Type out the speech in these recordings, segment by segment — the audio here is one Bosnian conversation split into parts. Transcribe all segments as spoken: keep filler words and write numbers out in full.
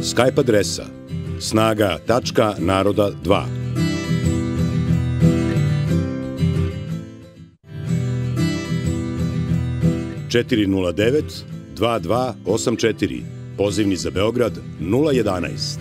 Skype adresa snaga tačka naroda dva. četiri nula devet dva dva osam četiri. Pozivni za Beograd nula jedanaest.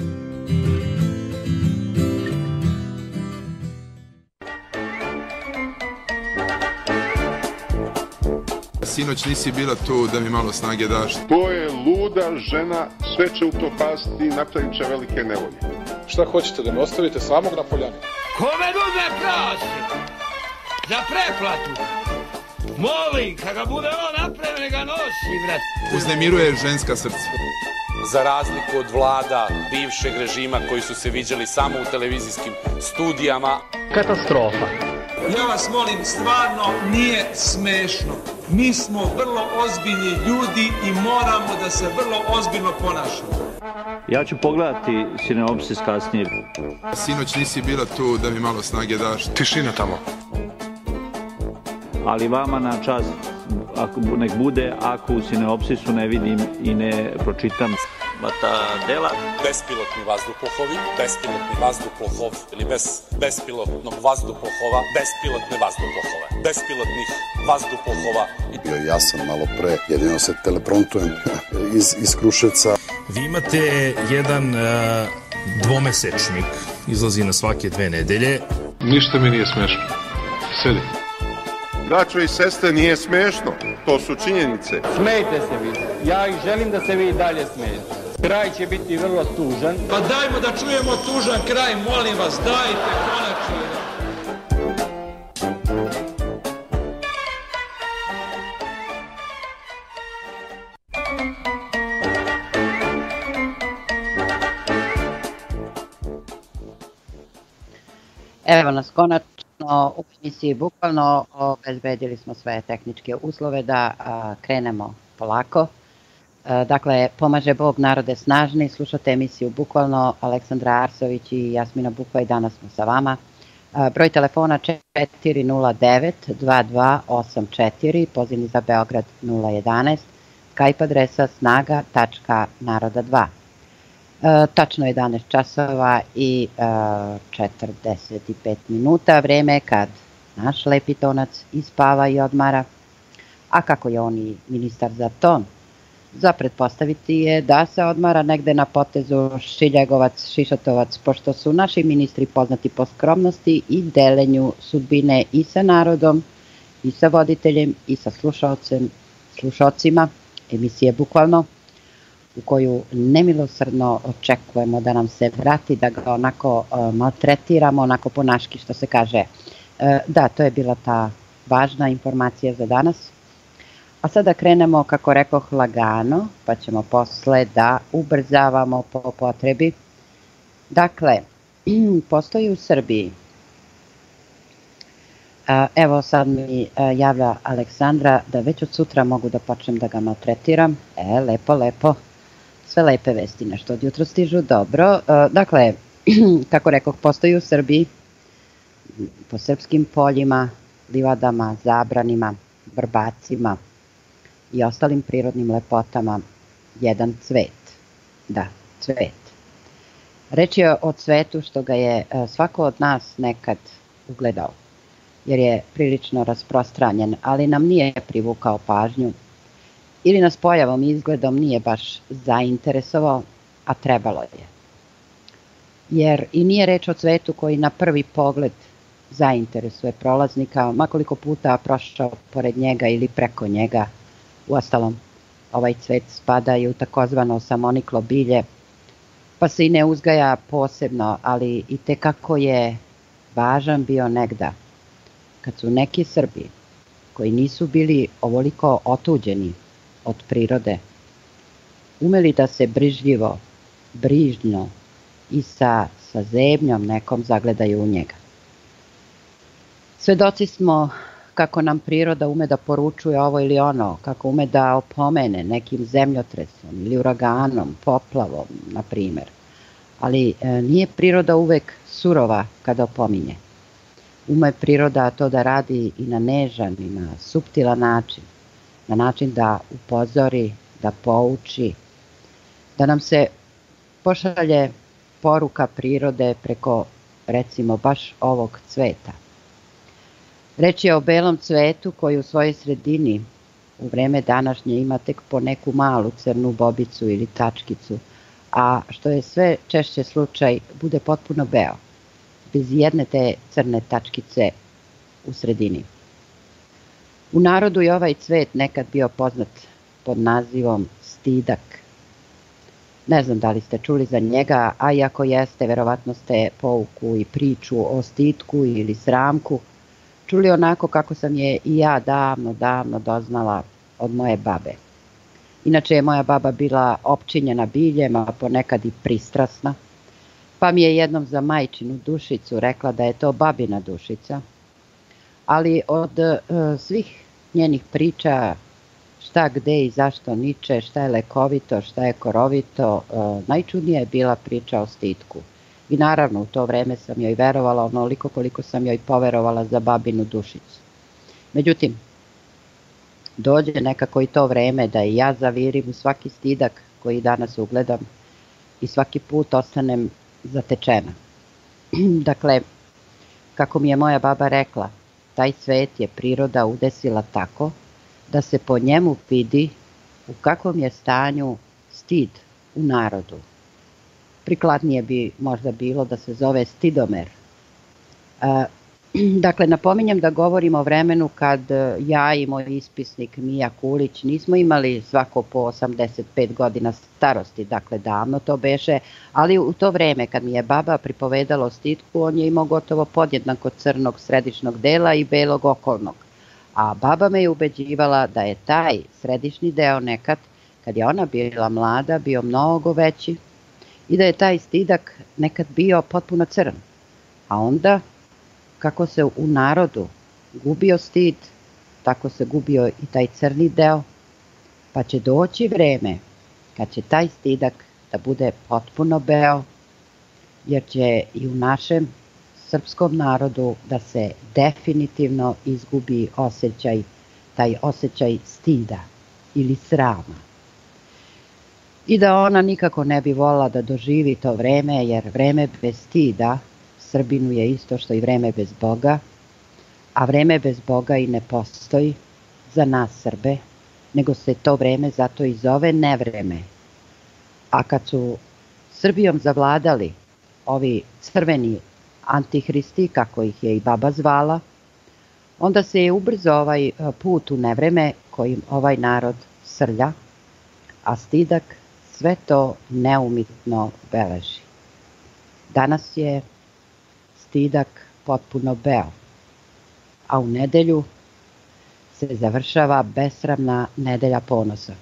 Sinoć nisi bila tu da mi malo snage daš. To je luda žena, sve će upropasti i napravit će velike nevolje. Šta hoćete, da me ostavite samog na poljani? Kome nude prase? Za preplatu? Molim, kada bude on napravljen, ga nosi, vrat. Uznemiruje ženska srca. Za razliku od vlada bivšeg režima koji su se viđali samo u televizijskim studijama. Katastrofa. Ja vas molim, stvarno nije smešno. Mi smo vrlo ozbiljni ljudi i moramo da se vrlo ozbiljno ponašamo. Ja ću pogledati Sineopsis kasnije. Sinoć nisi bila tu da mi malo snage daš. Tišina tamo. Ali vama na čast, ako, nek bude, ako u Sineopsisu ne vidim i ne pročitam. Ta dela. Bespilotni vazduhoplovi, bespilotni vazduhoplov ili bez bespilotnog vazduhoplova, bespilotne vazduhoplove, bespilotnih vazduhoplova. Ja sam malo pre, jedino se telepromptujem iz, iz Kruševca. Vi imate jedan uh, dvomesečnik, izlazi na svake dve nedelje. Ništa mi nije smešno. Sedi. Braćo i sestre, nije smešno. To su činjenice. Smejte se vi. Ja ih želim da se vi dalje smijete. Kraj će biti vrlo tužan. Pa dajmo da čujemo tužan kraj, molim vas, dajte konačno. Evo nas konačno u emisiji, bukvalno obezbedili smo sve tehničke uslove da a, krenemo polako. A, dakle, pomaže Bog, narode snažni, slušate emisiju bukvalno, Aleksandra Arsović i Jasmina Bukva i danas smo sa vama. A, broj telefona četiri nula devet dva dva osam četiri, pozivni za Beograd nula jedanaest, Skype adresa snaga tačka naroda dva. E, tačno jedanaest časova i e, četrdeset pet minuta, vreme kad naš lepi tonac ispava i odmara. A kako je on i ministar za ton, za pretpostaviti je da se odmara negde na potezu Šiljagovac, Šišatovac, pošto su naši ministri poznati po skromnosti i delenju sudbine i sa narodom, i sa voditeljem, i sa slušaocem, slušaocima emisije bukvalno, u koju nemilosrdno očekujemo da nam se vrati, da ga onako uh, maltretiramo, onako ponaški što se kaže. Uh, da, to je bila ta važna informacija za danas. A sada krenemo, kako rekoh, lagano, pa ćemo posle da ubrzavamo po potrebi. Dakle, postoji u Srbiji, uh, evo sad mi uh, javlja Aleksandra da već od sutra mogu da počnem da ga maltretiram. E, lepo, lepo. Sve lepe vesti, nešto od jutro stižu, dobro. Dakle, kako rekoh, postoji u Srbiji, po srpskim poljima, livadama, zabranima, brbacima i ostalim prirodnim lepotama jedan cvet. Da, cvet. Reč je o cvetu što ga je svako od nas nekad ugledao, jer je prilično rasprostranjen, ali nam nije privukao pažnju, ili nas pojavom i izgledom nije baš zainteresovao, a trebalo je. Jer i nije reč o cvetu koji na prvi pogled zainteresuje prolaznika, makoliko puta prošao pored njega ili preko njega. Uostalom, ovaj cvet spada i u takozvano samoniklo bilje, pa se i ne uzgaja posebno, ali i tekako je važan bio negda, kad su neki Srbi, koji nisu bili ovoliko otuđeni od prirode, umeli da se brižljivo, brižno i sa, sa zebnjom nekom zagledaju u njega. Svedoci smo kako nam priroda ume da poručuje ovo ili ono, kako ume da opomene nekim zemljotresom ili uraganom, poplavom, na primjer. Ali e, nije priroda uvek surova kada opominje. Ume priroda to da radi i na nežan i na suptilan način, na način da upozori, da pouči, da nam se pošalje poruka prirode preko, recimo, baš ovog cveta. Reč je o belom cvetu koji u svojoj sredini u vreme današnje ima tek po neku malu crnu bobicu ili tačkicu, a što je sve češće slučaj, bude potpuno beo, bez jedne te crne tačkice u sredini. U narodu je ovaj cvet nekad bio poznat pod nazivom stidak. Ne znam da li ste čuli za njega, a i ako jeste, verovatno ste pouku i priču o stidku ili sramku čuli onako kako sam je i ja davno, davno doznala od moje babe. Inače je moja baba bila opčinjena biljem, a ponekad i pristrasna, pa mi je jednom za majčinu dušicu rekla da je to babina dušica, ali od uh, svih njenih priča šta, gde i zašto niče, šta je lekovito, šta je korovito, uh, najčudnija je bila priča o stidku. I naravno u to vreme sam joj verovala onoliko koliko sam joj poverovala za babinu dušicu. Međutim, dođe nekako i to vreme da i ja zavirim u svaki stidak koji danas ugledam i svaki put ostanem zatečena. Dakle, kako mi je moja baba rekla, taj svet je priroda udesila tako da se po njemu vidi u kakvom je stanju stid u narodu. Prikladnije bi možda bilo da se zove stidomer. Dakle, napominjem da govorim o vremenu kad ja i moj ispisnik Mija Kulić nismo imali svako po osamdeset pet godina starosti, dakle davno to beše, ali u to vreme kad mi je baba pripovedala o stidku, on je imao gotovo podjednako crnog središnjeg dela i belog okolnog. A baba me je ubeđivala da je taj središnji deo nekad, kad je ona bila mlada, bio mnogo veći i da je taj stidak nekad bio potpuno crn. A onda, kako se u narodu gubio stid, tako se gubio i taj crni deo, pa će doći vreme kad će taj stidak da bude potpuno beo, jer će i u našem srpskom narodu da se definitivno izgubi osjećaj, taj osjećaj stida ili srama. I da ona nikako ne bi volila da doživi to vreme, jer vreme bez stida Srbinu je isto što i vreme bez Boga, a vreme bez Boga i ne postoji za nas Srbe, nego se to vreme zato i zove nevreme. A kad su Srbijom zavladali ovi crveni antihristi, kako ih je i baba zvala, onda se je ubrzo ovaj put u nevreme kojim ovaj narod srlja, a stidak sve to neumitno beleži. Danas je stidak potpuno beo, a u nedelju se završava besramna nedelja ponosa.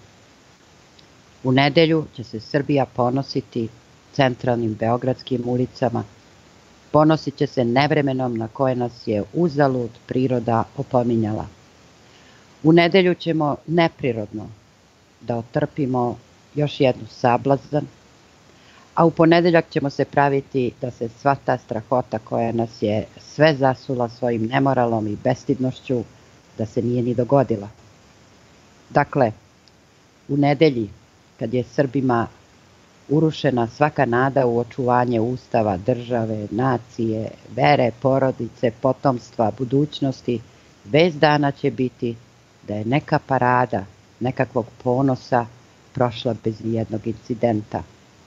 U nedelju će se Srbija ponositi centralnim beogradskim ulicama, ponosit će se nevremenom na koje nas je uzalud priroda opominjala. U nedelju ćemo neprirodno da otrpimo još jednu sablazan, a u ponedeljak ćemo se praviti da se sva ta strahota koja nas je sve zasula svojim nemoralom i bestidnošću, da se nije ni dogodila. Dakle, u nedelji, kad je Srbima urušena svaka nada u očuvanje ustava, države, nacije, vere, porodice, potomstva, budućnosti, vest dana će biti da je neka parada nekakvog ponosa prošla bez nijednog incidenta.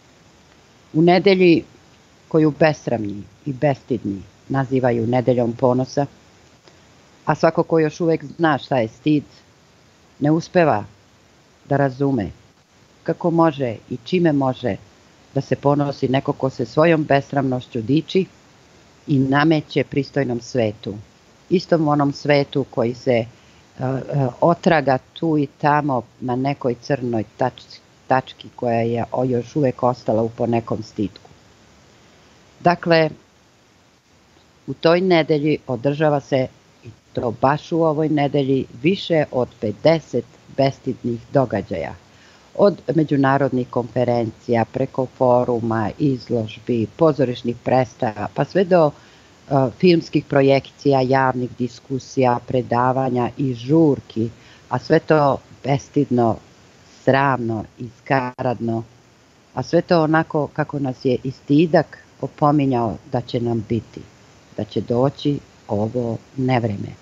U nedelji koju besramni i bestidni nazivaju nedeljom ponosa, a svako ko još uvek zna šta je stid, ne uspeva da razume kako može i čime može da se ponosi neko ko se svojom besramnošću diči i nameće pristojnom svetu. Istom onom svetu koji se uh, uh, otraga tu i tamo na nekoj crnoj tačci, tački koja je još uvek ostala u ponekom stidku. Dakle, u toj nedelji održava se, i to baš u ovoj nedelji, više od pedeset bestidnih događaja. Od međunarodnih konferencija, preko foruma, izložbi, pozorišnih predstava, pa sve do uh, filmskih projekcija, javnih diskusija, predavanja i žurki, a sve to bestidno, sramno i skaradno A sve to onako kako nas je i stidak opominjao da će nam biti, da će doći ovo nevreme.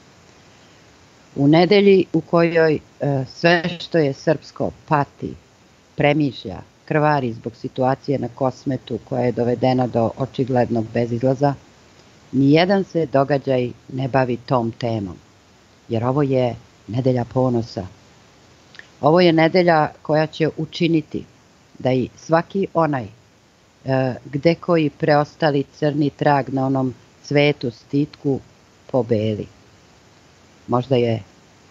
U nedelji u kojoj e, sve što je srpsko pati, premišlja, krvari zbog situacije na Kosmetu koja je dovedena do očiglednog bezizlaza, nijedan se događaj ne bavi tom temom, jer ovo je nedelja ponosa. Ovo je nedelja koja će učiniti da i svaki onaj e, gde koji preostali crni trag na onom cvetu stitku pobeli. Možda je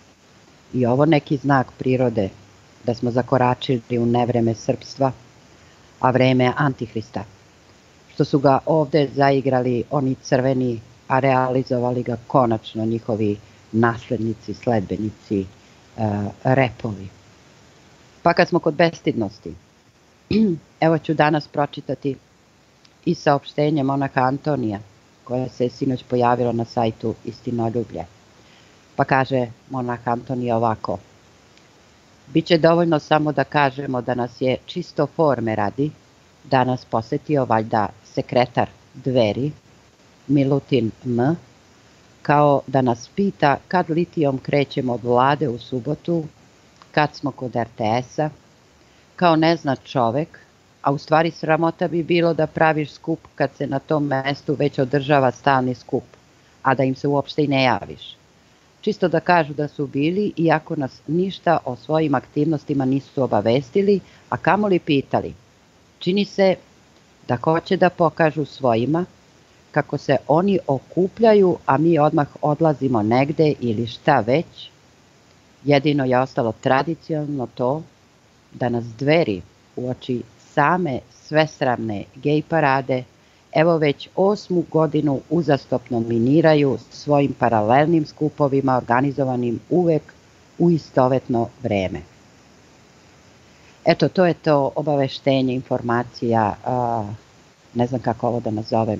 i ovo neki znak prirode da smo zakoračili u nevreme srpstva, a vreme Antihrista, što su ga ovde zaigrali oni crveni, a realizovali ga konačno njihovi naslednici, sledbenici, e, repovi. Pa kad smo kod bestidnosti, evo ću danas pročitati i saopštenje monaha Antonija, koje se sinoć pojavilo na sajtu Istinoljublje. Pa kaže monah Antonije ovako: biće dovoljno samo da kažemo da nas je čisto forme radi danas posetio valjda sekretar Dveri, Milutin M, kao da nas pita kad litijom krećemo od vlade u subotu, kad smo kod er te es-a, kao neznat čovek, a u stvari sramota bi bilo da praviš skup kad se na tom mestu već održava stalni skup, a da im se uopšte i ne javiš. Čisto da kažu da su bili, iako nas ništa o svojim aktivnostima nisu obavestili, a kamoli pitali. Čini se da hoće da pokažu svojima kako se oni okupljaju, a mi odmah odlazimo negde ili šta već. Jedino je ostalo tradicionalno to da nas Dveri uoči same svesramne gej parade evo već osmu godinu uzastopno miniraju svojim paralelnim skupovima organizovanim uvek u istovetno vreme. Eto, to je to obaveštenje, informacija, a, ne znam kako ovo da nazovem,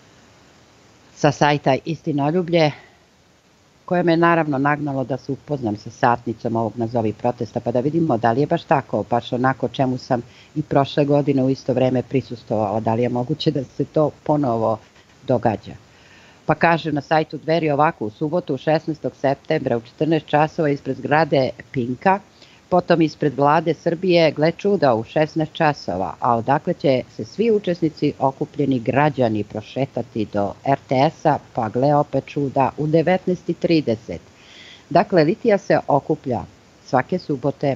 sa sajta Istinoljublje, koje me naravno nagnalo da se upoznam sa satnicom ovog nazovi protesta, pa da vidimo da li je baš tako, baš onako čemu sam i prošle godine u isto vreme prisustvovala, da li je moguće da se to ponovo događa. Pa kaže na sajtu Dveri ovako: u subotu šesnaestog septembra u četrnaest časova ispred zgrade Pinka, potom ispred vlade Srbije, gle čuda, u šesnaest časova, a odakle će se svi učesnici okupljeni građani prošetati do er te es-a, pa gle opet čuda, u devetnaest i trideset. Dakle, litija se okuplja svake subote,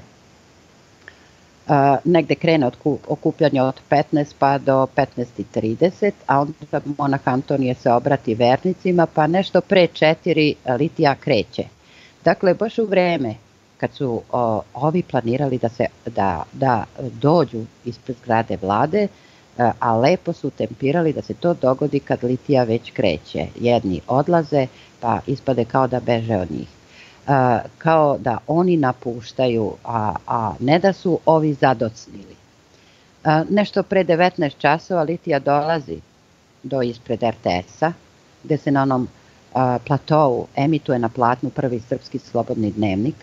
negde krene od okupljanja od petnaest pa do petnaest i trideset, a onda monah Antonije se obrati vernicima, pa nešto pre četiri litija kreće. Dakle, baš u vreme kad su o, ovi planirali da, se, da, da dođu ispred zgrade vlade, a lepo su tempirali da se to dogodi kad litija već kreće. Jedni odlaze, pa ispade kao da beže od njih. A, kao da oni napuštaju, a, a ne da su ovi zadocnili. A, nešto pre devetnaest časova litija dolazi do ispred er te es-a, gde se na onom a, platovu emituje na platnu prvi srpski slobodni dnevnik.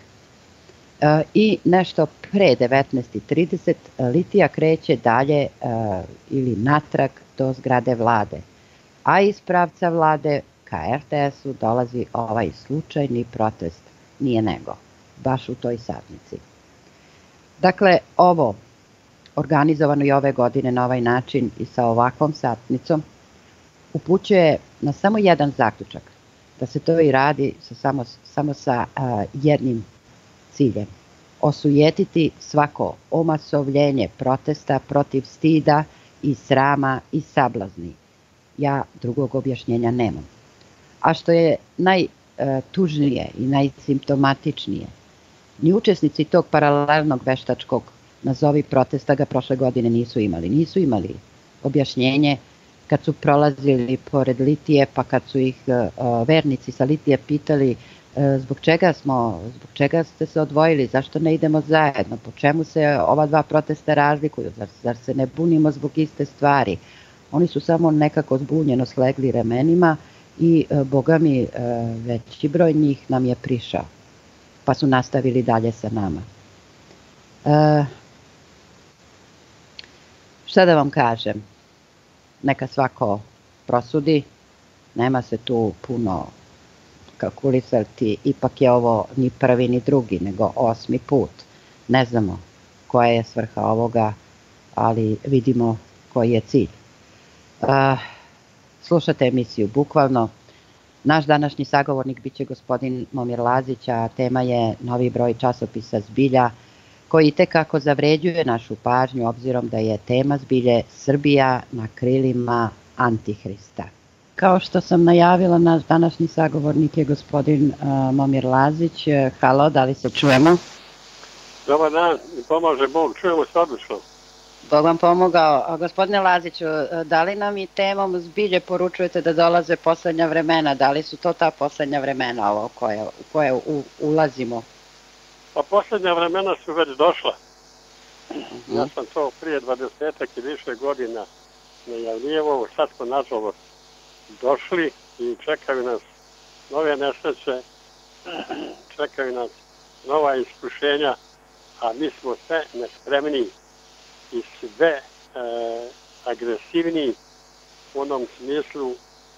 I nešto pre devetnaest i trideset litija kreće dalje ili natrag do zgrade vlade, a iz pravca vlade ka er te es-u dolazi ovaj slučajni protest, nije nego, baš u toj satnici. Dakle, ovo organizovano i ove godine na ovaj način i sa ovakvom satnicom upućuje na samo jedan zaključak, da se to i radi sa, samo, samo sa a, jednim ciljem: osujetiti svako omasovljenje protesta protiv stida i srama i sablazni. Ja drugog objašnjenja nemam. A što je najtužnije i najsimptomatičnije, ni učesnici tog paralelnog veštačkog nazovi protesta ga prošle godine nisu imali. Nisu imali objašnjenje kad su prolazili pored litije, pa kad su ih vernici sa litije pitali zbog čega smo, zbog čega ste se odvojili, zašto ne idemo zajedno, po čemu se ova dva protesta razlikuju, zar, zar se ne bunimo zbog iste stvari. Oni su samo nekako zbunjeno slegli ramenima i boga mi veći broj njih nam je prišao, pa su nastavili dalje sa nama. E, Šta da vam kažem? Neka svako prosudi, nema se tu puno kalkulisati, ipak je ovo ni prvi ni drugi, nego osmi put. Ne znamo koja je svrha ovoga, ali vidimo koji je cilj. Slušate emisiju Bukvalno. Naš današnji sagovornik biće gospodin Momir Lazić, a tema je novi broj časopisa Zbilja, koji itekako zavređuje našu pažnju, obzirom da je tema Zbilje Srbija na krilima Antihrista. Kao što sam najavila, naš današnji sagovornik je gospodin Momir Lazić. Halo, da li se čujemo? Dobar dan, pomaže Bog, čujemo se odlično. Bog vam pomogao. Gospodine Laziću, da li nam i temom Zbilje poručujete da dolaze poslednja vremena? Da li su to ta poslednja vremena ovo koje, u koje u, ulazimo? Pa poslednja vremena su već došla. Uh-huh. Ja sam to prije dvadesetak i više godina najavljivo, sad smo nažalost došli i čekaju nas nove nesreće, čekaju nas nova iskušenja, a mi smo sve nespremniji i sve e, agresivniji u onom smislu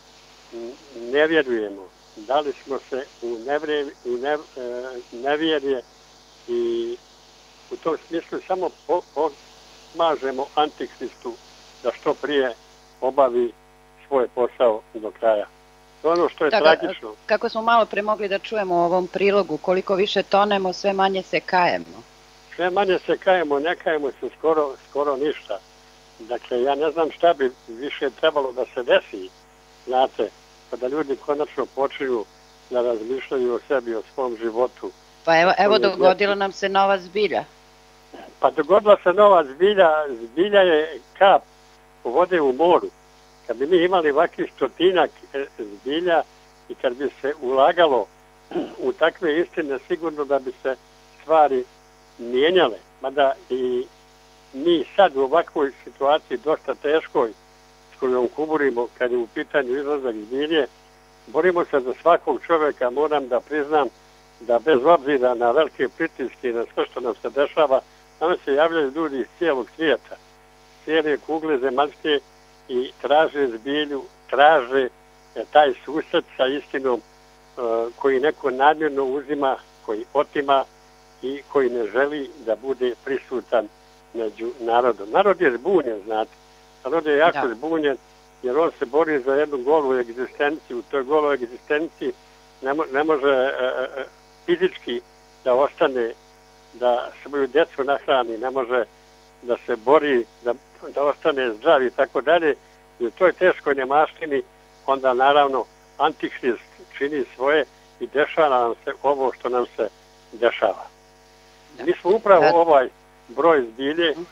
ne vjerujemo. Dali smo se u, nevre, u ne, e, nevjerje i u tom smislu samo pomažemo Antihristu da što prije obavi svoj posao do kraja. To je ono što je Tako, tragično. Kako smo malo pre mogli da čujemo u ovom prilogu, koliko više tonemo, sve manje se kajemo. Sve manje se kajemo, ne kajemo se skoro, skoro ništa. Dakle, ja ne znam šta bi više trebalo da se desi, znate, kada ljudi konačno počinju da razmišljaju o sebi, o svom životu. Pa evo, evo dogodila nam se nova Zbilja. Pa dogodila se nova Zbilja, Zbilja je kap vode u moru. Kad bi mi imali ovakvih stotinak Zbilja i kad bi se ulagalo u takve istine, sigurno da bi se stvari mijenjale. Mada i mi sad u ovakvoj situaciji dosta teškoj s kojom kuburimo kad je u pitanju izlazak Zbilje, borimo se za svakog čovjeka, moram da priznam da bez obzira na velike pritiske i na sve što nam se dešava, nam se javljaju ljudi iz cijelog svijeta, cijele kugle zemaljske i traže Zbilju, traže taj susret sa istinom koji neko namjerno uzima, koji otima i koji ne želi da bude prisutan među narodom. Narod je zbunjen, znate. Narod je jako da. zbunjen jer on se bori za jednu golu egzistenciju. U toj goloj egzistenciji ne, mo ne može e, e, fizički da ostane, da svoju djecu nahrani, ne može da se bori, da, da ostane zdrav i tako dalje. I u toj teškoj nemaštini onda naravno Antihrist čini svoje i dešava nam se ovo što nam se dešava. Da. Mi smo upravo ovaj broj Zbilje uh,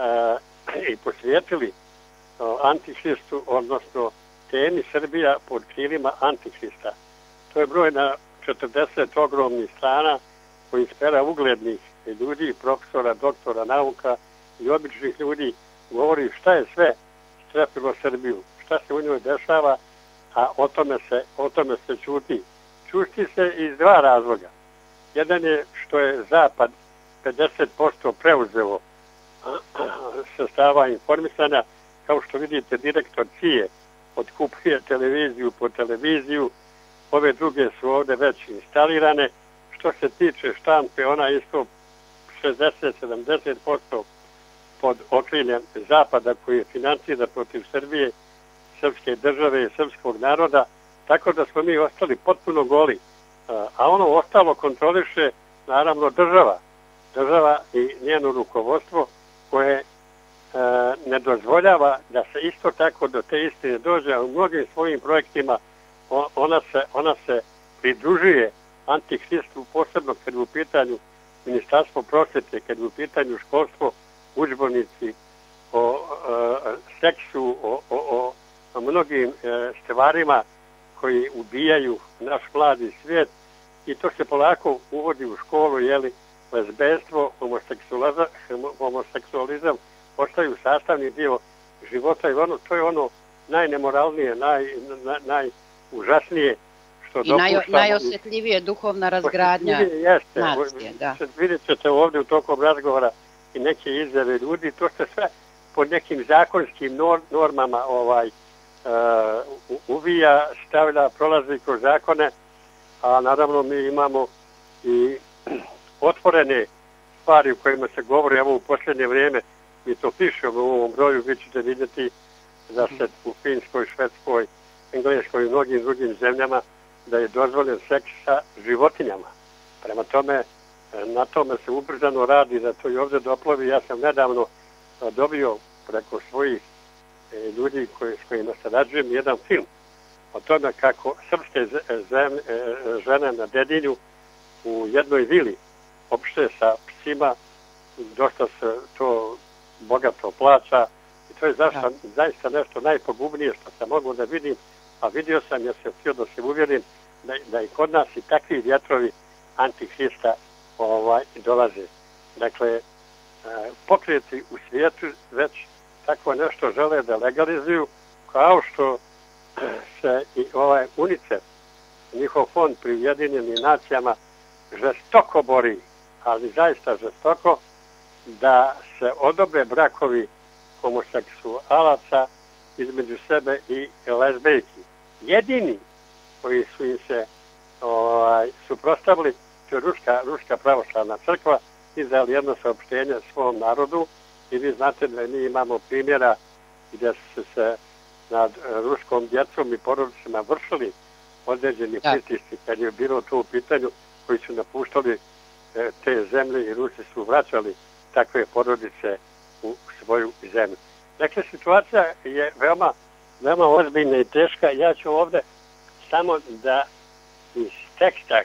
i posvijetili uh, Antihristu, odnosno temi Srbija pod krilima Antihrista. To je broj na četrdeset ogromnih strana koji spera uglednih ljudi, profesora, doktora nauka i običnih ljudi, govori šta je sve strepilo Srbiju, šta se u njoj dešava, a o tome se, o tome se čuti. Čuti se iz dva razloga. Jedan je što je Zapad pedeset posto preuzeo sredstava informisanja, kao što vidite direktor C I E otkupuje televiziju po televiziju, ove druge su ovdje već instalirane. Što se tiče štampe, ona je isto šezdeset do sedamdeset posto pod okriljem Zapada koji je financira protiv Srbije, srpske države i srpskog naroda, tako da smo mi ostali potpuno goli. A ono ostalo kontroliše naravno država. Država i njeno rukovodstvo koje e, ne dozvoljava da se isto tako do te istine dođe, a u mnogim svojim projektima ona se, ona se pridružuje Antihristu, posebno kad je u pitanju Ministarstvo prosvete, kad je u pitanju školstvo, udžbenici, o e, seksu, o, o, o mnogim e, stvarima koji ubijaju naš mladi svijet i to se polako uvodi u školu, jeli, lezbejstvo, homoseksualizam, homoseksualizam postaju sastavni dio života i ono, to je ono najnemoralnije, naj, naj, najužasnije što I naj, najosjetljivije duhovna razgradnja jeste, nacije. Da. Vidjet ćete ovdje u tokom razgovora i neke izjave ljudi, to se sve pod nekim zakonskim normama ovaj, uvija, stavlja, prolazi kroz zakone, a naravno mi imamo i otvorene stvari u kojima se govori, evo u posljednje vrijeme, mi to pišemo u ovom broju, vi ćete vidjeti da se u Finskoj, Švedskoj, Engleskoj i mnogim drugim zemljama da je dozvoljen seks sa životinjama. Prema tome, na tome se ubrzano radi da to i ovdje doplovi. Ja sam nedavno dobio preko svojih ljudi koji, s kojima sarađujem jedan film o tome kako srpske zemlje, žene na Dedinju u jednoj vili opšte sa psima, dosta se to bogato plaća i to je zašto, zaista nešto najpogubnije što sam mogu da vidim, a vidio sam jer sam htio da se uvjerim da, da i kod nas i takvi vjetrovi antihrista ovaj, dolaze. Dakle, pokreti u svijetu već tako nešto žele da legalizuju, kao što se i ovaj UNICEF, njihov fond pri Ujedinjenim nacijama, žestoko bori, ali zaista žestoko, da se odobre brakovi homoseksualaca između sebe i lezbejki. Jedini koji su im se ovaj, suprostavili, to je Ruska, Ruska pravoslavna crkva, izdali jedno saopštenje svom narodu i vi znate da mi imamo primjera gdje su se nad ruskom djecom i porodicama vršili određeni pritisci kad je bilo to u pitanju, koji su napuštali te zemlje i Rusi su vraćali takve porodice u svoju zemlju. Dakle, situacija je veoma, veoma ozbiljna i teška. Ja ću ovdje samo da iz teksta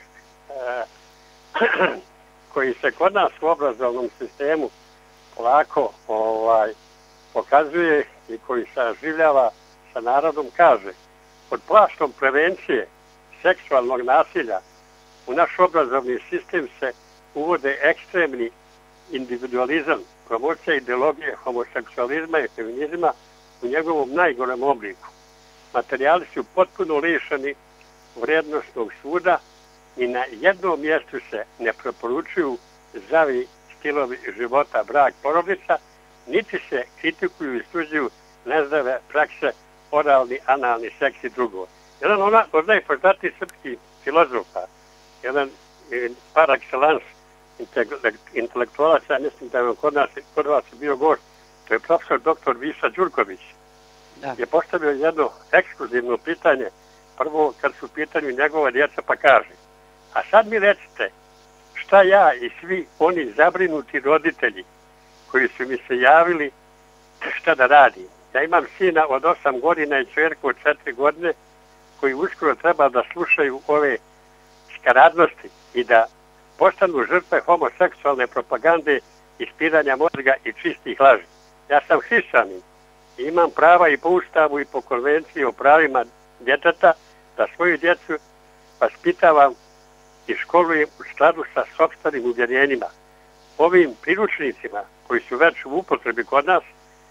koji se kod nas u obrazovnom sistemu polako ovaj, pokazuje i koji saživljava sa narodom, kaže: pod plaštom prevencije seksualnog nasilja u naš obrazovni sistem se uvode ekstremni individualizam, promocija ideologije homoseksualizma i feminizma u njegovom najgorem obliku. Materijali su potpuno lišeni vrijednosnog suda i na jednom mjestu se ne preporučuju zdravi stilovi života, brak, porodica, niti se kritikuju i suđuju nezdrave prakse, oralni, analni seks i drugo. Jedan ona, od najpoznatijih srpskih filozofa, jedan par excellence intelektualaca, mislim da je kod nas, kod vas bio gost, to je profesor doktor Viša Đurković, da. Je postavio jedno ekskluzivno pitanje, prvo kad su u pitanju njegova djeca, pa kaže: a sad mi recite, šta ja i svi oni zabrinuti roditelji koji su mi se javili, šta da radim? Ja imam sina od osam godina i čerku od četiri godine koji uskoro treba da slušaju ove skaradnosti i da postanu žrtve homoseksualne propagande, ispiranja mozga i čistih laži. Ja sam hrišćanin i imam prava i po Ustavu i po konvenciji o pravima djeteta da svoju djecu vaspitavam i školujem u skladu sa sopstvenim uvjerenjima. Ovim priručnicima koji su već u upotrebi kod nas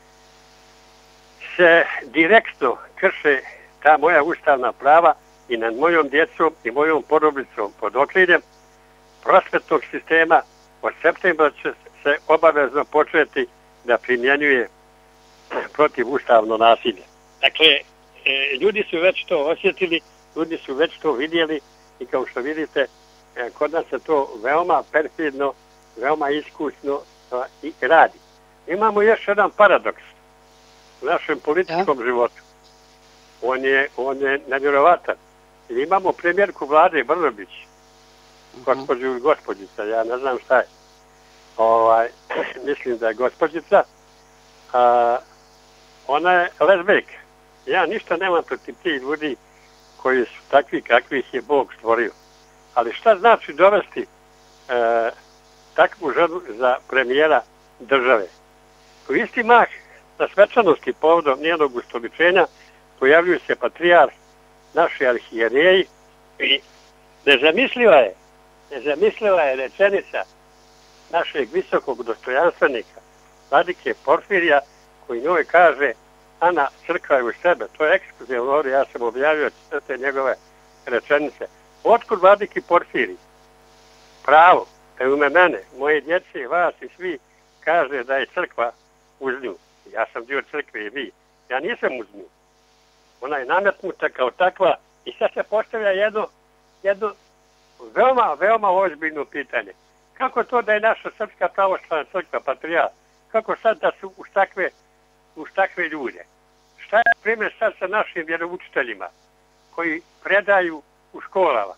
se direktno krše ta moja ustavna prava i nad mojom djecom i mojom porodicom pod okriljem prosvetnog sistema. Od septembra će se obavezno početi da primjenjuje protivustavno nasilje. Dakle, ljudi su već to osjetili, ljudi su već to vidjeli i kao što vidite, kod nas se to veoma perfidno, veoma iskusno i radi. Imamo još jedan paradoks u našem političkom ja. životu. On je, on je nevjerovatan. Imamo premijerku vlade Brnobić, gospođu i gospođica, ja ne znam šta je. Ovaj, mislim da je gospođica. A, ona je lezbejka. Ja ništa nemam protiv tih ljudi koji su takvi kakvih je Bog stvorio. Ali šta znači dovesti e, takvu ženu za premijera države? U isti mah na svečanosti povodom njenog ustoličenja pojavljuju se patrijarh, naši arhijereji i nezamisliva je, nezamisliva je rečenica našeg visokog dostojanstvenika, vladike Porfirija, koji njoj kaže: Ana, crkva je u sebe. To je ekskluzivno ovdje, ja sam objavio te njegove rečenice. Otkud vladiki Porfirij? Pravo, da u ime mene, moje djece, vas i svi, kaže da je crkva uz nju. ja sam dio crkve i vi. Ja nisam uz nju. Ona je nametnuta kao takva i sad se postavlja jedno, jedno veoma, veoma ozbiljno pitanje. Kako to da je naša Srpska pravoslavna crkva, patrijarh, kako sad da su uz takve, uz takve ljude? Šta je primjer sad sa našim vjeroučiteljima koji predaju u školama?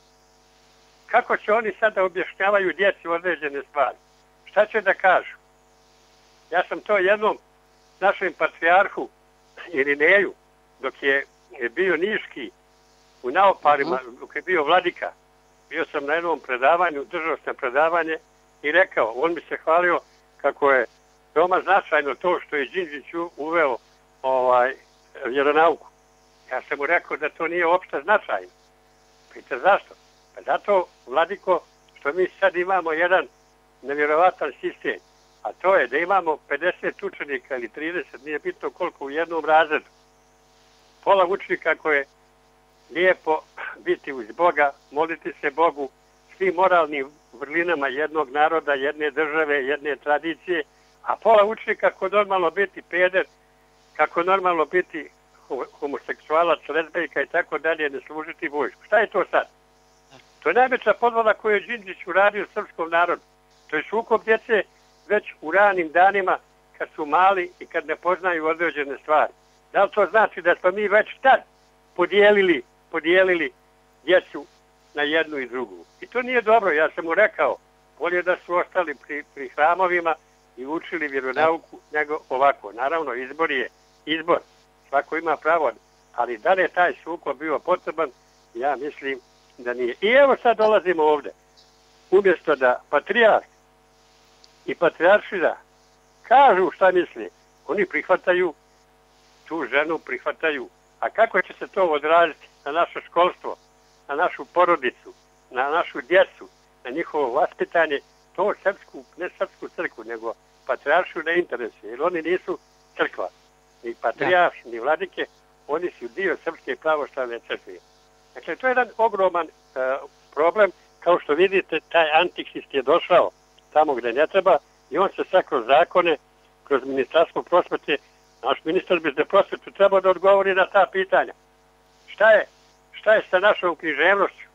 Kako će oni sada objašnjavaju djeci određene stvari? Šta će da kažu? Ja sam to jednom našem patrijarhu Irineju, dok je bio niški u Naoparima, dok je bio vladika, bio sam na jednom predavanju, držao sam predavanje i rekao, on mi se hvalio kako je veoma značajno to što je Đinđić uveo ovaj, vjeronauku. Ja sam mu rekao da to nije uopšte značajno. Pita zašto? Pa zato, vladiko, što mi sad imamo jedan nevjerovatan sistem, a to je da imamo pedeset učenika ili trideset, nije bitno koliko u jednom razredu. Pola učenika koje je lijepo biti uz Boga, moliti se Bogu, svim moralnim vrlinama jednog naroda, jedne države, jedne tradicije, a pola učenika kako normalno biti peder, kako normalno biti homoseksualac, lezbejka i tako dalje, ne služiti vojsku. Šta je to sad? To je najveća podvala koju je Đinđić uradio srpskom narodu. To je sukob djece već u ranim danima kad su mali i kad ne poznaju određene stvari. Da li to znači da smo mi već tad podijelili, podijelili djecu na jednu i drugu? I to nije dobro, ja sam mu rekao, bolje da su ostali pri, pri hramovima i učili vjeronauku nego ovako. Naravno, izbor je izbor, svako ima pravo, ali da li je taj sukob bio potreban, ja mislim da nije. I evo sad dolazimo ovdje. Umjesto da patrijarh i patrijaršina kažu šta misli, oni prihvataju tu ženu, prihvataju. A kako će se to odraziti na naše školstvo, na našu porodicu, na našu djecu, na njihovo vaspitanje, to srpsku, ne srpsku crkvu, nego patrijaršu ne interesuje, jer oni nisu crkva. Ni patrijarš, ni vladike, oni su dio Srpske pravoslavne crkve. Dakle, to je jedan ogroman uh, problem. Kao što vidite, taj antikrist je došao tamo gdje ne treba i on se sad kroz zakone, kroz ministarstvo prosvete, naš ministar bi za prosvetu trebao da odgovori na ta pitanja. Šta je, šta je sa našom književnošću?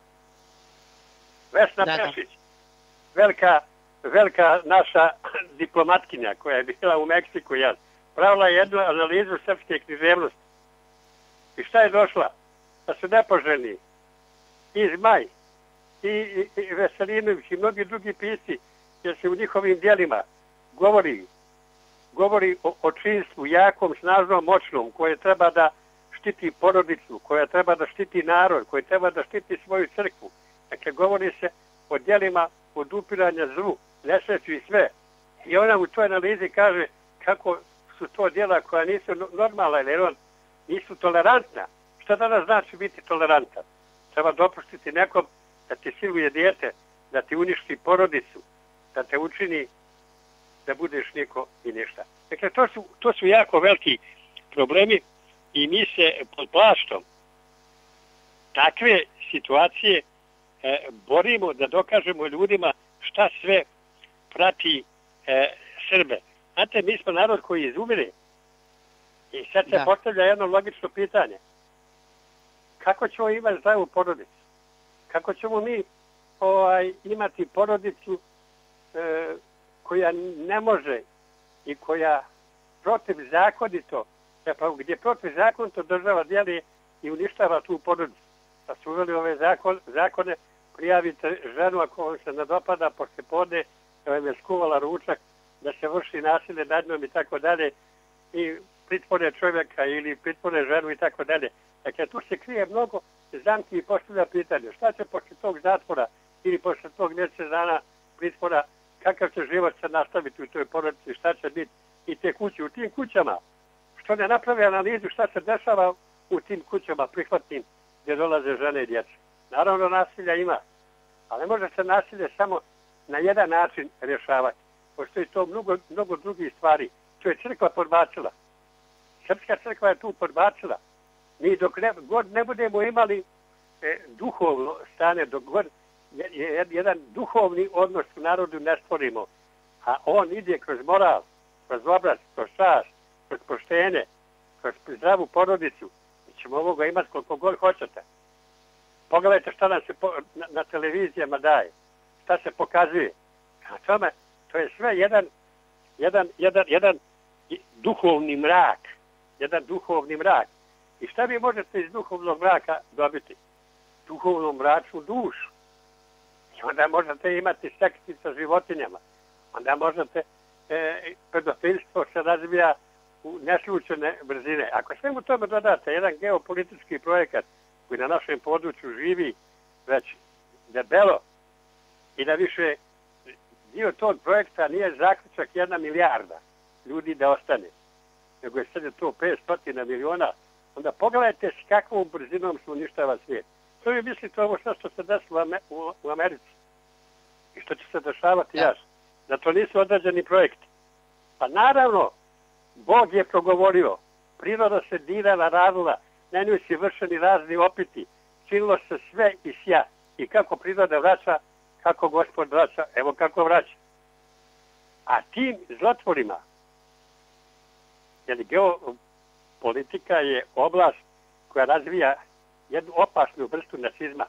Vesna da, Pešić, velika, velika naša diplomatkinja koja je bila u Meksiku, ja, pravila jednu analizu srpske književnosti. I šta je došla? Da su nepoželjni i Zmaj, i, i, i Veselinović i mnogi drugi pisci, jer se u njihovim dijelima govori, govori o, o činstvu jakom, snažnom, moćnom, koje treba da štiti porodicu, koja treba da štiti narod, koja treba da štiti svoju crkvu. Dakle, govori se o dijelima odupiranja zlu, nesreću i sve. I ona u toj analizi kaže kako su to dijela koja nisu normalna, jer on nisu tolerantna. Šta danas znači biti tolerantan? Treba dopustiti nekom da ti siluje dijete, da ti uništi porodicu, da te učini da budeš niko i ništa. Dakle, to su, to su jako veliki problemi i mi se pod plaštom takve situacije e, borimo da dokažemo ljudima šta sve prati e, Srbe. Znate, mi smo narod koji izumire i sad se da. postavlja jedno logično pitanje. Kako ćemo imati zdravu porodicu? Kako ćemo mi ovaj, imati porodicu e, koja ne može i koja protivzakonito, gdje protivzakonito država dijeli i uništava tu porodicu? Da su uveli ove zakon, zakone, prijavite ženu ako vam se ne dopada posle podne, da vam je skuvala ručak, da se vrši nasilje nad njom i tako dalje, i pritvore čovjeka ili pritvore ženu i tako dalje. Dakle, tu se krije mnogo zamki i postavlja pitanje. Šta će posle tog zatvora ili posle tog mjesec dana pritvora, kakav će život se nastaviti u toj porodici, šta će biti i te kuće u tim kućama? Što ne napravi analizu šta se dešava u tim kućama prihvatnim gdje dolaze žene i djeca? Naravno, nasilja ima, ali ne može se nasilje samo na jedan način rješavati. Postoji to mnogo, mnogo drugih stvari. To je crkva podbacila. Srpska crkva je tu podbacila. Mi dok ne, god ne budemo imali e, duhovno stane, dok god je, jedan duhovni odnos u narodu ne stvorimo, a on ide kroz moral, kroz obraz, kroz čast, kroz poštenje, kroz zdravu porodicu, mi ćemo ovoga imati koliko god hoćete. Pogledajte šta nam se po, na, na televizijama daje, šta se pokazuje. A tome, to je sve jedan, jedan, jedan, jedan duhovni mrak. Jedan duhovni mrak. I šta vi možete iz duhovnog mraka dobiti? Duhovnu mračnu dušu. I onda možete imati sekti sa životinjama. Onda možete, e, pedofilstvo se razvija u neslučene brzine. Ako svemu tome dodate jedan geopolitički projekat koji na našem području živi već debelo i da više dio tog projekta nije zaključak jedna milijarda ljudi da ostane, nego je sad to petsto miliona, onda pogledajte s kakvom brzinom se uništava svijet. Što vi mislite ovo što se desilo u Americi? I što će se dešavati ja. Da to nisu određeni projekti. Pa naravno, Bog je progovorio, priroda se dirala, radila, na njoj su vršeni razni opiti, činilo se sve i sja. I kako priroda vraća, kako Gospod vraća, evo kako vraća. A tim zlotvorima, jer geopolitika je oblast koja razvija jednu opasnu vrstu nacizma.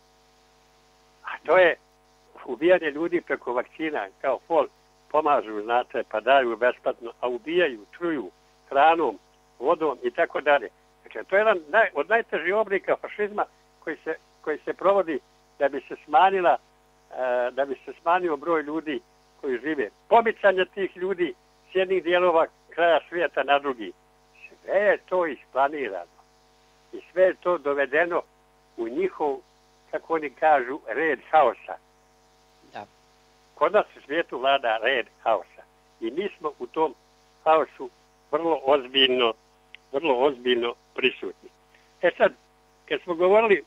A to je ubijanje ljudi preko vakcina, kao fol, pomažu, znate, pa daju besplatno, a ubijaju, truju hranom, vodom i tako dalje. Znači, to je jedan naj, od najtežih oblika fašizma koji se, koji se provodi da bi se smanjila, uh, da bi se smanjio broj ljudi koji žive. Pomicanje tih ljudi s jednih dijelova kraja svijeta na drugi. Sve je to isplanirano. I sve je to dovedeno u njihov, kako oni kažu, red haosa. Da. Kod nas u svijetu vlada red haosa. I mi smo u tom haosu vrlo ozbiljno, vrlo ozbiljno prisutni. E sad, kad smo govorili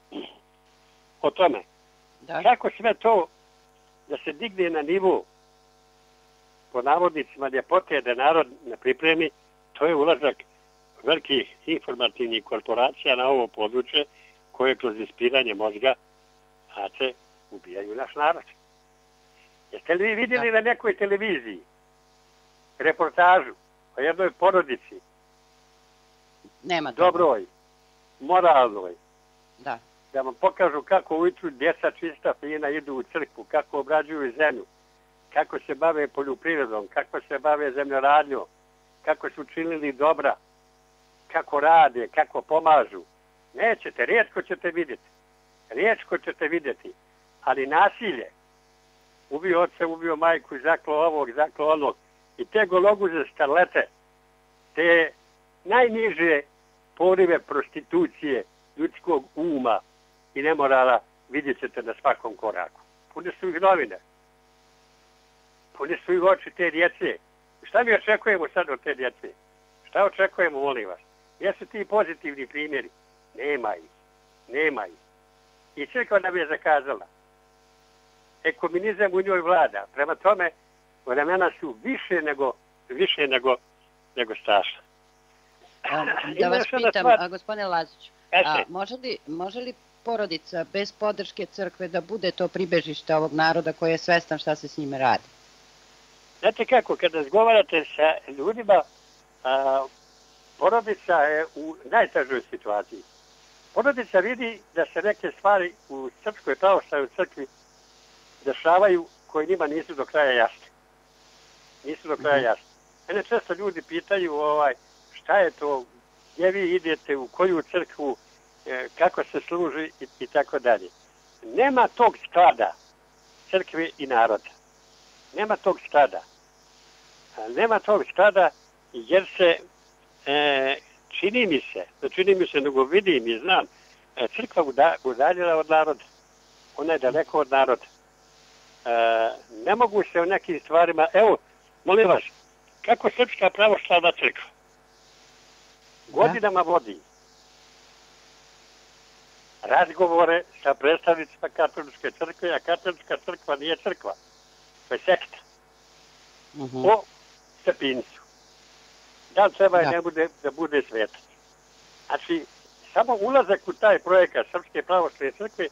o tome, da. Kako sve to da se digne na nivu po navodnicima ljepote da narod ne pripremi, to je ulazak velikih informativnih korporacija na ovo područje koje kroz ispiranje mozga znate, ubijaju naš narod. Jeste li vi vidjeli na nekoj televiziji reportažu o jednoj porodici? Nema to. Dobroj, moralnoj. Da. Da vam pokažu kako ujutru djeca čista fina idu u crkvu, kako obrađuju zemlju, kako se bave poljoprivredom, kako se bave zemljoradnjom, kako su činili dobra, kako rade, kako pomažu. Nećete, rijetko ćete vidjeti. Rijetko ćete vidjeti. Ali nasilje, ubio oca, ubio majku, zaklo ovog, zaklo onog. I te gologuze starlete, te najniže porive prostitucije ljudskog uma i nemorala vidjet ćete na svakom koraku. Pune su ih novine. Pune su ih oči te djece. Šta mi očekujemo sad od te djece? Šta očekujemo, molim vas? Jesu ti pozitivni primjeri? Nema ih. Nema ih. I crkva nam je zakazala. Ekumenizam u njoj vlada. Prema tome, vremena su više nego, više nego, nego strašna. Da vas pitam, a, gospodine Laziću, a, može, li, može li porodica bez podrške crkve da bude to pribežište ovog naroda koji je svestan šta se s njime radi? Znate kako, kada razgovarate sa ljudima, a, porodica je u najtežoj situaciji. Porodica vidi da se neke stvari u Srpskoj pravoslavnoj crkvi dešavaju koje njima nisu do kraja jasne. Nisu do kraja jasne. Mene često ljudi pitaju ovaj, šta je to, gdje vi idete, u koju crkvu, kako se služi i, i tako dalje. Nema tog sklada crkve i naroda. Nema tog sklada. Nema tog sklada jer se e, čini mi se, da čini mi se, nego vidim i znam, crkva udaljila od naroda. Ona je daleko od naroda. E, ne mogu se u nekim stvarima, evo, molim vas, kako Srpska pravoslavna crkva godinama vodi razgovore sa predstavnicima katoličke crkve, a katolička crkva nije crkva, to je sekta. Uh-huh. O Stepincu. Da li treba da. ne bude, da bude svetac? Znači, samo ulazak u taj projekat Srpske pravoslavne crkve,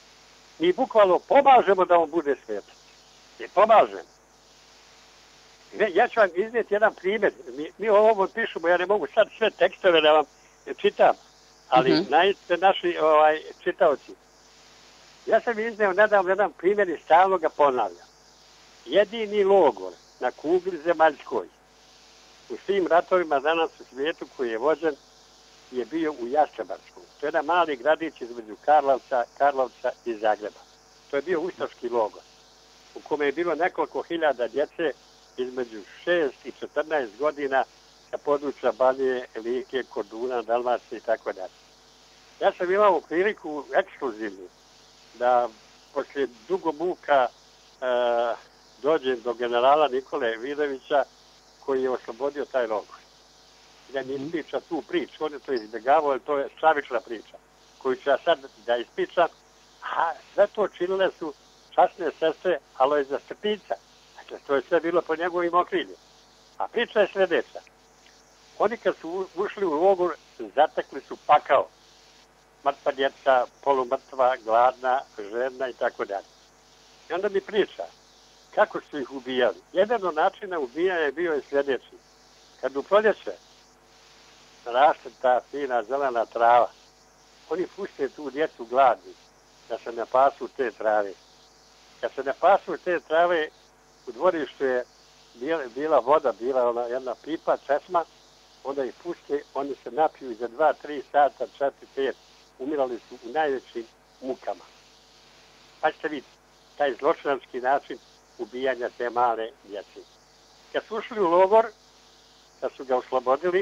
mi bukvalno pomažemo da on bude svetac. I pomažemo. Ja ću vam iznijeti jedan primjer. Mi, mi ovo pišemo, ja ne mogu sad sve tekstove da vam čitam, ali mm-hmm. najte naši ovaj, čitaoci. Ja sam izneo nedavno jedan primjer i stalno ga ponavljam. Jedini logor na kugli zemaljskoj u svim ratovima danas u svijetu koji je vođen je bio u Jastrebarskom. To je jedan mali gradić između Karlovca, Karlovca i Zagreba. To je bio ustaški logor u kome je bilo nekoliko hiljada djece između šest i četrnaest godina sa područja Banije, Like, Korduna, Dalmacije i tako dalje. Ja sam imao priliku ekskluzivnu da poslije dugo muka e, dođem do generala Nikole Vidovića koji je oslobodio taj logor. Da mi ispriča tu priču, on je to izbjegavao, jer to je stravična priča koju ću ja sad da ispričam, a sve to činile su časne sestre Alojza Stepinca. Dakle, to je sve bilo po njegovim okriljem. A priča je sljedeća. Oni kad su ušli u logor, zatekli su pakao. Mrtva djeca, polumrtva, gladna, žedna i tako dalje. I onda mi priča kako su ih ubijali. Jedan od načina ubijanja je bio i sljedeći. Kad u proljeće raste ta fina zelena trava, oni puste tu djecu gladni da se ne pasu te trave. Kad se ne pasu te trave, u dvorištu je bila, bila voda, bila ona jedna pipa, česma, onda ih puste, oni se napiju za dva, tri sata, četiri, pet, umirali su u najvećim mukama. Pa ćete vidjeti, taj zločinarski način ubijanja te male djece. Kad su ušli u logor, kad su ga oslobodili,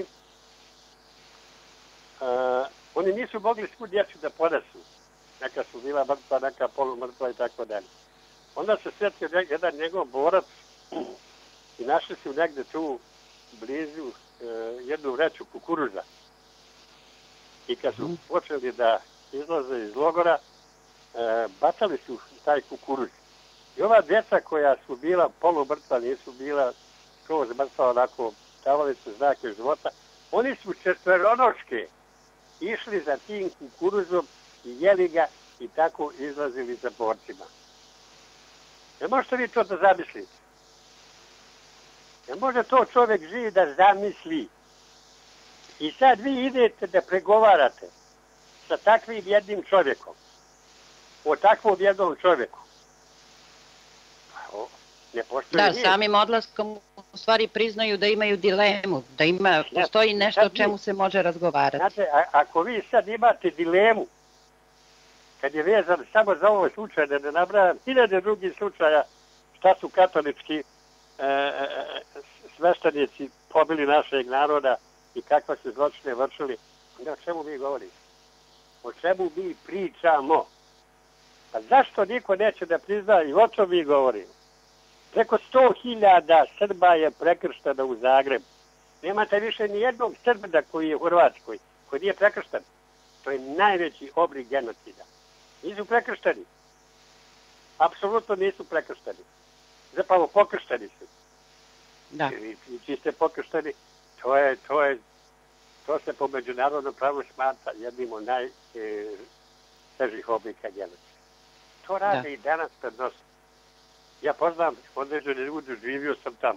uh, oni nisu mogli svu djecu da ponesu. Neka su bila mrtva, neka polumrtva i tako dalje. Onda se sjetio jedan njegov borac i našli su negde tu blizu e, jednu vreću kukuruza. I kad su počeli da izlaze iz logora, e, bacali su taj kukuruz. I ova djeca koja su bila polumrtva, nisu bila skroz mrtva, onako davali su znake života, oni su četveronoške išli za tim kukuruzom i jeli ga i tako izlazili za borcima. Ne možete vi to da zamislite. Ne može to čovjek živi da zamisli. I sad vi idete da pregovarate sa takvim jednim čovjekom. O takvom jednom čovjeku. O, ne postoji da, nije. Samim odlaskom u stvari priznaju da imaju dilemu, da ima, postoji nešto o čemu se može razgovarati. Znate, a, ako vi sad imate dilemu, kad je vezan samo za ovaj slučaj, da ne nabrajam hiljade drugih slučaja šta su katolički e, e, sveštenici pobili našeg naroda i kakva su zločine vršili, onda o čemu mi govorimo? O čemu mi pričamo? Pa zašto niko neće da prizna i o čemu mi govorimo? Preko sto hiljada Srba je prekršteno u Zagrebu. Nemate više ni jednog Srba koji je u Hrvatskoj, koji nije prekršten. To je najveći oblik genocida. Nisu prekršteni. Apsolutno nisu prekršteni. Zapravo pokršteni su. Da. I čiji ste pokršteni, to je, to je, to se po međunarodnom pravu smatra jednim od najtežih oblika genocida. To rade i danas pred nosom. Ja poznam određene ljudi, živio sam tamo,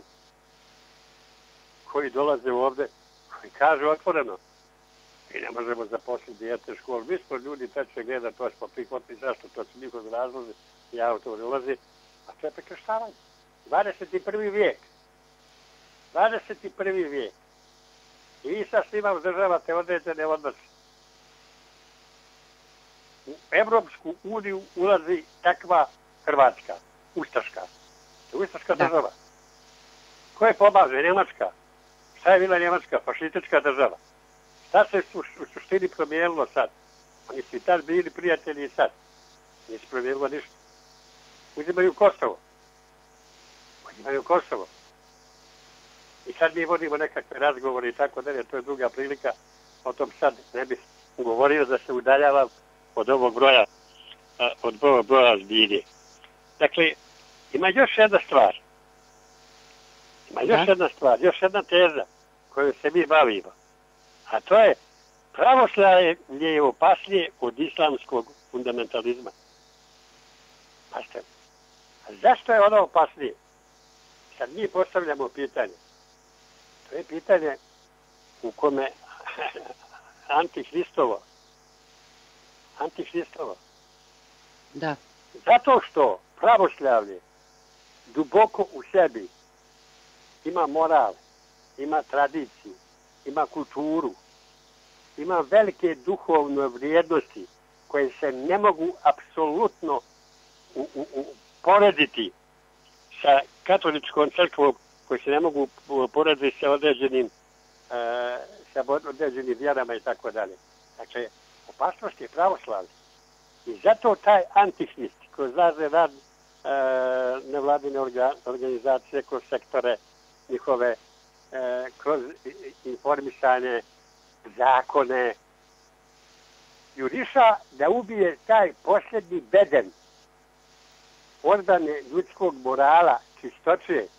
koji dolaze ovde, koji kažu otvoreno, mi ne možemo zaposliti dijete školu. Mi smo ljudi trećeg gleda, to smo prihvatili, zašto to su njihovi razlozi, ja u to ne ulazi, a to je prekrštavanje. dvadeset prvi vijek. dvadeset prvi vijek. I vi sad s njima uzdržavate određene odnose. U Evropsku uniju ulazi takva Hrvatska, ustaška. To je ustaška država. Ko je pomaže? Njemačka. Šta je bila Njemačka? Fašistička država. Šta se u suštini promijenilo sad? Oni su i tad bili prijatelji i sad. Nije se promijenilo ništa. Uzimaju Kosovo. Uzimaju Kosovo. I sad mi vodimo nekakve razgovore i tako dalje. To je druga prilika. O tom sad ne bih govorio da se udaljavam od ovog broja, od ovog broja zbilje. Dakle, ima još jedna stvar. Ima još jedna stvar, još jedna teza koju se mi bavimo. A to je, pravoslavlje je opasnije od islamskog fundamentalizma. Pazite, a zašto je ono opasnije? Sad mi postavljamo pitanje. To je pitanje u kome Antihristovo. Antihristovo. Da. Zato što pravoslavlje duboko u sebi ima moral, ima tradiciju, ima kulturu, ima velike duhovne vrijednosti koje se ne mogu apsolutno u, u, u, porediti sa katoličkom crkvom, koje se ne mogu porediti sa određenim e, sa određenim vjerama i tako dalje. Znači, opasnost je pravoslavlje. I zato taj antihrist kroz razne rad e, nevladine organizacije, kroz sektore njihove, e, kroz informisanje, zakone, juriša da ubije taj posljednji beden odbrane ljudskog morala, čistoće.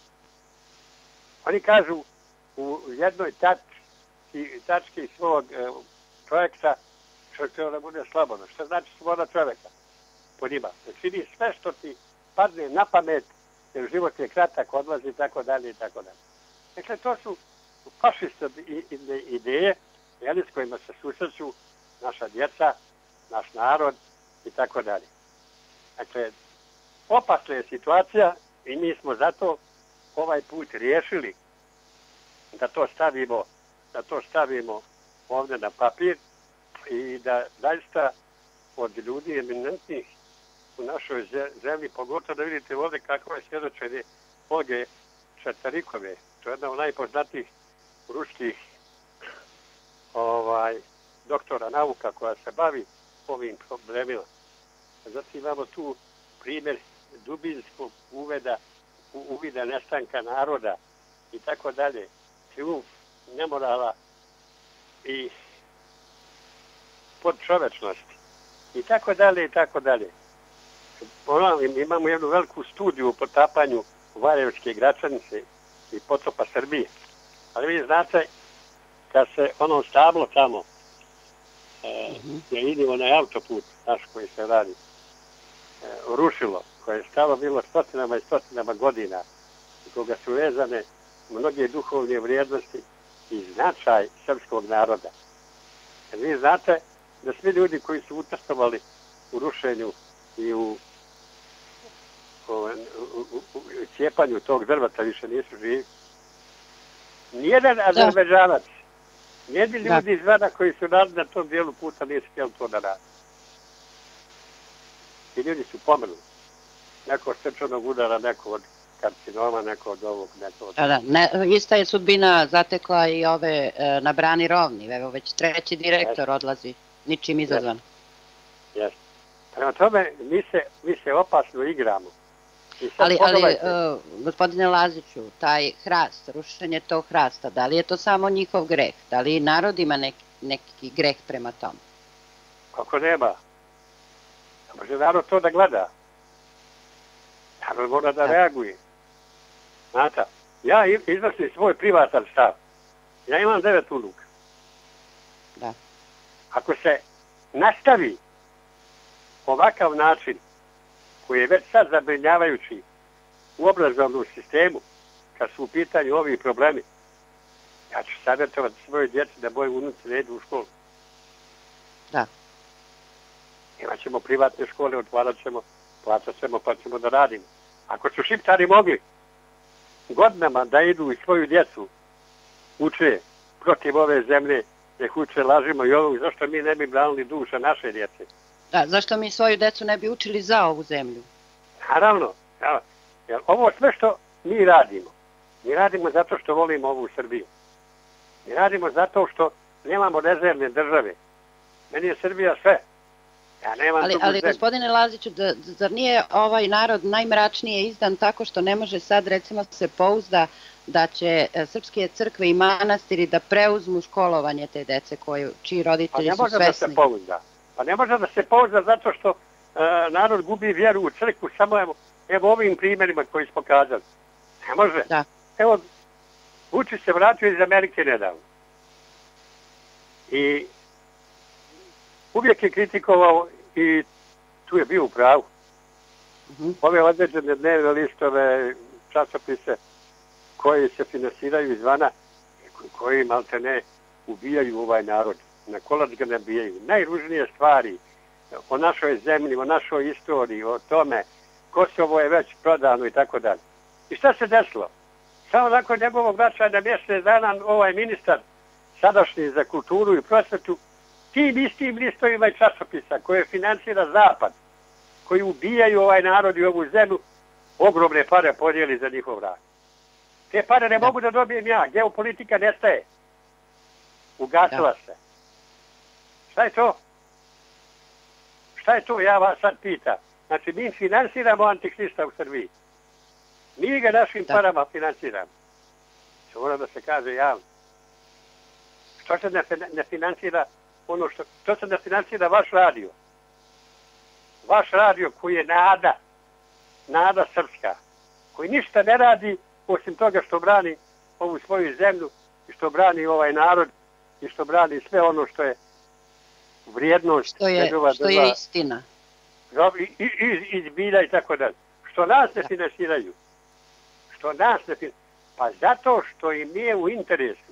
Oni kažu u jednoj tački, tački svog e, projekta čovjek treba da bude slobodan. Što znači sloboda čovjeka? Po njima. Da čini sve što ti padne na pamet, jer život je kratak, odlazi i tako dalje i tako dalje. Dakle, to su fašiste ideje, jeli, s kojima se susreću naša djeca, naš narod i tako dalje. Dakle, opasna je situacija i mi smo zato ovaj put riješili da to stavimo, da to stavimo ovdje na papir i da zaista od ljudi eminentnih u našoj zemlji, pogotovo da vidite ovdje kako je svjedočenje Olge Četarikove, to je jedna od najpoznatijih ruskih ovaj, doktora nauka koja se bavi ovim problemima. Zatim imamo tu primjer dubinskog uveda, uvida nestanka naroda i tako dalje, triumf nemorala i podčovečnosti i tako dalje i tako dalje. Imamo jednu veliku studiju o potapanju Varevske Gračanice i potopa Srbije. Ali vi znate, kad se ono stablo tamo e, gdje idemo na autoput naš koji se radi, e, rušilo, koje je stalo bilo stotinama i stotinama godina, u koga su vezane mnoge duhovne vrijednosti i značaj srpskog naroda. Jer vi znate da svi ljudi koji su učestvovali u rušenju i u, u, u, u, u cijepanju tog drveta više nisu živi. Nijedan Azerbejdžanac, nijedni ljudi iz Vana koji su radili na tom dijelu puta nisu htjeli to da radi. Ti ljudi su pomenuli. Neko od srčanog udara, neko od karcinoma, neko od ovog, neko od... Da, da. Ne, ista je sudbina zatekla i ove e, na Brani Rovni. Evo već treći direktor odlazi, ničim izazvan. Yes. Prema tome, mi se, mi se opasno igramo. Ali, ali uh, gospodine Laziću, taj hrast, rušenje tog hrasta, da li je to samo njihov greh? Da li narod ima neki, neki greh prema tomu? Kako nema? Može narod to da gleda. Narod mora da, da. reaguje. Znate, ja iznosim svoj privatan stav. Ja imam devet unuka. Da. Ako se nastavi ovakav način koji je već sad zabrinjavajući u obrazovnom sistemu, kad su u pitanju ovi problemi, ja ću savjetovati svoje djeci da moji unuci ne idu u školu. Da. Imat ćemo privatne škole, otvarat ćemo, plaćat ćemo, pa ćemo da radimo. Ako su Šiptari mogli godinama da idu i svoju djecu uče protiv ove zemlje, nek uče lažimo i ovog, zašto mi ne bi branili duša naše djece? Da, zašto mi svoju djecu ne bi učili za ovu zemlju? Naravno. Ja, jer ovo sve što mi radimo, mi radimo zato što volimo ovu Srbiju. Mi radimo zato što nemamo rezervne države. Meni je Srbija sve. Ja nemam ali, ali gospodine Laziću, da, zar nije ovaj narod najmračnije izdan tako što ne može sad recimo se pouzda da će srpske crkve i manastiri da preuzmu školovanje te dece koji, čiji roditelji su svesni? Pa ne može da se pouzda. Pa ne može da se pouzda zato što uh, narod gubi vjeru u crkvu samo evo, evo ovim primjerima koji smo kazali. Ne može. Da. Evo, Vučić se vratio iz Amerike nedavno. I uvijek je kritikovao i tu je bio u pravu. Uh-huh. Ove određene dnevne listove, časopise koji se finansiraju izvana, koji malte ne ubijaju ovaj narod. Na kolac ga nabijaju. Najružnije stvari o našoj zemlji, o našoj istoriji, o tome Kosovo je već prodano i tako dalje. I šta se desilo? Samo nakon njegovog vraćanja mjesec dana ovaj ministar sadašnji za kulturu i prosvetu tim istim listovima i časopisa koje finansira Zapad, koji ubijaju ovaj narod i ovu zemlju, ogromne pare podijeli za njihov rad. Te pare ne mogu da dobijem ja. Geopolitika nestaje. Ugasila se. Šta je to? Šta je to? Ja vas sad pitam. Znači, mi finansiramo Antikrista u Srbiji. Mi ga našim parama finansiramo. Što mora da se kaže javno. Što se ne finansira ono što... Što se ne finansira vaš radio? Vaš radio koji je nada. Nada srpska. Koji ništa ne radi osim toga što brani ovu svoju zemlju i što brani ovaj narod i što brani sve ono što je vrijednost. Što je, što je istina. I, i, iz bilja i tako dalje. Što nas ne finansiraju. Što nas ne finansiraju. Pa zato što im nije u interesu.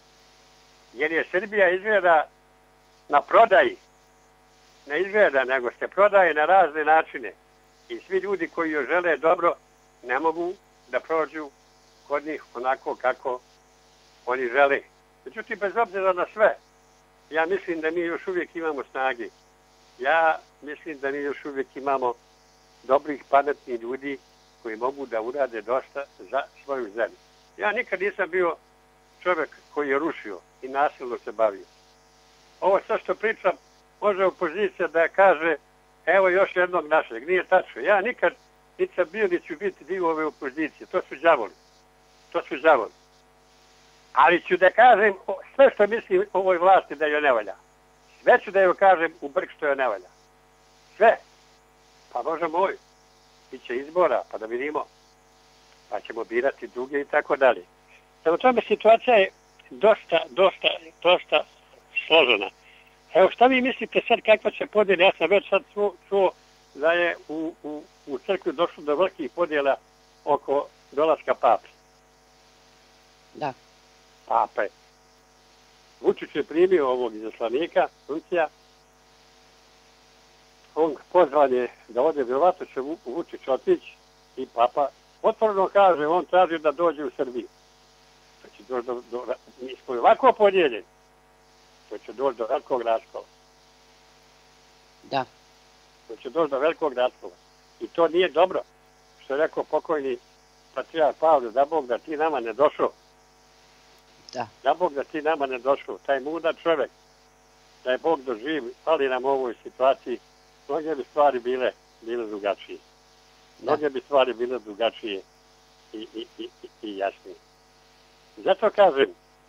Jer je Srbija izgleda na prodaji. Ne izgleda, nego se prodaje na razne načine. I svi ljudi koji joj žele dobro ne mogu da prođu kod njih onako kako oni žele. Međutim, bez obzira na sve, ja mislim da mi još uvijek imamo snage. Ja mislim da mi još uvijek imamo dobrih, pametnih ljudi koji mogu da urade dosta za svoju zemlju. Ja nikad nisam bio čovjek koji je rušio i nasilno se bavio. Ovo sve što pričam, može opozicija da kaže evo još jednog našeg. Nije tačno. Ja nikad nisam bio ni ću biti dio ove opozicije. To su đavoli. To su đavoli. Ali ću da kažem sve što mislim o ovoj vlasti da joj ne valja. Sve ću da joj kažem u brk što joj ne valja. Sve. Pa Bože moj, biće izbora, pa da vidimo. Pa ćemo birati druge i tako dalje. Samo tome situacija je dosta, dosta, dosta složena. Evo šta vi mislite sad kakva će podjela? Ja sam već sad čuo, čuo da je u, u, u crkvi došlo do velikih podjela oko dolaska pape. Da. Pape. Vučić je primio ovog izaslanika, Nuncija. On pozvan je da ode, vjerovatno će Vučić otići i papa otvoreno kaže, on traži da dođe u Srbiju. To će doći do, do, mi smo ovako podijeljeni. To će doći do velikog raskola. Da. To će doći do velikog raskola. I to nije dobro. Što je rekao pokojni patrijarh Pavle, da Bog da ti nama ne došao. Da. Da Bog da ti nama ne došao. Taj mudar čovjek, da je Bog doživ, ali nam u ovoj situaciji, mnoge bi stvari bile, bile drugačije. Mnoge bi stvari bile drugačije i, i, i, i jasnije. Zato kažem,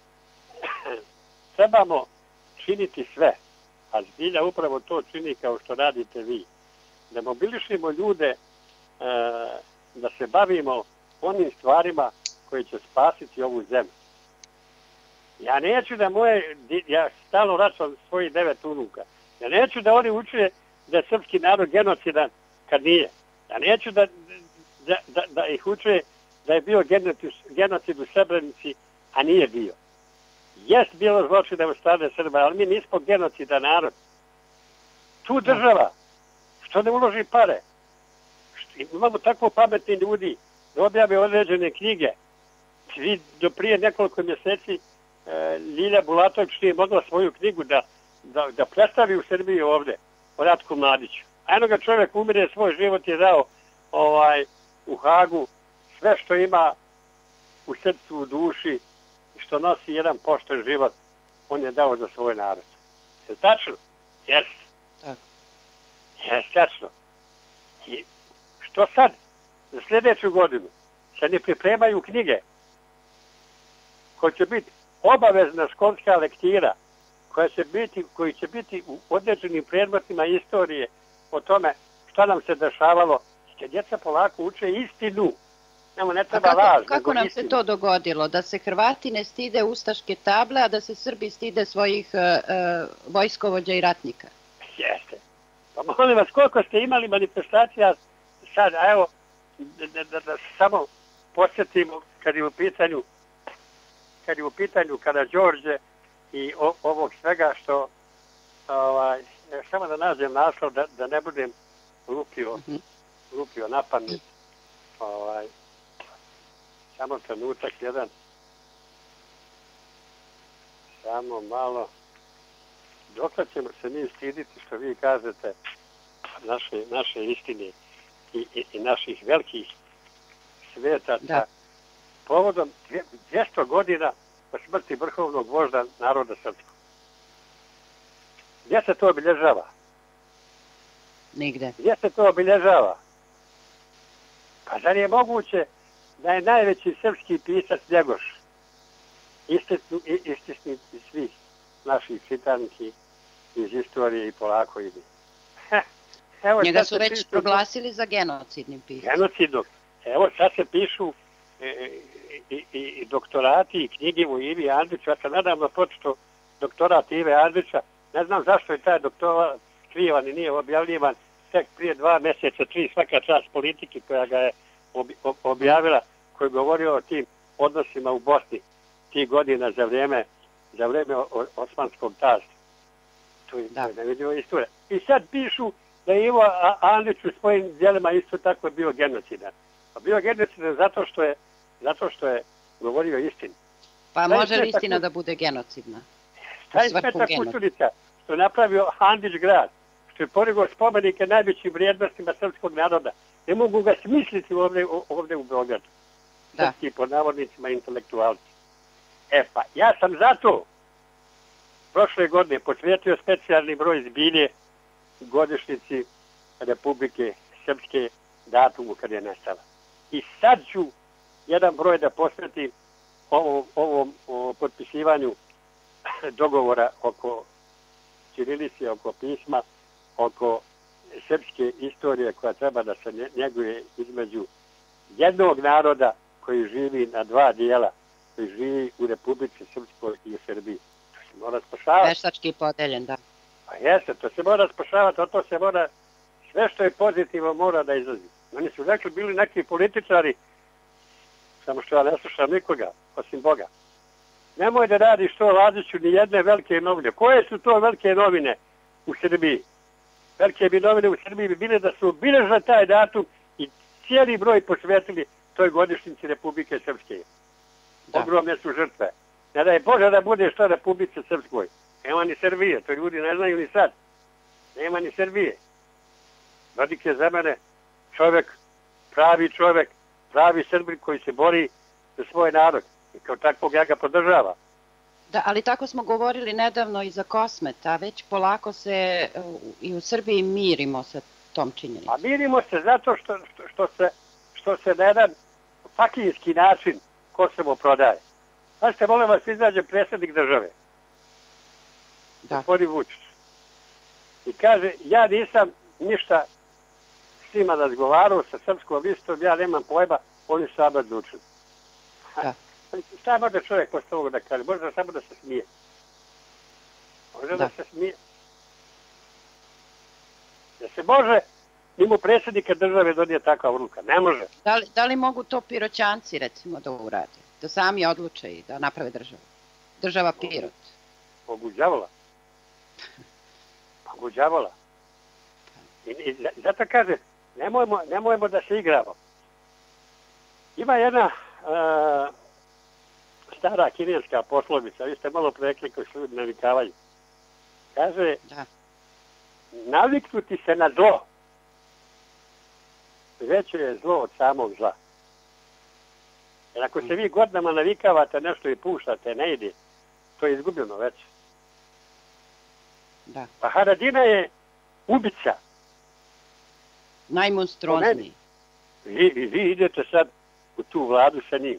trebamo činiti sve, a zbilja upravo to čini kao što radite vi. Da mobilišimo ljude e, da se bavimo onim stvarima koje će spasiti ovu zemlju. Ja neću da moje, ja stalno vraćam svojih devet unuka, ja neću da oni uče da je srpski narod genocidan kad nije. Ja neću da, da, da, da ih uče da je bio genocid u Srebrenici, a nije bio. Jest bilo zločina od strane Srba, ali mi nismo genocida narod. Tu država, što ne uloži pare? Imamo tako pametni ljudi da objave određene knjige. Vi do prije nekoliko mjeseci e, Ljilja Bulatović nije mogla svoju knjigu da, da, da predstavi u Srbiji ovdje o Ratku Mladiću. A jednoga čovjek umire, svoj život je dao ovaj, u Hagu, sve što ima u srcu, u duši, što nosi jedan pošten život, on je dao za svoj narod. Je tačno? Jes. Jes, tačno. I što sad? Za sljedeću godinu se ne pripremaju knjige koje će biti obavezna školska lektira, koja će biti, koji će biti u određenim predmetima istorije o tome šta nam se dešavalo. Kad djeca polako uče istinu. Nemo ne treba a kako, laž, kako nam istinu. Se to dogodilo? Da se Hrvati ne stide ustaške table, a da se Srbi stide svojih uh, uh, vojskovođa i ratnika? Jeste. Pa molim vas, koliko ste imali manifestacija sad, a evo, da, da, da, da samo posjetimo kad je u pitanju kad je u pitanju Karađorđe i o, ovog svega što ovaj, samo da nađem naslov da, da ne budem lupio, mm-hmm. lupio na pamet. Ovaj, samo trenutak jedan. Samo malo. Dokle ćemo se mi stiditi što vi kažete naše, naše istine i, i, i naših velikih svetaca. Da. Povodom dvjesto godina po smrti vrhovnog vožda naroda srpskog. Gdje se to obilježava? Nigde. Gdje se to obilježava? Pa zar je moguće da je najveći srpski pisac Njegoš istisni svih naših čitanki iz istorije i polako ide. Evo, njega su već pišu, proglasili za genocidnim pisacom. Genocidnog. Evo sad se pišu e, i, i, i doktorati i knjige u Ivi Andriću. Ja sam nedavno počeo doktorat Ive Andrića. Ne znam zašto je taj doktorat skrivan i nije objavljivan tek prije dva mjeseca, tri svaka čast politike koja ga je objavila, koji je govorio o tim odnosima u Bosni tih godina za vrijeme za vrijeme osmanskog carstva. To je nevidljiva istorija. I sad pišu da je Ivo Andrić u svojim djelima isto tako bio genocidan. A bio genocidan zato što je zato što je govorio istinu. Pa šta može li istina tako da bude genocidna? Šta je Sveta Kućunica što je napravio Andrić grad, što je porigao spomenike najvećim vrijednostima srpskog naroda? Ne mogu ga smisliti ovdje, ovdje u Beogradu. Da. Srpski pod navodnicima intelektualci. E pa, ja sam zato prošle godine posvetio specijalni broj zbilje godišnjici Republike Srpske datumu kad je nastala. I sad ću jedan broj da posvetim ovom, ovom o, potpisivanju dogovora oko ćirilice, oko pisma, oko srpske istorije koja treba da se njeguje između jednog naroda koji živi na dva dijela, koji živi u Republici Srpskoj i u Srbiji. To se mora spašavati. Veštački podeljen, da. Pa jeste, to se mora spašavati, a to se mora, sve što je pozitivno mora da izlazi. Oni su rekli, bili neki političari, samo što ja ne slušam nikoga, osim Boga. Nemoj da radiš to, Laziću, ni jedne velike novine. Koje su to velike novine u Srbiji? Velike bi novine u Srbiji bi bile da su obilježile taj datum i cijeli broj posvetili toj godišnjici Republike Srpske. Da. Ogromne su žrtve. Ne da je Bože da bude što Republike Srpskoj. Nema ni Srbije, to ljudi ne znaju ni sad. Nema ni Srbije. Dodik je za mene čovjek, pravi čovjek, pravi Srbin koji se bori za svoj narod. I kao takvog ja ga podržava. Da, ali tako smo govorili nedavno i za Kosmet, a već polako se i u Srbiji mirimo sa tom činjenicom. A mirimo se zato što, što, što, se, što se na jedan fakinski način Kosovo prodaje. Znači ste, molim vas, izađe predsjednik države. Da. Gospodin Vučić. I kaže, ja nisam ništa s njima razgovarao sa srpskom listom, ja nemam pojma, oni su samo odlučili. Da. Šta može čovjek posle ovoga da kaže? Može samo da se smije. Može da, da se smije. Da se može mimo predsjednika države donije takva odluka. Ne može. Da li, da li mogu to Piroćanci, recimo, da urade? Da sami odluče i da naprave državu? Država Pirot. Mogu đavola. Mogu đavola. I, i zato kaže, nemojmo, nemojmo da se igramo. Ima jedna uh, stara kineska poslovica, vi ste malo prerekli koji se ljudi navikavaju. Kaže, da. Naviknuti se na zlo. Veće je zlo od samog zla. Jer ako se vi godinama navikavate nešto i puštate, ne ide, to je izgubljeno već. Da. Pa Haradina je ubica. Najmonstruozniji. Vi, vi, vi idete sad u tu vladu sa njim.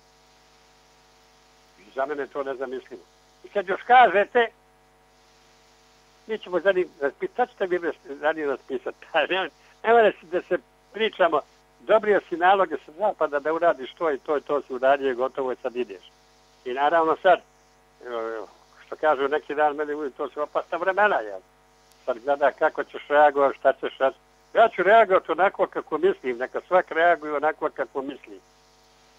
Za mene to nezamislivo. I kad još kažete, mi ćemo za njim raspisati, sad ćete mi za njim raspisati. Nema da se pričamo, dobrio si naloge sa zapada da uradiš to i to i to si uradio i gotovo i sad ideš. I naravno sad, što kažu neki dan, meni to su opasna vremena, jel? Sad gleda kako ćeš reagovati, šta ćeš reagovati. Ja ću reagovati onako kako mislim, neka svak reaguje onako kako misli.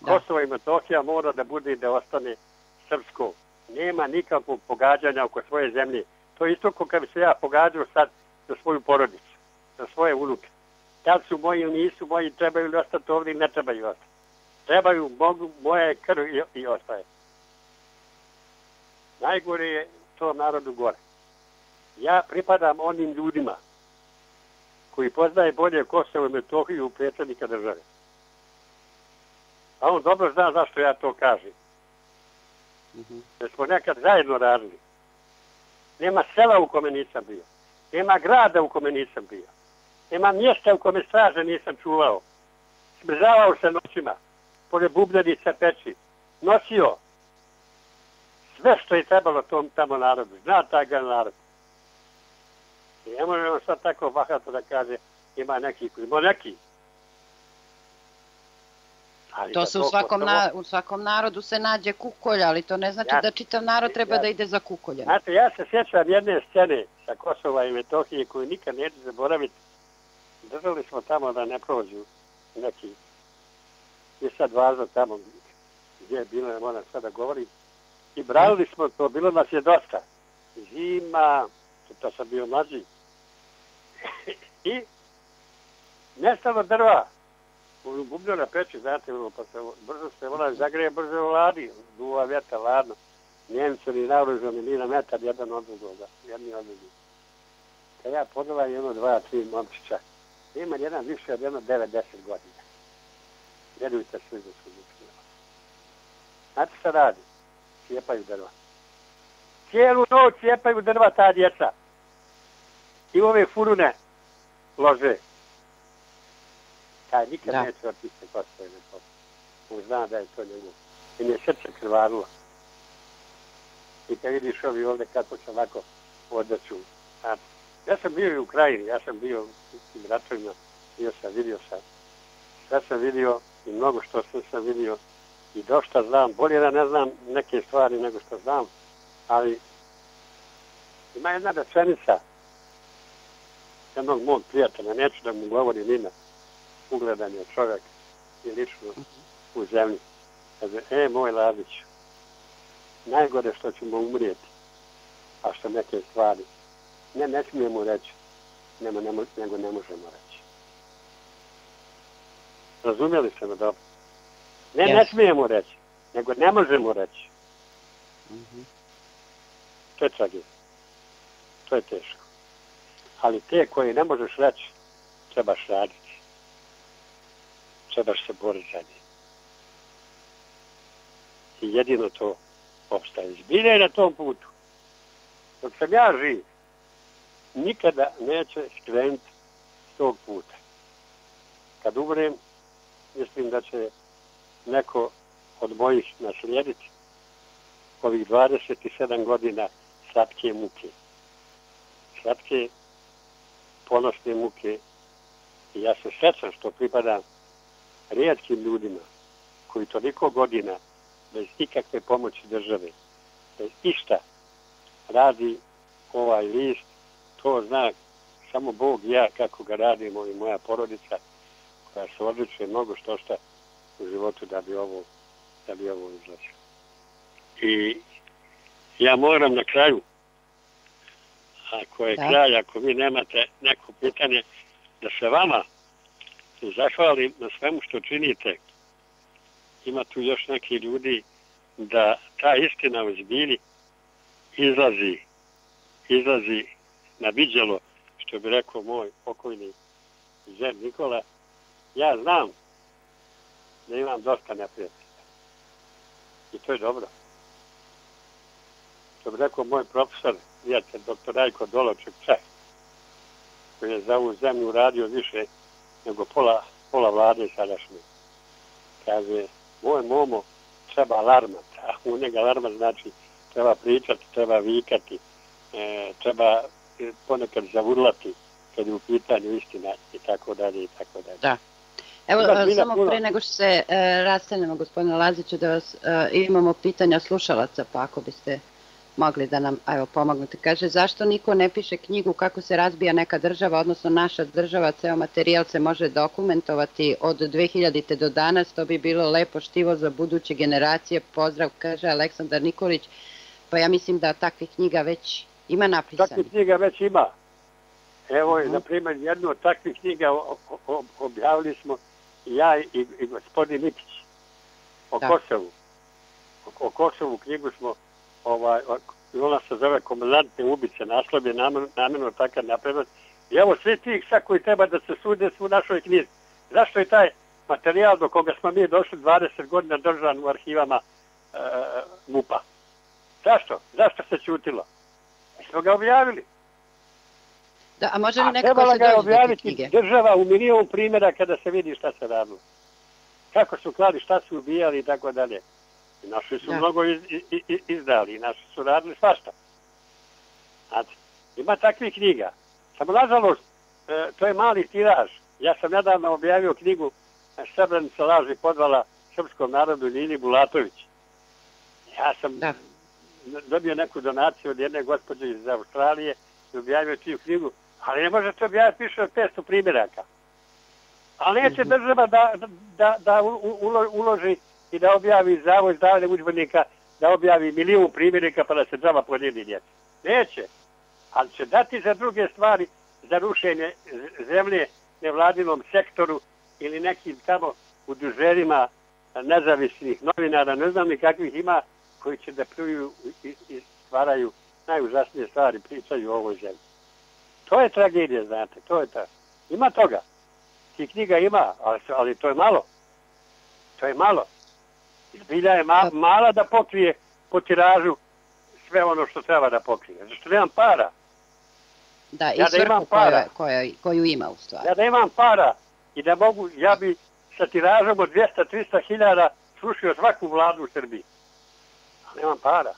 Kosovo i Metohija mora da bude i da ostane srpsko. Nema nikakvog pogađanja oko svoje zemlje. To je isto kao kad bi se ja pogađao sad za svoju porodicu, za svoje unuke. Da li su moji ili nisu moji, trebaju li ostati ovdje ili ne trebaju ostati. Trebaju, mogu, moja je krv i, i ostaje. Najgore je to narodu gore. Ja pripadam onim ljudima koji poznaje bolje Kosovo i Metohiju predsjednika države. A on dobro zna zašto ja to kažem. Mm-hmm. Jer smo nekad zajedno radili. Nema sela u kome nisam bio. Nema grada u kome nisam bio. Nema mjesta u kome straže nisam čuvao. Smrzavao se noćima. Pored bubnjarica peći. Nosio sve što je trebalo tom tamo narodu. Zna taj ga narod. I ne možemo sad tako bahato da kaže ima neki koji ima neki. Ali to se u svakom, na, u svakom narodu se nađe kukolj, ali to ne znači ja, da čitav narod treba ja, da ide za kukoljem. Znate, ja se sjećam jedne scene sa Kosova i Metohije koju nikad neću zaboraviti. Držali smo tamo da ne prođu neki. Je sad važno tamo gdje je bilo, ne moram sada govorim. I branili smo to, bilo nas je dosta. Zima, to sam bio mlađi. I nestalo drva. U bubnju na peći, znate, pa se brzo se ona zagreje, brzo u ladi, duva vjetar, ladno. Njemci ni naoružani, ni na metar, jedan od drugoga, jedni od drugoga. Kad ja podala jedno, dva, tri momčića, ima jedan više od jedno devet, deset godina. Vjerujte svi za su ljudski. Znate šta radi? Cijepaju drva. Cijelu noć cijepaju drva ta djeca. I ove furune lože. Taj nikad da. Neće otići Kosovo i Metohiju. On zna da je to njegov. I mi je srce krvarilo. I kad vidiš ovi ovdje kako se ovako oddaću. Ja sam bio i u Krajini, ja sam bio u tim ratovima, bio sam, vidio sam. Sve sam vidio i mnogo što sam, sam vidio i dosta znam. Bolje da ne znam neke stvari nego što znam, ali ima jedna rečenica jednog mog prijatelja, neću da mu govorim ime, ugledan je čovjek i lično u zemlji. Kaže, e, moj Laziću, najgore što ćemo umrijeti, a što neke stvari, ne, ne smijemo reći, nego ne, nego ne možemo reći. Razumjeli se me dobro? Ne, yes. Ne smijemo reći, nego ne možemo reći. Mm-hmm. To je tragedija. To je teško. Ali te koje ne možeš reći, trebaš raditi. Trebaš se boriti za njih. I jedino to opstaje. Zbilja je na tom putu. Dok sam ja živ, nikada neće skrenuti s tog puta. Kad umrem, mislim da će neko od mojih naslijediti ovih dvadeset sedam godina slatke muke. Slatke, ponosne muke. I ja se srećam što pripadam rijetkim ljudima koji toliko godina bez ikakve pomoći države, bez išta radi ovaj list, to zna samo Bog i ja kako ga radimo i moja porodica koja se odličuje mnogo što šta u životu da bi ovo, da bi ovo izlačio. I ja moram na kraju, ako je da. Kraj, ako vi nemate neko pitanje, da se vama zahvalim na svemu što činite. Ima tu još neki ljudi da ta istina u zbilji izlazi, izlazi na viđelo, što bi rekao moj pokojni zet Nikola. Ja znam da imam dosta neprijatelja. I to je dobro. Što bi rekao moj profesor, prijatelj, doktor Rajko Določek, Čeh, koji je za ovu zemlju uradio više nego pola, pola vlade sadašnje. Kaže, moj momo, treba alarmat, a u njega alarmat znači treba pričati, treba vikati, e, treba ponekad zavurlati kad je u pitanju istina i tako dalje i tako dalje. Da. Evo, samo puno. Pre nego što se e, rastanemo, gospodine Laziću, da vas e, imamo pitanja slušalaca, pa ako biste mogli da nam evo, pomognete. Kaže, zašto niko ne piše knjigu kako se razbija neka država, odnosno naša država, ceo materijal se može dokumentovati od dve hiljadite do danas, to bi bilo lepo štivo za buduće generacije. Pozdrav, kaže Aleksandar Nikolić. Pa ja mislim da takvih knjiga već ima napisane. Takvih knjiga već ima. Evo, na primjer, jednu od takvih knjiga objavili smo ja i gospodin Nikić o Kosovu. O Kosovu knjigu smo, ona se zove Komandantne ubice, naslov je namjerno takav napredan. I evo, svi tih sad koji treba da se sude su u našoj knjizi. Zašto je taj materijal do koga smo mi došli dvadeset godina držan u arhivama MUP-a? Zašto? Zašto se ćutilo? Mi smo ga objavili. Da, a može li a nekako trebala se ga je dođe do te objaviti knjige? Država u milijon primjera kada se vidi šta se radilo. Kako su klali, šta su ubijali i tako dalje. I naši su Da. mnogo iz, i- i- izdali i naši su radili svašta. Znate, ima takvih knjiga. Samo nažalost, e, to je mali tiraž. Ja sam nedavno objavio knjigu Srebrenica laži podvala srpskom narodu Lili Bulatović. Ja sam Da. dobio neku donaciju od jedne gospođe iz Australije i objavio tu knjigu, ali ne možete objaviti više od petsto primjeraka. Ali neće država da, da, da u- ulo- uloži i da objavi zavod izdavanja udžbenika, da objavi milijun primjeraka pa da se država podijeli djeci. Neće. Ali će dati za druge stvari, za rušenje z- zemlje nevladinom sektoru ili nekim tamo udruženjima nezavisnih novinara, ne znam ni kakvih ima, koji će da pljuju i, i stvaraju najužasnije stvari, pričaju o ovoj zemlji. To je tragedija, znate, to je ta. Ima toga. Ti knjiga ima, ali, ali to je malo. To je malo. Zbilja je ma, mala da pokrije po tiražu sve ono što treba da pokrije. Zašto nemam para. Da, i Ja da svrhu imam koju, para. koju, koju ima u stvari. Ja da imam para i da mogu, ja bi sa tiražom od dvjesto do trista hiljada srušio svaku vladu u Srbiji. Ali nemam para.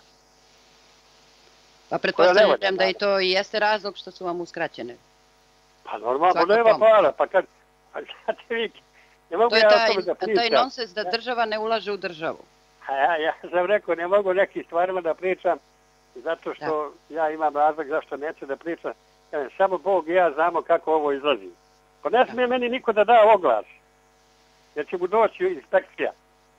Pa nevolja, pretpostavljam da da. i to i jeste razlog što su vam uskraćene. Pa normalno, Svaka nema pomoć. para. Pa kad, pa znate vi, ne mogu To je ja o taj, tome da pričam. taj nonsens da država ne ulaže u državu. A ja, ja sam rekao, ne mogu nekim stvarima da pričam, zato što ja imam razlog zašto neću da pričam. Ja, samo Bog i ja znamo kako ovo izlazi. Pa ne smije meni niko da da oglas, jer će mu doći inspekcija.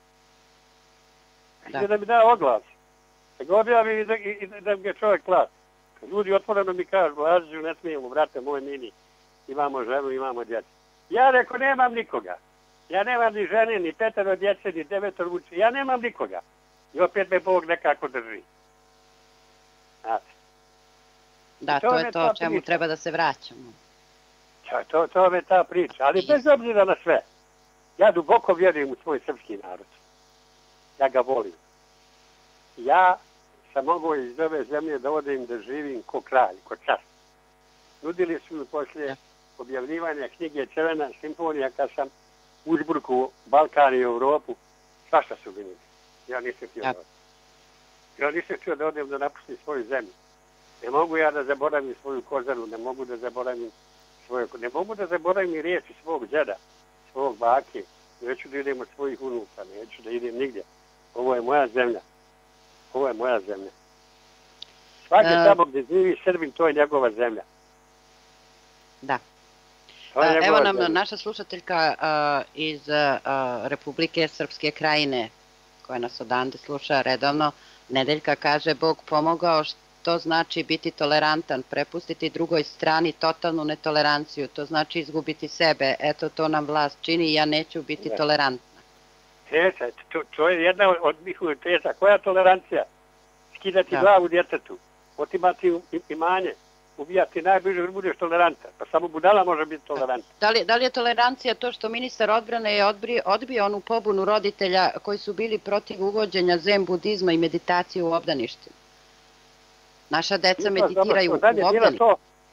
Da. da mi da oglas. Da ga objavi i da, i, i da mi ga čovjek plati. Kad ljudi otvoreno mi kažu, Blažiću, ne smijemo, brate moj mini, imamo ženu, imamo djecu. Ja rekao, nemam nikoga. Ja nemam ni žene, ni petero djece, ni devetoro uči. Ja nemam nikoga. I opet me Bog nekako drži. Znate. Da, to to je je to ta o čemu priča. treba da se vraćamo. To, to, to je ta priča. Ali bez obzira na sve, ja duboko vjerujem u svoj srpski narod. Ja ga volim. Ja sam mogao iz ove zemlje da odem da živim ko kralj, ko čast. Nudili su mi poslije objavljivanja knjige Crvena simfonija kad sam uzburku Balkan i Europu, svašta su bili. Ja nisam htio da odem. Ja nisam htio da odem da napustim svoju zemlju. Ne mogu ja da zaboravim svoju kozaru, ne mogu da zaboravim svoje, ne mogu da zaboravim riječi svog džeda, svog bake. Neću da idem od svojih unuka, neću da idem nigdje. Ovo je moja zemlja. Ovo je moja zemlja. Svaki E, tamo gdje živi Srbin, to je njegova zemlja. Da. To je A, njegova Evo nam zemlja. naša slušateljka a, iz a, Republike Srpske krajine, koja nas odande sluša redovno, Nedeljka kaže, Bog pomogao, što znači biti tolerantan, prepustiti drugoj strani totalnu netoleranciju, to znači izgubiti sebe, eto to nam vlast čini, ja neću biti Da. tolerantna. Teza, to, to je jedna od njihovih teza. Koja tolerancija? Skidati Da. glavu djetetu, otimati im- imanje, ubijati najbliže da budeš tolerantan. Pa samo budala može biti tolerantan. Da li, da li je tolerancija to što ministar odbrane je odbrio, odbio onu pobunu roditelja koji su bili protiv uvođenja zen budizma i meditacije u obdaništima? Naša deca Nisam vas dobro meditiraju čuo. u Zadnje je bilo obdaništima. to.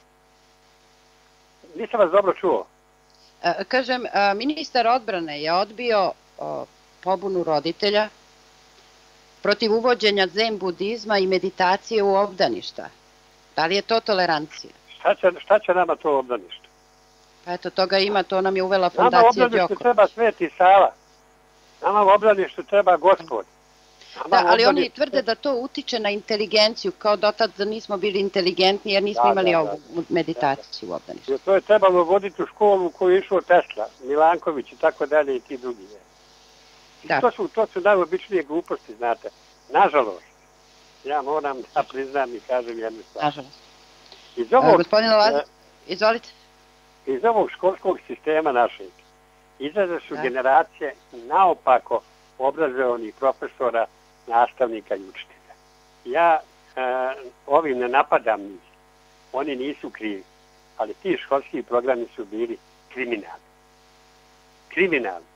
Nisam vas dobro čuo. E, Kažem, e, ministar odbrane je odbio o, pobunu roditelja protiv uvođenja zen budizma i meditacije u obdaništa. Da li je to tolerancija? Šta će, šta će nama to obdanište? Pa eto, toga ima, to nam je uvela Nama u fondacija obdaništu Đoković. treba Sveti Sava. Nama u obdaništu treba Gospod. Da, ali oni tvrde da to utiče na inteligenciju, kao dotad da nismo bili inteligentni jer nismo imali ovu meditaciju u obdaništu. To je trebalo voditi u školu koju je išao Tesla, Milanković i tako dalje i ti drugi. To su, to su najobičnije gluposti, znate. Nažalost, ja moram da priznam i kažem jednu stvar. Nažalost. Iz ovog, Gospodine Lazić, izvolite. Iz ovog školskog sistema našeg izlaze su generacije naopako obrazovanih profesora, nastavnika i učitelja. Ja ovim ne napadam njih. Oni nisu krivi. Ali ti školski programi su bili kriminalni. Kriminalni.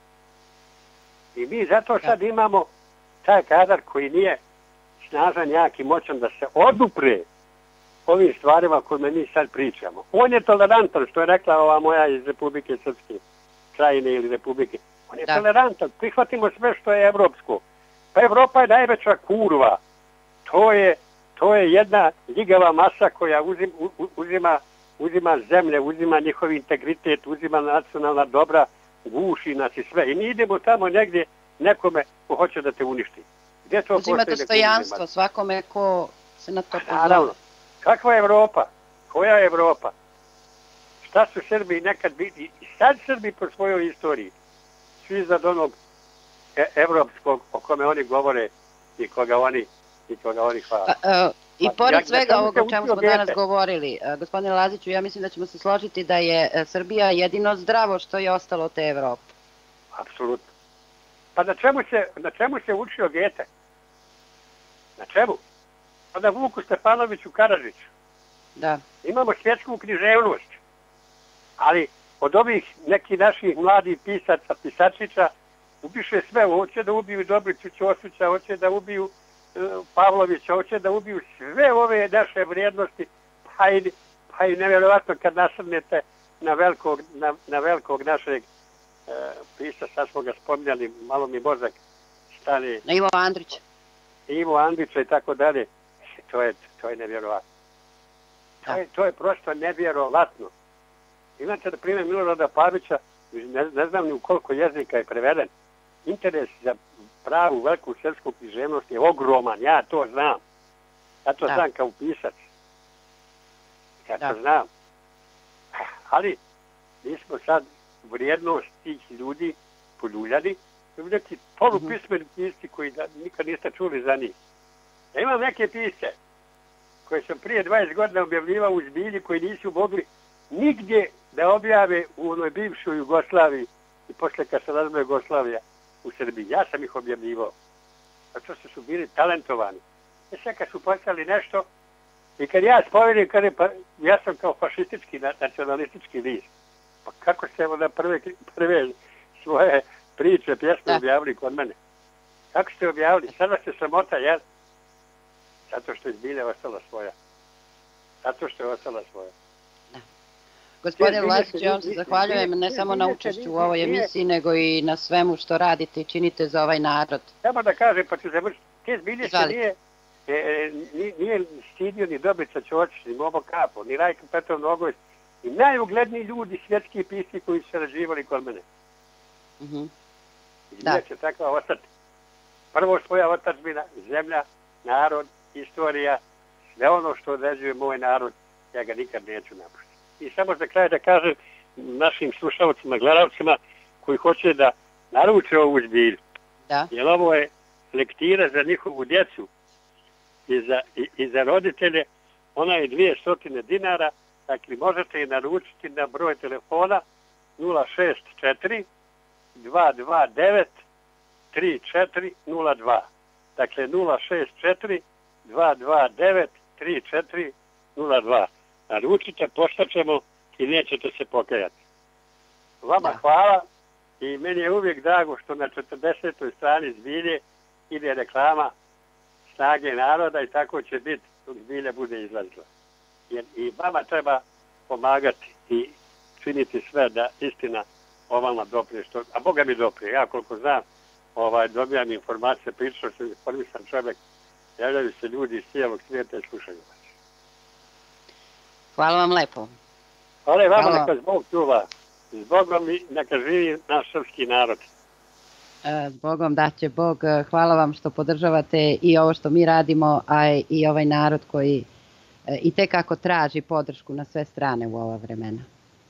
I mi zato sad imamo taj kadar koji nije snažan, jak i moćan da se odupre ovim stvarima kojima mi sad pričamo. On je tolerantan, što je rekla ova moja iz Republike Srpske krajine ili Republike. On je tolerantan. Prihvatimo sve što je evropsko. Pa Evropa je najveća kurva. To je, to je jedna ljigava masa koja uzim, uzima, uzima zemlje, uzima njihov integritet, uzima nacionalna dobra, guši nas i sve. I mi idemo tamo negdje nekome ko hoće da te uništi. Gdje to uzima dostojanstvo svakome ko se na to pozove. Naravno. Kakva je Evropa? Koja je Evropa? Šta su Srbi nekad bili? I sad Srbi po svojoj istoriji svi iznad onog e evropskog o kome oni govore i koga oni, i koga oni hvala. I pored svega ovoga o čemu smo danas govorili, gospodine Laziću, ja mislim da ćemo se složiti da je Srbija jedino zdravo što je ostalo od te Evrope. Apsolutno. Pa na čemu se, na čemu se učio Gete? Na čemu? Pa na Vuku Stefanoviću Karadžiću. Da. Imamo svjetsku književnost, ali od ovih nekih naših mladih pisaca, pisačića, upiše sve, hoće da ubiju Dobricu Ćosića, hoće da ubiju uh, Pavlovića, hoće da ubiju sve ove naše vrijednosti, pa i, pa i nevjerovatno kad nasrnete na velikog, na, na velikog našeg uh, pisa, sad smo ga spominjali, malo mi mozak stane. Na Ivo Andrića. Ivo Andrića i tako dalje. To je, to je nevjerovatno. To je, to je prosto nevjerovatno. Imate, na primjer, Milorada Pavića, ne, ne znam ni u koliko jezika je preveden. Interes za pravu veliku srpsku književnost je ogroman, ja to znam. Ja to da. znam kao pisac. Ja da. to znam. Ali, mi smo sad vrijednost tih ljudi poljuljani, neki polupismeni pisci koji da, nikad niste čuli za njih. Ja imam neke pisce koje sam prije dvadeset godina objavljivao u zbilji koji nisu mogli nigdje da objave u onoj bivšoj Jugoslaviji i posle kad se razbila Jugoslavija u Srbiji. Ja sam ih objavljivao. Zato što su bili talentovani. I sve kad su postali nešto i kad ja spomenim, kad je, pa, ja sam kao fašistički nacionalistički list. Pa kako ste evo na prve, prve svoje priče, pjesme objavili kod mene? Kako ste objavili? Sada se sramota, jel? Zato što je zbilja ostala svoja. Zato što je ostala svoja. Gospodin Lazić, ja vam se zahvaljujem ne samo na učešću u ovoj emisiji, nego i na svemu što radite i činite za ovaj narod. Samo da kažem, pa ću završiti. Te zbilje se nije, e, nije stidio ni Dobrica Ćosić, ni Momo Kapo, ni Rajko Petrov Nogović, i najugledniji ljudi, svjetski pisci koji su sarađivali kod mene. Mm-hmm. I da. će takva ostati. Prvo svoja otadžbina, zemlja, narod, istorija, sve ono što određuje moj narod, ja ga nikad neću napuštiti. I samo za kraj da kažem našim slušalcima, gledalcima koji hoće da naruče ovu zbilju. Da. Jer ovo je lektira za njihovu djecu i za, i, i za roditelje. Ona je dvije stotine dinara, dakle možete je naručiti na broj telefona nula šest četiri dva dva devet tri četiri nula dva. Dakle nula šest četiri dva dva devet tri četiri nula dva. Naručite, poštaćemo i nećete se pokajati. Vama da. hvala i meni je uvijek drago što na četrdesetoj strani zbilje ide reklama Snage naroda i tako će biti dok zbilja bude izlazila. Jer i vama treba pomagati i činiti sve da istina o vama doprije, što, a Boga mi doprije. Ja koliko znam, ovaj, dobijam informacije, pričao sam, informisan čovjek, javljaju se ljudi iz cijelog svijeta i slušaju vas. Hvala vam lepo. Hvala i vama, neka Bog čuva. S Bogom i neka živi naš srpski narod. S Bogom, da će Bog. Hvala vam što podržavate i ovo što mi radimo, a i ovaj narod koji i tekako traži podršku na sve strane u ova vremena.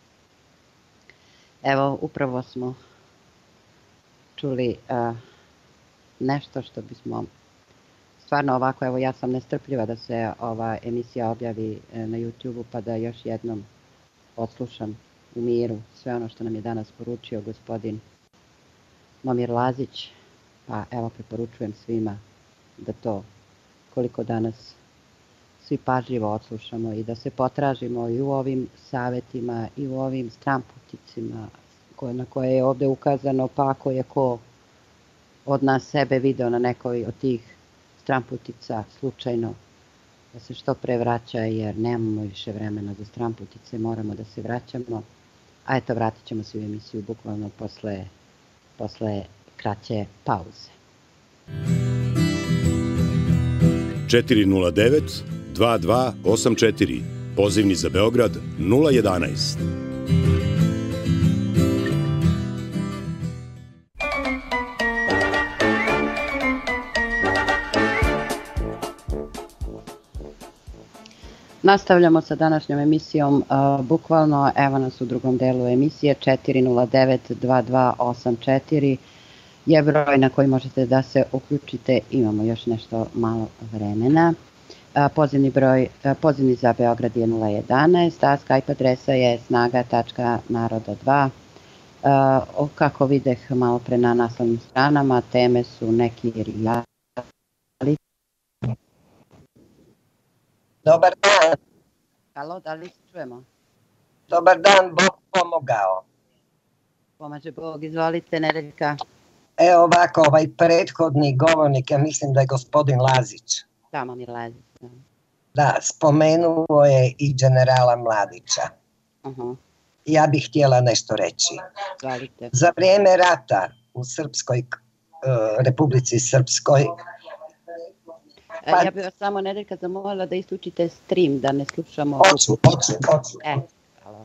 Evo, upravo smo čuli uh, nešto što bismo stvarno ovako, evo ja sam nestrpljiva da se ova emisija objavi na YouTube-u pa da još jednom odslušam u miru sve ono što nam je danas poručio gospodin Momir Lazić, pa evo preporučujem svima da to koliko danas svi pažljivo odslušamo i da se potražimo i u ovim savjetima i u ovim stramputicima na koje je ovdje ukazano, pa ako je ko od nas sebe video na nekoj od tih stramputica slučajno, da se što pre vraća jer nemamo više vremena za stramputice, moramo da se vraćamo, a eto vratit ćemo se u emisiju bukvalno posle, posle kraće pauze. četiri nula devet dva dva osam četiri, pozivni za Beograd nula jedanaest. Nastavljamo sa današnjom emisijom, uh, bukvalno evo nas u drugom delu emisije. Četiri nula devet dva dva osam četiri je broj na koji možete da se uključite, imamo još nešto malo vremena. Uh, pozivni broj, uh, pozivni za Beograd je nula jedanaest, a Skype adresa je snaga tačka naroda dva. Uh, kako videh malo pre na naslovnim stranama, teme su neki reality. Dobar dan. Halo, da li se čujemo? Dobar dan, Bog pomogao. Pomaže Bog, izvolite, Nedeljka. Evo ovako, ovaj prethodni govornik, ja mislim da je gospodin Lazić. Da, Momir Lazić. Da, da spomenuo je i generala Mladića. Uh-huh. Ja bih htjela nešto reći. Izvolite. Za vrijeme rata u Srpskoj, uh, Republici Srpskoj, Pa, ja bih vas samo, Nedeljka, zamolila da isključite stream, da ne slušamo... Hoću, hoću, hoću. E, hvala.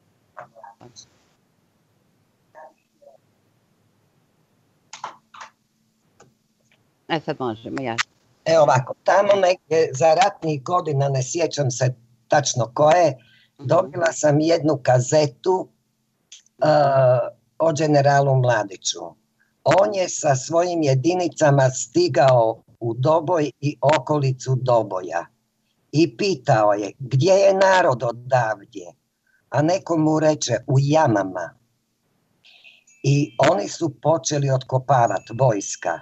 E, sad možemo, ja. Evo ovako, tamo negdje za ratnih godina, ne sjećam se tačno koje, dobila sam jednu kazetu uh, o generalu Mladiću. On je sa svojim jedinicama stigao u Doboj i okolicu Doboja i pitao je gdje je narod odavdje, a neko mu reče u jamama. I oni su počeli otkopavati vojska.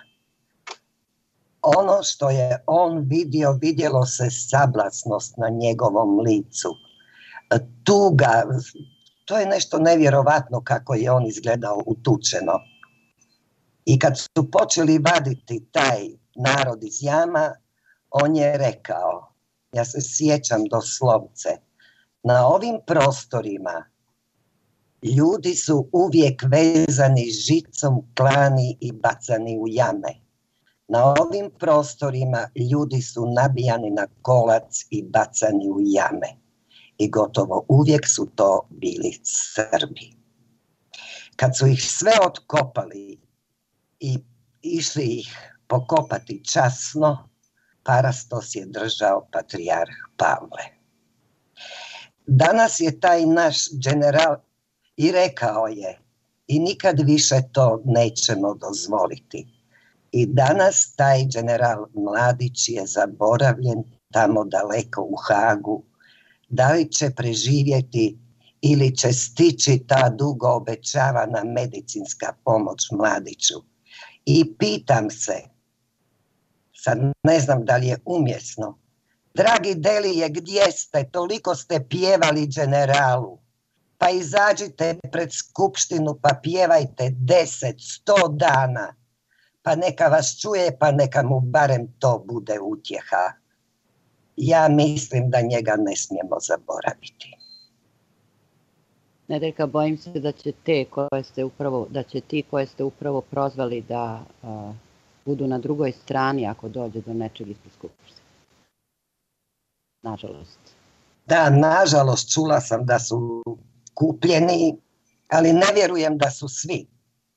Ono što je on vidio, vidjelo se sablasnost na njegovom licu. Tuga, to je nešto nevjerovatno kako je on izgledao utučeno. I kad su počeli vaditi taj narod iz jama, on je rekao, ja se sjećam doslovce, na ovim prostorima ljudi su uvijek vezani žicom, klani i bacani u jame. Na ovim prostorima ljudi su nabijani na kolac i bacani u jame. I gotovo uvijek su to bili Srbi. Kad su ih sve otkopali i išli ih pokopati časno, parastos je držao patrijarh Pavle. Danas je taj naš general i rekao je, i nikad više to nećemo dozvoliti. I danas taj general Mladić je zaboravljen tamo daleko u Hagu. Da li će preživjeti ili će stići ta dugo obećavana medicinska pomoć Mladiću. I pitam se, sad ne znam da li je umjesno, dragi Delije, gdje ste, toliko ste pjevali generalu, pa izađite pred skupštinu pa pjevajte deset, sto dana, pa neka vas čuje, pa neka mu barem to bude utjeha. Ja mislim da njega ne smijemo zaboraviti. Nedeljka, bojim se da će te koje ste upravo, da će ti koje ste upravo prozvali da uh, budu na drugoj strani ako dođe do nečeg ispred skupštine. Nažalost. Da, nažalost, čula sam da su kupljeni, ali ne vjerujem da su svi.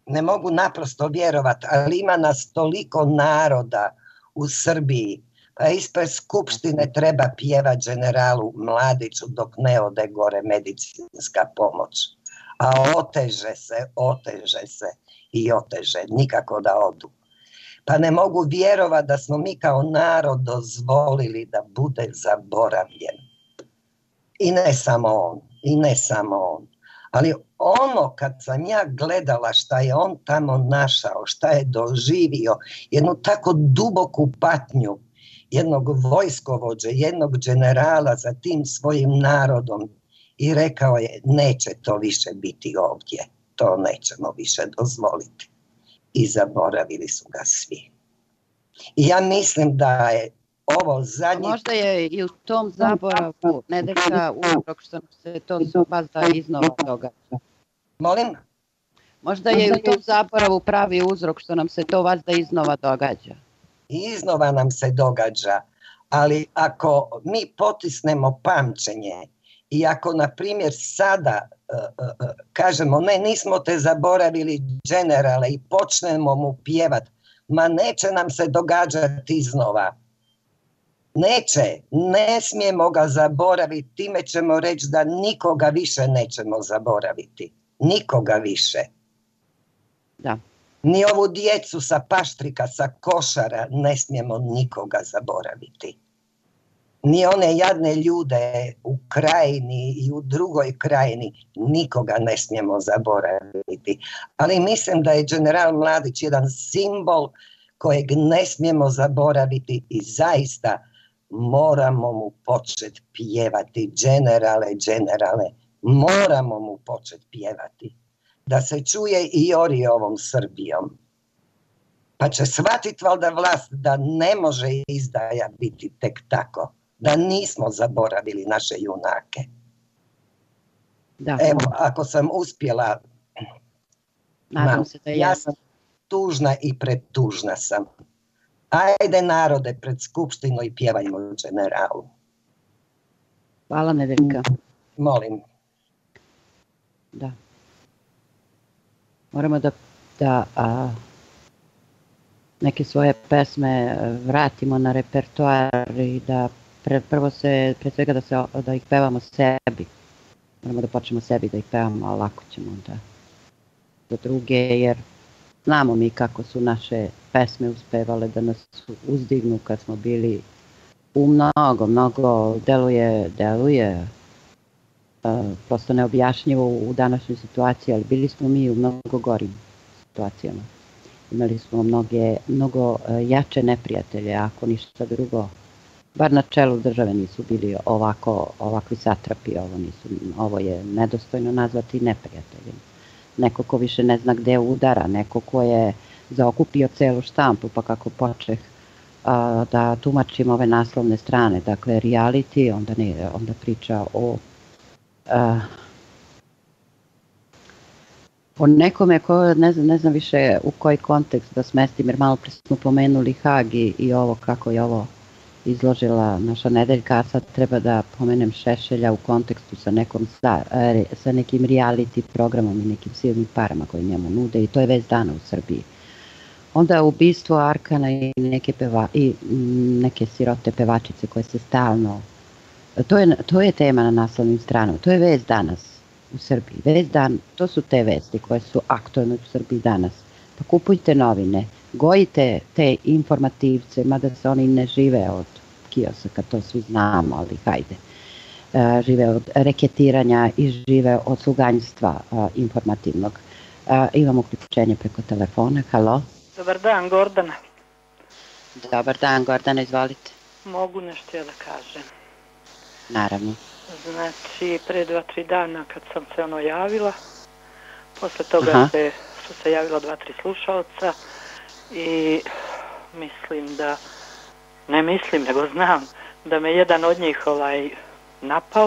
ne mogu naprosto vjerovati, ali ima nas toliko naroda u Srbiji, pa ispred Skupštine treba pjevat generalu Mladiću dok ne ode gore medicinska pomoć. A oteže se, oteže se i oteže, nikako da odu. Pa ne mogu vjerovati da smo mi kao narod dozvolili da bude zaboravljen. I ne samo on, i ne samo on. Ali ono kad sam ja gledala šta je on tamo našao, šta je doživio, jednu tako duboku patnju jednog vojskovođe, jednog generala za tim svojim narodom i rekao je neće to više biti ovdje, to nećemo više dozvoliti. I zaboravili su ga svi. I ja mislim da je ovo zadnji... Možda je i u tom zaboravu Nedeljka uzrok što nam se to bazda iznova događa. Molim? Možda je i u tom zaboravu pravi uzrok što nam se to vazda iznova događa. Iznova nam se događa, ali ako mi potisnemo pamćenje i ako, na primjer, sada uh, uh, kažemo ne, nismo te zaboravili generale i počnemo mu pjevat, ma neće nam se događati iznova. Neće, ne smijemo ga zaboraviti, time ćemo reći da nikoga više nećemo zaboraviti. Nikoga više. Da. Ni ovu djecu sa Paštrika, sa Košara ne smijemo nikoga zaboraviti. Ni one jadne ljude u Krajini i u drugoj Krajini nikoga ne smijemo zaboraviti. Ali mislim da je general Mladić jedan simbol kojeg ne smijemo zaboraviti i zaista moramo mu početi pjevati. Generale, generale, moramo mu početi pjevati. Da se čuje i ori ovom Srbijom. Pa će shvatiti valjda vlast da ne može izdaja biti tek tako. Da nismo zaboravili naše junake. Da. Evo, ako sam uspjela, nadam se da je. Ja sam tužna i pretužna sam. Ajde narode pred Skupštinu i pjevajmo generalu. Hvala Nedeljka. Molim. Da. Moramo da, da a, neke svoje pesme vratimo na repertoar i da pre, prvo se, pre svega da, se, da ih pevamo sebi. Moramo da počnemo sebi da ih pevamo, a lako ćemo onda za druge, jer znamo mi kako su naše pesme uspevale da nas uzdignu kad smo bili u mnogo, mnogo deluje, deluje uh, prosto neobjašnjivo u današnjoj situaciji, ali bili smo mi u mnogo gorim situacijama. Imali smo mnoge, mnogo uh, jače neprijatelje, ako ništa drugo. Bar na čelu države nisu bili ovako, ovakvi satrapi, ovo, nisu, ovo je nedostojno nazvati neprijateljem. Neko ko više ne zna gde udara, neko ko je zaokupio celu štampu, pa kako počeh a, da tumačim ove naslovne strane, dakle reality, onda, ne, onda priča o a, o nekome ko ne znam, ne znam više u koji kontekst da smestim, jer malo pre smo pomenuli Hag i, i ovo kako je ovo izložila naša Nedeljka, a sad treba da pomenem Šešelja u kontekstu sa, nekom, sa, sa nekim reality programom i nekim silnim parama koje njemu nude i to je već dana u Srbiji. Onda ubistvo Arkana i neke, peva, i neke sirote pevačice koje se stalno... To je, to je tema na naslovnim stranama, to je vest danas u Srbiji. Vest dan, to su te vesti koje su aktualne u Srbiji danas. Pa kupujte novine, gojite te informativce, mada se oni ne žive od kiosaka, to svi znamo, ali hajde. E, žive od reketiranja i žive od sluganjstva a, informativnog. A, imamo uključenje preko telefona, halo. Dobar dan, Gordana. Dobar dan, Gordana, izvolite. Mogu nešto ja da kažem? Naravno. Znači, pre dva, tri dana kad sam se ono javila, posle toga se, su se javila dva, tri slušalca i mislim da, ne mislim, nego znam da me jedan od njih ovaj napao,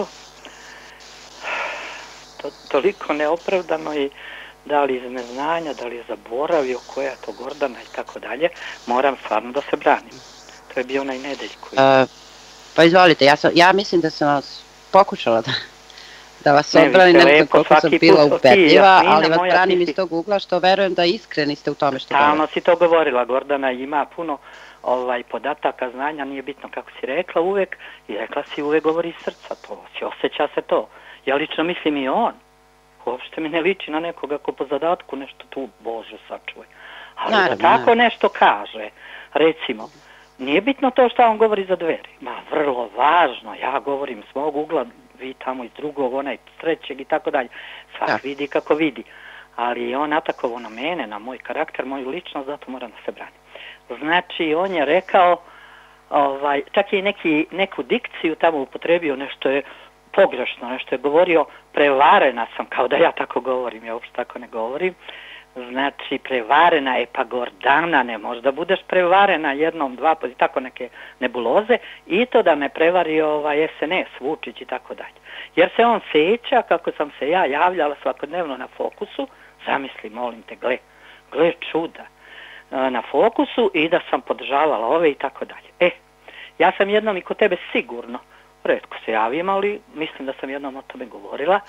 to, toliko neopravdano i da li iz neznanja, da li je zaboravio koja je to Gordana i tako dalje, moram stvarno da se branim. To je bio onaj Nedeljko. Uh, pa izvolite, ja, sam, ja mislim da sam vas pokušala da, Da vas odbrani, ne znam koliko sam bila ubedljiva, ali vas branim iz tog ugla što verujem da iskreni ste u tome što govorite. Stalno si to govorila, Gordana, ima puno ovaj, podataka, znanja, nije bitno kako si rekla uvek, i rekla si uvek govori iz srca, to si, osjeća se to. Ja lično mislim i on. Uopšte mi ne liči na nekoga ko po zadatku nešto tu, Bože, sačuvaj. Ali da tako nešto kaže, recimo, nije bitno to što on govori za Dveri. Ma, vrlo važno, ja govorim s mog ugla, vi tamo iz drugog, onaj trećeg i tako dalje. Svak vidi kako vidi. Ali on atakovo na mene, na moj karakter, moju ličnost, zato moram da se branim. Znači, on je rekao, ovaj, čak je neki, neku dikciju tamo upotrebio, nešto je pogrešno, nešto je govorio, prevarena sam, kao da ja tako govorim, ja uopšte tako ne govorim. Znači, prevarena je, pa Gordana, ne možda budeš prevarena jednom, dva, pa tako neke nebuloze, i to da me prevari ovaj S N S, Vučić i tako dalje. Jer se on sjeća kako sam se ja javljala svakodnevno na Fokusu, zamisli, molim te, gle, gle čuda, na Fokusu, i da sam podržavala ove i tako dalje. E, ja sam jednom i kod tebe sigurno, retko se javim, ali mislim da sam jednom o tome govorila,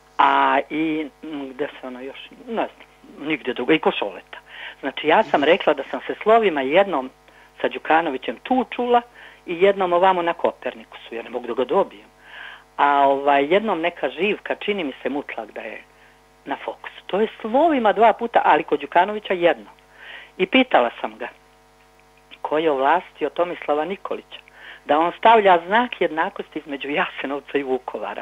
a i gde se ono još, ne znam, nigdje drugo, i Košoleta. Znači, ja sam rekla da sam se slovima jednom sa Đukanovićem tu čula i jednom ovamo na Kopernikusu, jer ne mogu da ga dobijem. A ovaj, jednom neka živka, čini mi se Mutlak da je na Fokusu. To je slovima dva puta, ali kod Đukanovića jedno. I pitala sam ga, ko je ovlastio Tomislava Nikolića da on stavlja znak jednakosti između Jasenovca i Vukovara.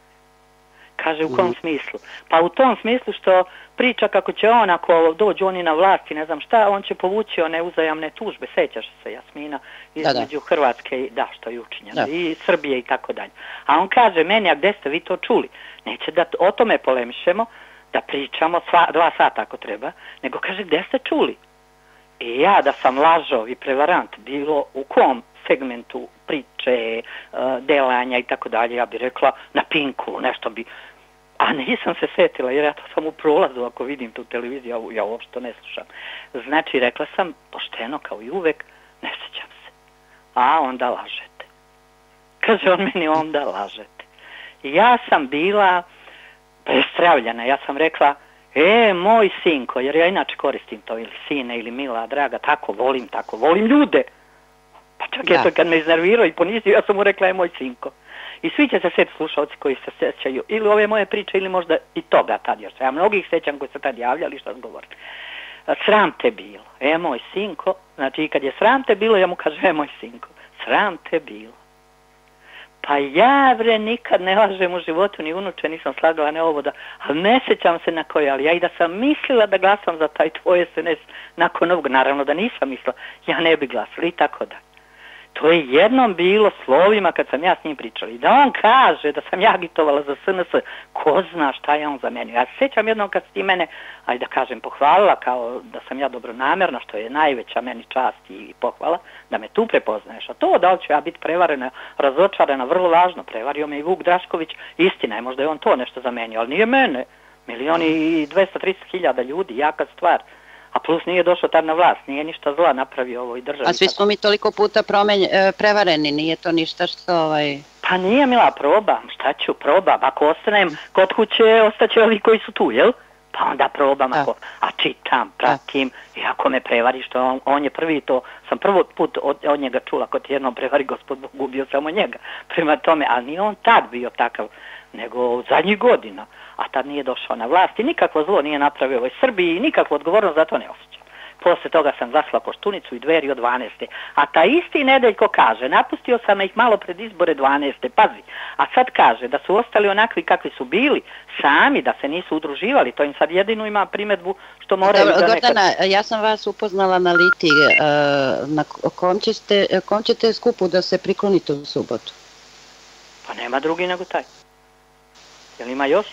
Kaže, u kom smislu? Pa u tom smislu što priča kako će on, ako dođu oni na vlast i ne znam šta, on će povući one uzajamne tužbe, sećaš se, Jasmina, između Hrvatske i, da, što je učinjeno, i Srbije i tako dalje. A on kaže, meni, a gde ste vi to čuli? Neće da o tome polemišemo, da pričamo dva sata ako treba, nego kaže, gde ste čuli? I ja da sam lažov i prevarant, bilo u kom segmentu priče, delanja i tako dalje, ja bih rekla na Pinku, nešto bi, a nisam se setila, jer ja to sam u prolazu, ako vidim tu televiziju, ja uopšte ne slušam. Znači, rekla sam, pošteno kao i uvek, ne sećam se. A onda lažete. Kaže on meni, onda lažete. I ja sam bila prestravljena, ja sam rekla, e, moj sinko, jer ja inače koristim to, ili sine, ili mila, draga, tako volim, tako volim ljude. Pa čak je to kad me iznervirao i ponizio, ja sam mu rekla, je moj sinko. I svi će se sjeti slušalci koji se sjećaju ili ove moje priče, ili možda i toga tad, jer se ja mnogih sjećam koji se tad javljali, što sam govorila. Sram te bilo, e, moj sinko, znači i kad je sram te bilo, ja mu kažem, e, moj sinko, sram te bilo. Pa ja, bre, nikad ne lažem u životu, ni unuče, nisam slagala, ne ovo da, ali ne sjećam se na koje, ali ja i da sam mislila da glasam za taj tvoj S N S nakon ovog, naravno da nisam mislila, ja ne bi glasila i tako da. To je jednom bilo slovima kad sam ja s njim pričala. I da on kaže da sam ja agitovala za S N S, ko zna šta je on za mene. Ja se sjećam jednom kad si ti mene, ajde da kažem, pohvalila kao da sam ja dobronamerna, što je najveća meni čast i pohvala, da me tu prepoznaješ. A to da li ću ja biti prevarena, razočarana, vrlo važno. Prevario me i Vuk Drašković, istina je, možda je on to nešto zamenio, ali nije mene. Milioni i dvesta trideset hiljada ljudi, jaka stvar. A plus nije došao tad na vlast, nije ništa zla napravio ovoj državi. A svi smo mi toliko puta prevareni, nije to ništa što ovaj... Pa nije, mila, probam, šta ću, probam, ako ostanem kod kuće, ostaće ovi koji su tu, jel? Pa onda probam, ako, a čitam, pratim, i ako me prevari, što on je prvi to, sam prvo put od njega čula, kod jednom prevari gospod Bog, ubio samo njega, prema tome, ali nije on tad bio takav, nego zadnjih godina, a tad nije došao na vlast i nikakvo zlo nije napravio ovoj Srbiji i nikakvu odgovornost za to ne osjećam. Posle toga sam glasila Koštunicu i Dveri od dvanaeste. A ta isti Nedeljko kaže, napustio sam ih malo pred izbore dvanaeste, pazi, a sad kaže da su ostali onakvi kakvi su bili, sami, da se nisu udruživali, to im sad jedino ima primedbu što moraju da nekad... Gordana, ja sam vas upoznala na Liti, na kom ćete skupu da se priklonite u subotu? Pa nema drugi nego taj. Jel ima još?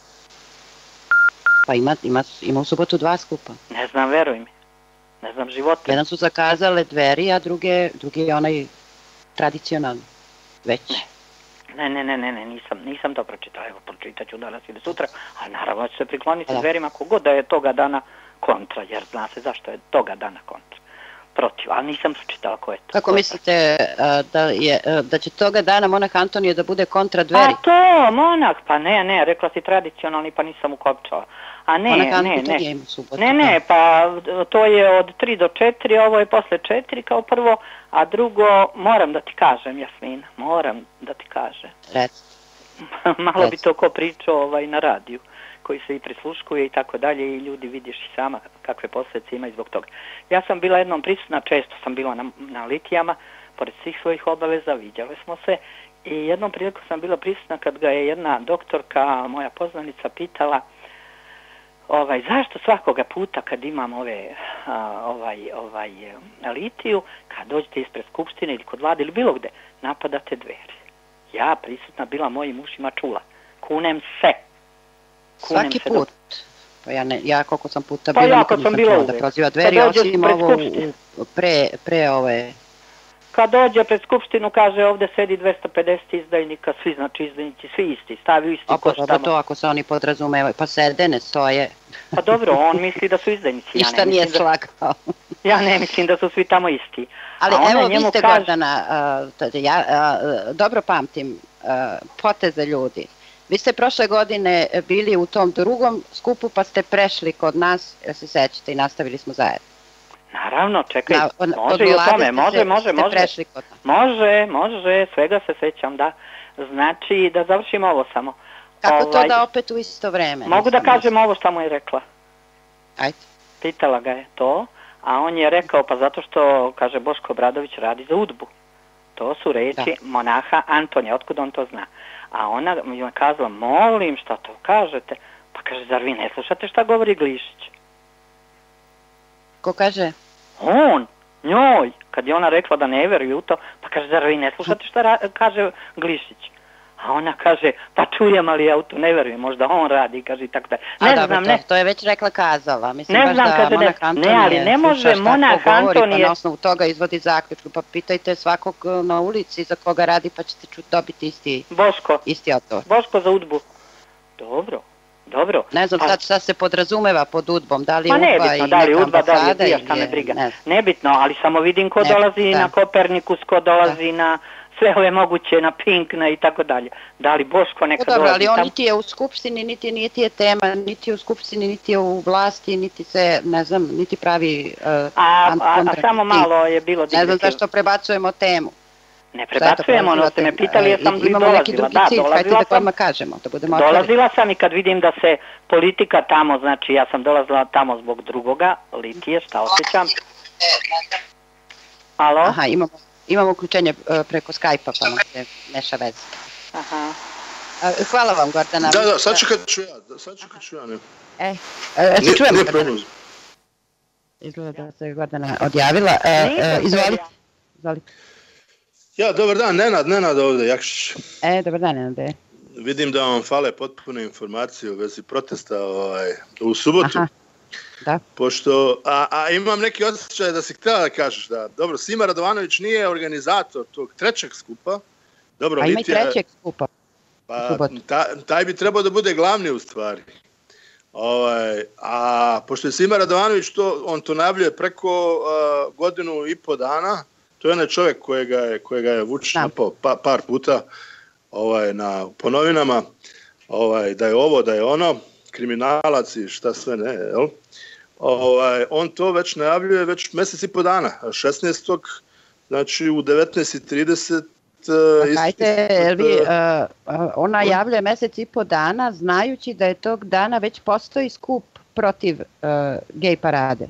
Pa ima, ima, ima u subotu dva skupa. Ne znam, veruj mi. Ne znam života. Jedan su zakazale Dveri, a druge, drugi je onaj tradicionalni. Već. Ne, ne, ne, ne, ne, nisam, nisam to pročitala. Evo, pročitat ću danas ili sutra. A naravno ću se prikloniti Dverima kogod da je toga dana kontra, jer zna se zašto je toga dana kontra. protiv, ali nisam pročitala ko je to. Kako mislite da, je, da će toga dana monah Antonije da bude kontra dveri? A to, monah, pa ne, ne, rekla si tradicionalni, pa nisam ukopčala. A ne, ne, ne, ne, ne, pa to je od tri do četiri, ovo je posle četiri kao prvo, a drugo, moram da ti kažem, Jasmina, moram da ti kažem. Reci. Malo bi to ko pričao ovaj, na radiju, koji se i prisluškuje i tako dalje i ljudi vidiš i sama kakve posljedice ima i zbog toga. Ja sam bila jednom prisutna, često sam bila na, na litijama, pored svih svojih obaveza, viđale smo se i jednom priliku sam bila prisutna kad ga je jedna doktorka, moja poznanica, pitala ovaj, zašto svakoga puta kad imam ove, a, ovaj, ovaj, litiju, kad dođete ispred skupštine ili kod vlade ili bilo gde, napadate dveri. Ja prisutna bila mojim ušima čula. Kunem se. Kunem Svaki se put. Do... Pa ja, ne, ja koliko sam puta pa bila, ja, nikad nisam čula da proziva dveri, osim ovo u, pre, pre ove... Kad dođe pred skupštinu, kaže ovdje sedi dvesta pedeset izdajnika, svi znači izdajnici, svi isti, stavio isti koš tamo. Pa to ako se oni podrazumevaju, pa sede, ne stoje. Pa dobro, on misli da su izdajnici. I šta nije slagao. Ja ne mislim da su svi tamo isti. Ali evo vi ste, kaže... Gordana, uh, ja uh, dobro pamtim uh, poteze ljudi. Vi ste prošle godine bili u tom drugom skupu pa ste prešli kod nas, ja se sećate, i nastavili smo zajedno. Naravno, čekaj, Na, od, može i o tome, može, se, može, može. Može, može, svega se sećam, da. Znači, da završimo ovo samo. Kako ovaj, to da opet u isto vreme? Mogu da kažem ovo što mu je rekla. Ajde. Pitala ga je to, a on je rekao, pa zato što, kaže, Boško Obradović radi za udbu. To su reči da. Monaha Antonija, otkud on to zna. A ona mi je kazala, molim, šta to kažete? Pa kaže, zar vi ne slušate šta govori Glišić? Ko kaže? On, njoj, kad je ona rekla da ne veruje u to, pa kaže, zar vi ne slušate šta kaže Glišić? A ona kaže, pa čujem, ali ja u to ne verujem, možda on radi, kaže i tako da. Ne a znam, dobro, to, to je već rekla kazala. Mislim, ne baš znam, da kaže, monah Antonije, ne, ali ne može monah Antonije. Pa na osnovu toga izvodi zaključku, pa pitajte svakog na ulici za koga radi, pa ćete čuti dobiti isti, Boško. isti odgovor. Boško za udbu. Dobro. Dobro. Ne znam sad šta se podrazumeva pod udbom, da li pa udba nebitno, i da li neka udba, da li je ambasada šta me briga. Ne nebitno, ali samo vidim ko ne, dolazi da. na Kopernikus, ko dolazi da. na sve ove moguće, na Pink, na i tako dalje. Da li Boško neka dobro, dolazi ali on tam... niti je u skupštini, niti, niti je tema, niti je u skupštini, niti je u vlasti, niti se, ne znam, niti pravi... Uh, a, a, a samo malo je bilo... Ne znam zašto prebacujemo temu. Ne prebacujemo, ono ste me pitali, ja sam imamo dolazila. Neki drugi da, cilj, dolazila hajde da sam, odmah kažemo, da budemo dolazila sam i kad vidim da se politika tamo, znači ja sam dolazila tamo zbog drugoga, litije, šta osjećam. Alo? Aha, imamo, imamo uključenje uh, preko Skype-a, pa nam se neša veze. Aha. Uh, hvala vam, Gordana. Da, da, sad ću kad ću ja, sad ću kad ću ja, ne. E, uh, se čujemo, Gordana. Izgleda da se Gordana odjavila. Uh, uh, izvolite. Izvolite. Ja, dobar dan, Nenad, Nenad ovdje, Jakšić. E, dobar dan, Nenade. Vidim da vam fale potpune informacije u vezi protesta ovaj, u subotu. Aha, da. Pošto, a, a imam neki osjećaj da si htjela da kažeš da, dobro, Sima Radovanović nije organizator tog trećeg skupa. Dobro, a ima i Litija, trećeg skupa. Pa, ta, taj bi trebao da bude glavni u stvari. Ovaj, a pošto je Sima Radovanović, to, on to najavljuje preko uh, godinu i po dana. To je onaj čovjek kojega je, kojega je Vučić napao pa, par puta ovaj, na, po novinama, ovaj, da je ovo, da je ono, kriminalac i šta sve ne, jel? Ovaj, on to već najavljuje već mjesec i po dana, šesnaestog znači u devetnaest i trideset. Uh, Hajte, vi, uh, uh, on najavljuje mjesec i po dana, znajući da je tog dana već postoji skup protiv uh, gej parade.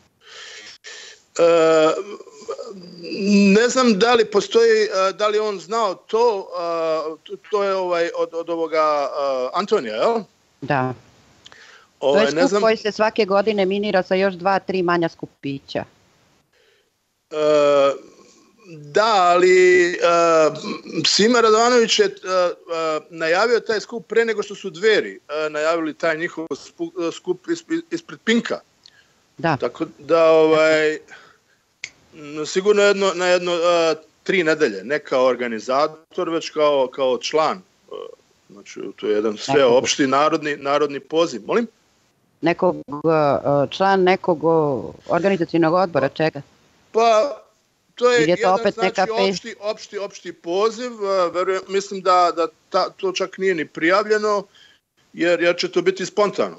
Uh, ne znam da li postoji, da li on znao to, to je ovaj od, od ovoga Antonija, jel? Da. Ovaj, to je skup ne znam, koji se svake godine minira sa još dva, tri manja skupića. Uh, da, ali uh, Sima Radovanović je uh, uh, najavio taj skup pre nego što su Dveri uh, najavili taj njihov skup ispred, ispred Pinka. Da. Tako da, ovaj... sigurno jedno, na jedno uh, tri nedelje, ne kao organizator, već kao, kao član. Uh, znači, to je jedan sveopšti narodni, narodni poziv. Molim? Nekog, uh, član nekog uh, organizacijnog odbora, čega? Pa, to je, je to jedan opet znači, neka fe... opšti, opšti, opšti poziv. Verujem, mislim da, da ta, to čak nije ni prijavljeno, jer, jer će to biti spontano.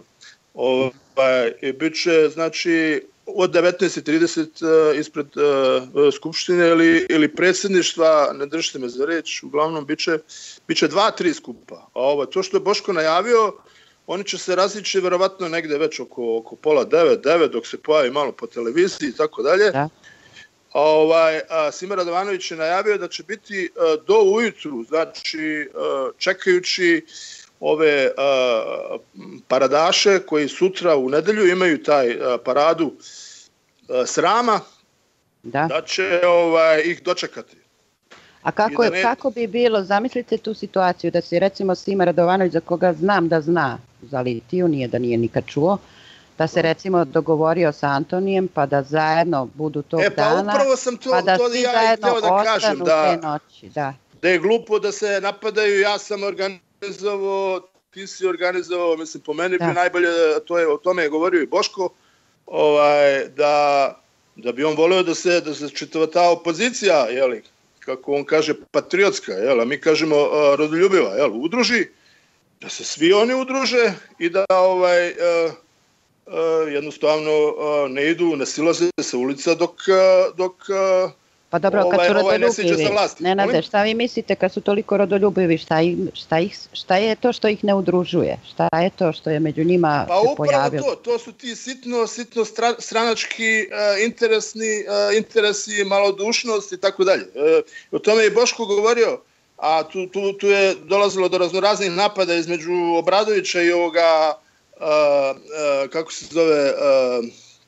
Ovaj, bit će, znači, od devetnaest i trideset uh, ispred uh, Skupštine ili, ili predsjedništva, ne držite me za reč, uglavnom bit će, bit će dva, tri skupa. A ovo, to što je Boško najavio, oni će se razići verovatno negde već oko, oko pola devet, devet, dok se pojavi malo po televiziji i tako dalje. Da. A, ovaj, a, Sima Radovanović je najavio da će biti a, do ujutru, znači a, čekajući ove a, paradaše koji sutra u nedelju imaju taj a, paradu a, srama, da, da će ovaj, ih dočekati. A kako, ne... kako bi bilo, zamislite tu situaciju, da se recimo Sima Radovanović, za koga znam da zna za litiju, nije da nije nikad čuo, da se recimo dogovorio sa Antonijem, pa da zajedno budu tog e, pa dana, upravo sam to, pa da to svi ja zajedno da kažem, ostanu da, te noći. Da. da je glupo da se napadaju, ja sam organizovao, ti si organizovao, mislim, po meni da. bi najbolje, to je, o tome je govorio i Boško, ovaj, da, da bi on voleo da se, da se čitava ta opozicija, jeli, kako on kaže, patriotska, jel, a mi kažemo uh, rodoljubiva, jel, udruži, da se svi oni udruže i da ovaj, uh, uh, jednostavno uh, ne idu, ne silaze sa ulica dok, uh, dok uh, pa dobro, ovaj, kad su ovaj rodoljubivi, Nenade, šta vi mislite kad su toliko rodoljubivi, šta, ih, šta, ih, šta je to što ih ne udružuje? Šta je to što je među njima pa se pojavilo? Pa upravo to, to su ti sitno, sitno stra, stranački uh, interesni, uh, interesi, malodušnost i tako dalje. O tome je Boško govorio, a tu, tu, tu je dolazilo do raznoraznih napada između Obradovića i ovoga, uh, uh, kako se zove, uh,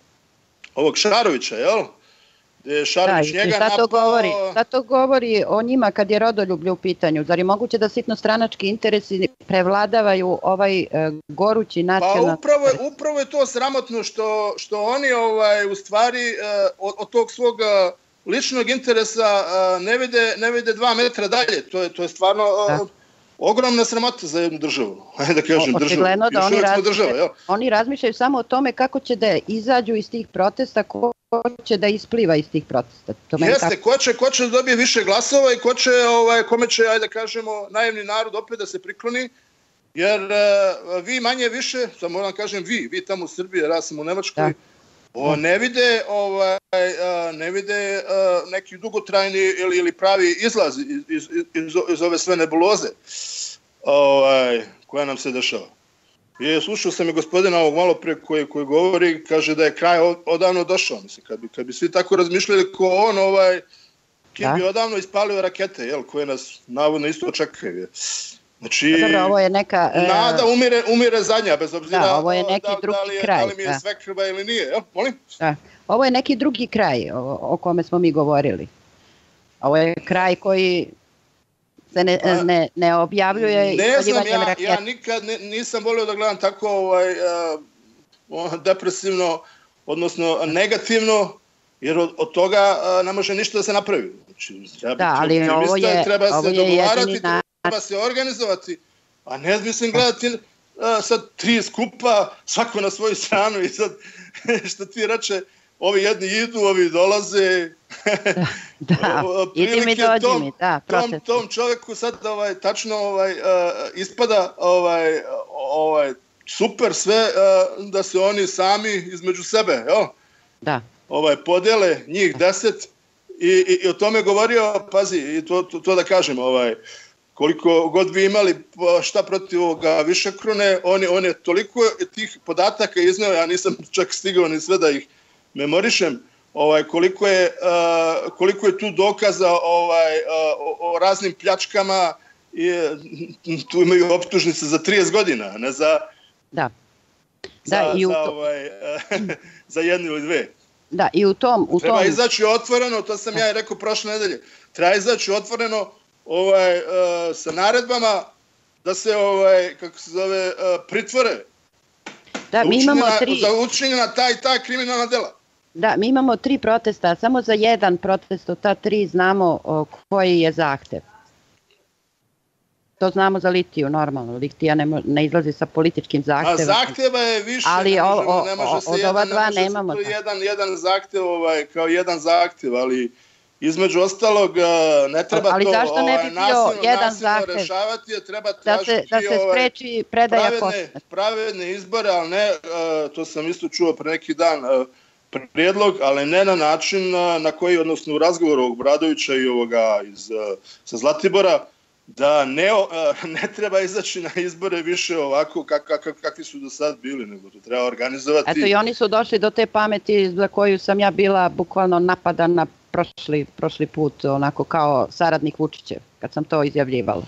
ovog Šarovića, jel? Da, šta to govori? Šta to govori o njima kad je rodoljublje u pitanju? Zar je moguće da sitno stranački interesi prevladavaju ovaj e, gorući nacionalni... Pa upravo je, upravo je to sramotno što, što oni ovaj, u stvari e, od, od tog svog ličnog interesa e, ne, vide, ne vide dva metra dalje. To je, to je stvarno e, ogromna sramota za jednu državu. Ajde da kažem, državu. Da oni, razmišljaju, država, oni razmišljaju samo o tome kako će da izađu iz tih protesta, ko će da ispliva iz tih protesta. To Jeste, kako... ko, će, ko će da dobije više glasova i ko će, ovaj, kome će, ajde da kažemo, naivni narod opet da se prikloni, jer uh, vi manje više, sad moram da kažem vi, vi tamo u Srbiji, jer ja sam u Nemačkoj, o, ne vide, ovaj, uh, ne vide uh, neki dugotrajni ili, ili pravi izlaz iz, iz, iz, iz ove sve nebuloze ovaj, koja nam se dešava. I slušao sam i gospodina ovog malo pre koji, koji govori, kaže da je kraj odavno došao. Mislim, kad bi, kad bi svi tako razmišljali ko on, ovaj, Kim bi odavno ispalio rakete, jel, koje nas navodno isto čekaju. Znači, dobro, ovo je neka... Uh, nada umire, umire zadnja, bez obzira da, ovo je neki da, drugi da, li je, kraj, da li mi je sve krva ili nije. Jel, molim? Da. Ovo je neki drugi kraj o, o kome smo mi govorili. Ovo je kraj koji... se ne, ne, ne objavljuje ne znam, ja, raketa. ja nikad ne, nisam volio da gledam tako ovaj, uh, depresivno, odnosno negativno, jer od, od toga uh, ne može ništa da se napravi. Znači, treba da, ali ovo je, treba ovo se je dogovarati, na... treba se organizovati, a ne mislim gledati uh, sad tri skupa, svako na svoju stranu i sad što ti reče, ovi jedni idu, ovi dolaze. Da, da. idi mi dođi mi, da, tom, tom čovjeku sad ovaj, tačno ovaj, uh, ispada ovaj, ovaj, super sve uh, da se oni sami između sebe, jel? Da. Ovaj, podijele njih deset i, i, i o tome govorio, pazi, i to, to, to da kažem, ovaj, koliko god bi imali šta protiv ovoga Višekrune, on je, on je toliko tih podataka izneo, ja nisam čak stigao ni sve da ih memorišem, ovaj, koliko, je, uh, koliko je tu dokaza ovaj, uh, o, o raznim pljačkama i tu imaju optužnice za trideset godina, ne za, da. za, da, i u za, to... ovaj, uh, za jednu ili dve. Da, i u tom... U Treba tom... izaći otvoreno, to sam ja i rekao prošle nedelje, treba izaći otvoreno ovaj, uh, sa naredbama da se, ovaj, kako se zove, uh, pritvore da, mi imamo tri... za učinjena ta i ta kriminalna dela. Da, mi imamo tri protesta, samo za jedan protest od ta tri znamo o, koji je zahtev. to znamo za Litiju, normalno. Litija ne, ne izlazi sa političkim zahtjevima. A zahtjeva je više, ali ne, o, možemo, o, ne može se od jedan, ova dva ne može nemamo. Se jedan, jedan zahtjev, ovaj, kao jedan zahtjev, ali između ostalog ne treba ali to zašto ne bi ovaj, bio nasilno, jedan nasilno zahtjev rešavati, treba da tražiti se, da se ovaj, spreči predaja pravedne, Kosova. pravedne izbore, ali ne, uh, to sam isto čuo pre neki dan, uh, prijedlog, ali ne na način na koji, odnosno u razgovoru ovog Bradovića i ovoga iz, sa Zlatibora, da ne, ne treba izaći na izbore više ovako kak, kak, kakvi su do sad bili, nego to treba organizovati. Eto i oni su došli do te pameti za koju sam ja bila bukvalno napadana prošli, prošli put, onako kao saradnik Vučićev, kad sam to izjavljivala.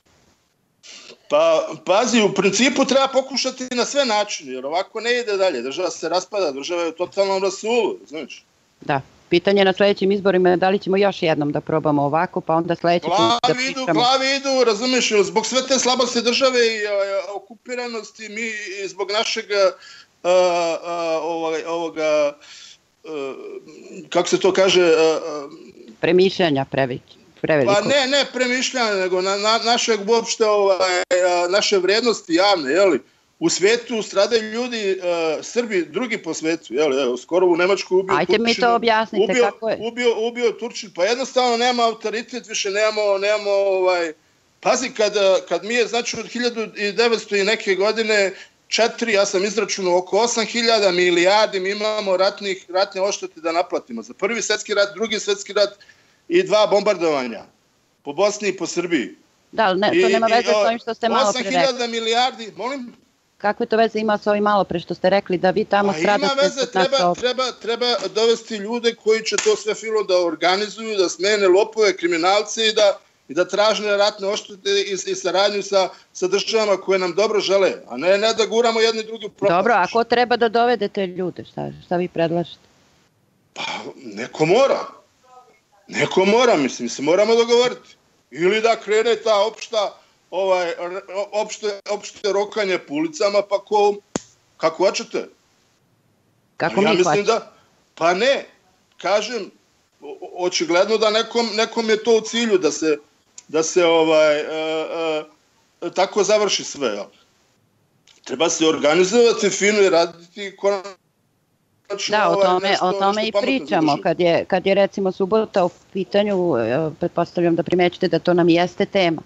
Pa, pazi, u principu treba pokušati na sve načine, jer ovako ne ide dalje. Država se raspada, država je u totalnom rasulu, znaš. Da, pitanje na sljedećim izborima je da li ćemo još jednom da probamo ovako, pa onda sljedeći put da glavi idu, pričamo. Glavi idu, razumiješ, zbog sve te slabosti države i uh, okupiranosti, mi zbog našeg uh, uh, ovoga, ovoga uh, kako se to kaže... Uh, Premišljanja previći. Preveliko. Pa ne, ne premišljanja, nego na, na, našeg uopšte ovaj, naše vrednosti javne, jeli? U svijetu stradaju ljudi, uh, Srbi, drugi po svijetu, jeli? Evo, skoro u Nemačku ubio Ajte Turčin. mi to objasnite, ubio, kako je? Ubio, ubio Turčin, pa jednostavno nema autoritet, više nemamo, nemamo ovaj... Pazi, kad, kad mi je, znači, od hiljadu devetsto i neke godine, četiri, ja sam izračunao oko osam hiljada milijardi, mi imamo ratnih, ratne odštete da naplatimo. Za prvi svjetski rat, drugi svjetski rat, i dva bombardovanja po Bosni i po Srbiji. Da, ali ne, to nema veze s ovim što ste malo pre rekli. osam hiljada milijardi, molim? Kakve to veze ima s ovim malo pre što ste rekli da vi tamo stradate? Ima veze, treba, treba, treba dovesti ljude koji će to sve filo da organizuju, da smene lopove, kriminalce i da, i da tražne ratne odštete i, i saradnju sa, sa državama koje nam dobro žele, a ne, ne da guramo jedni drugi propast. Dobro, a ko treba da dovedete ljude? Šta, šta vi predlažete? Pa, neko mora. Neko mora, mislim, se moramo dogovoriti. Ili da krene ta opšta, ovaj, opšte, opšte rokanje po ulicama, pa ko, kako hoćete? Kako ja mi mislim da, pa ne, kažem, očigledno da nekom, nekom je to u cilju, da se, da se ovaj, e, e, tako završi sve. Ja. Treba se organizovati fino i raditi konačno. Da, o tome, nešto, o tome i pričamo. Kad je, kad je recimo subota u pitanju, pretpostavljam da primećete da to nam jeste tema.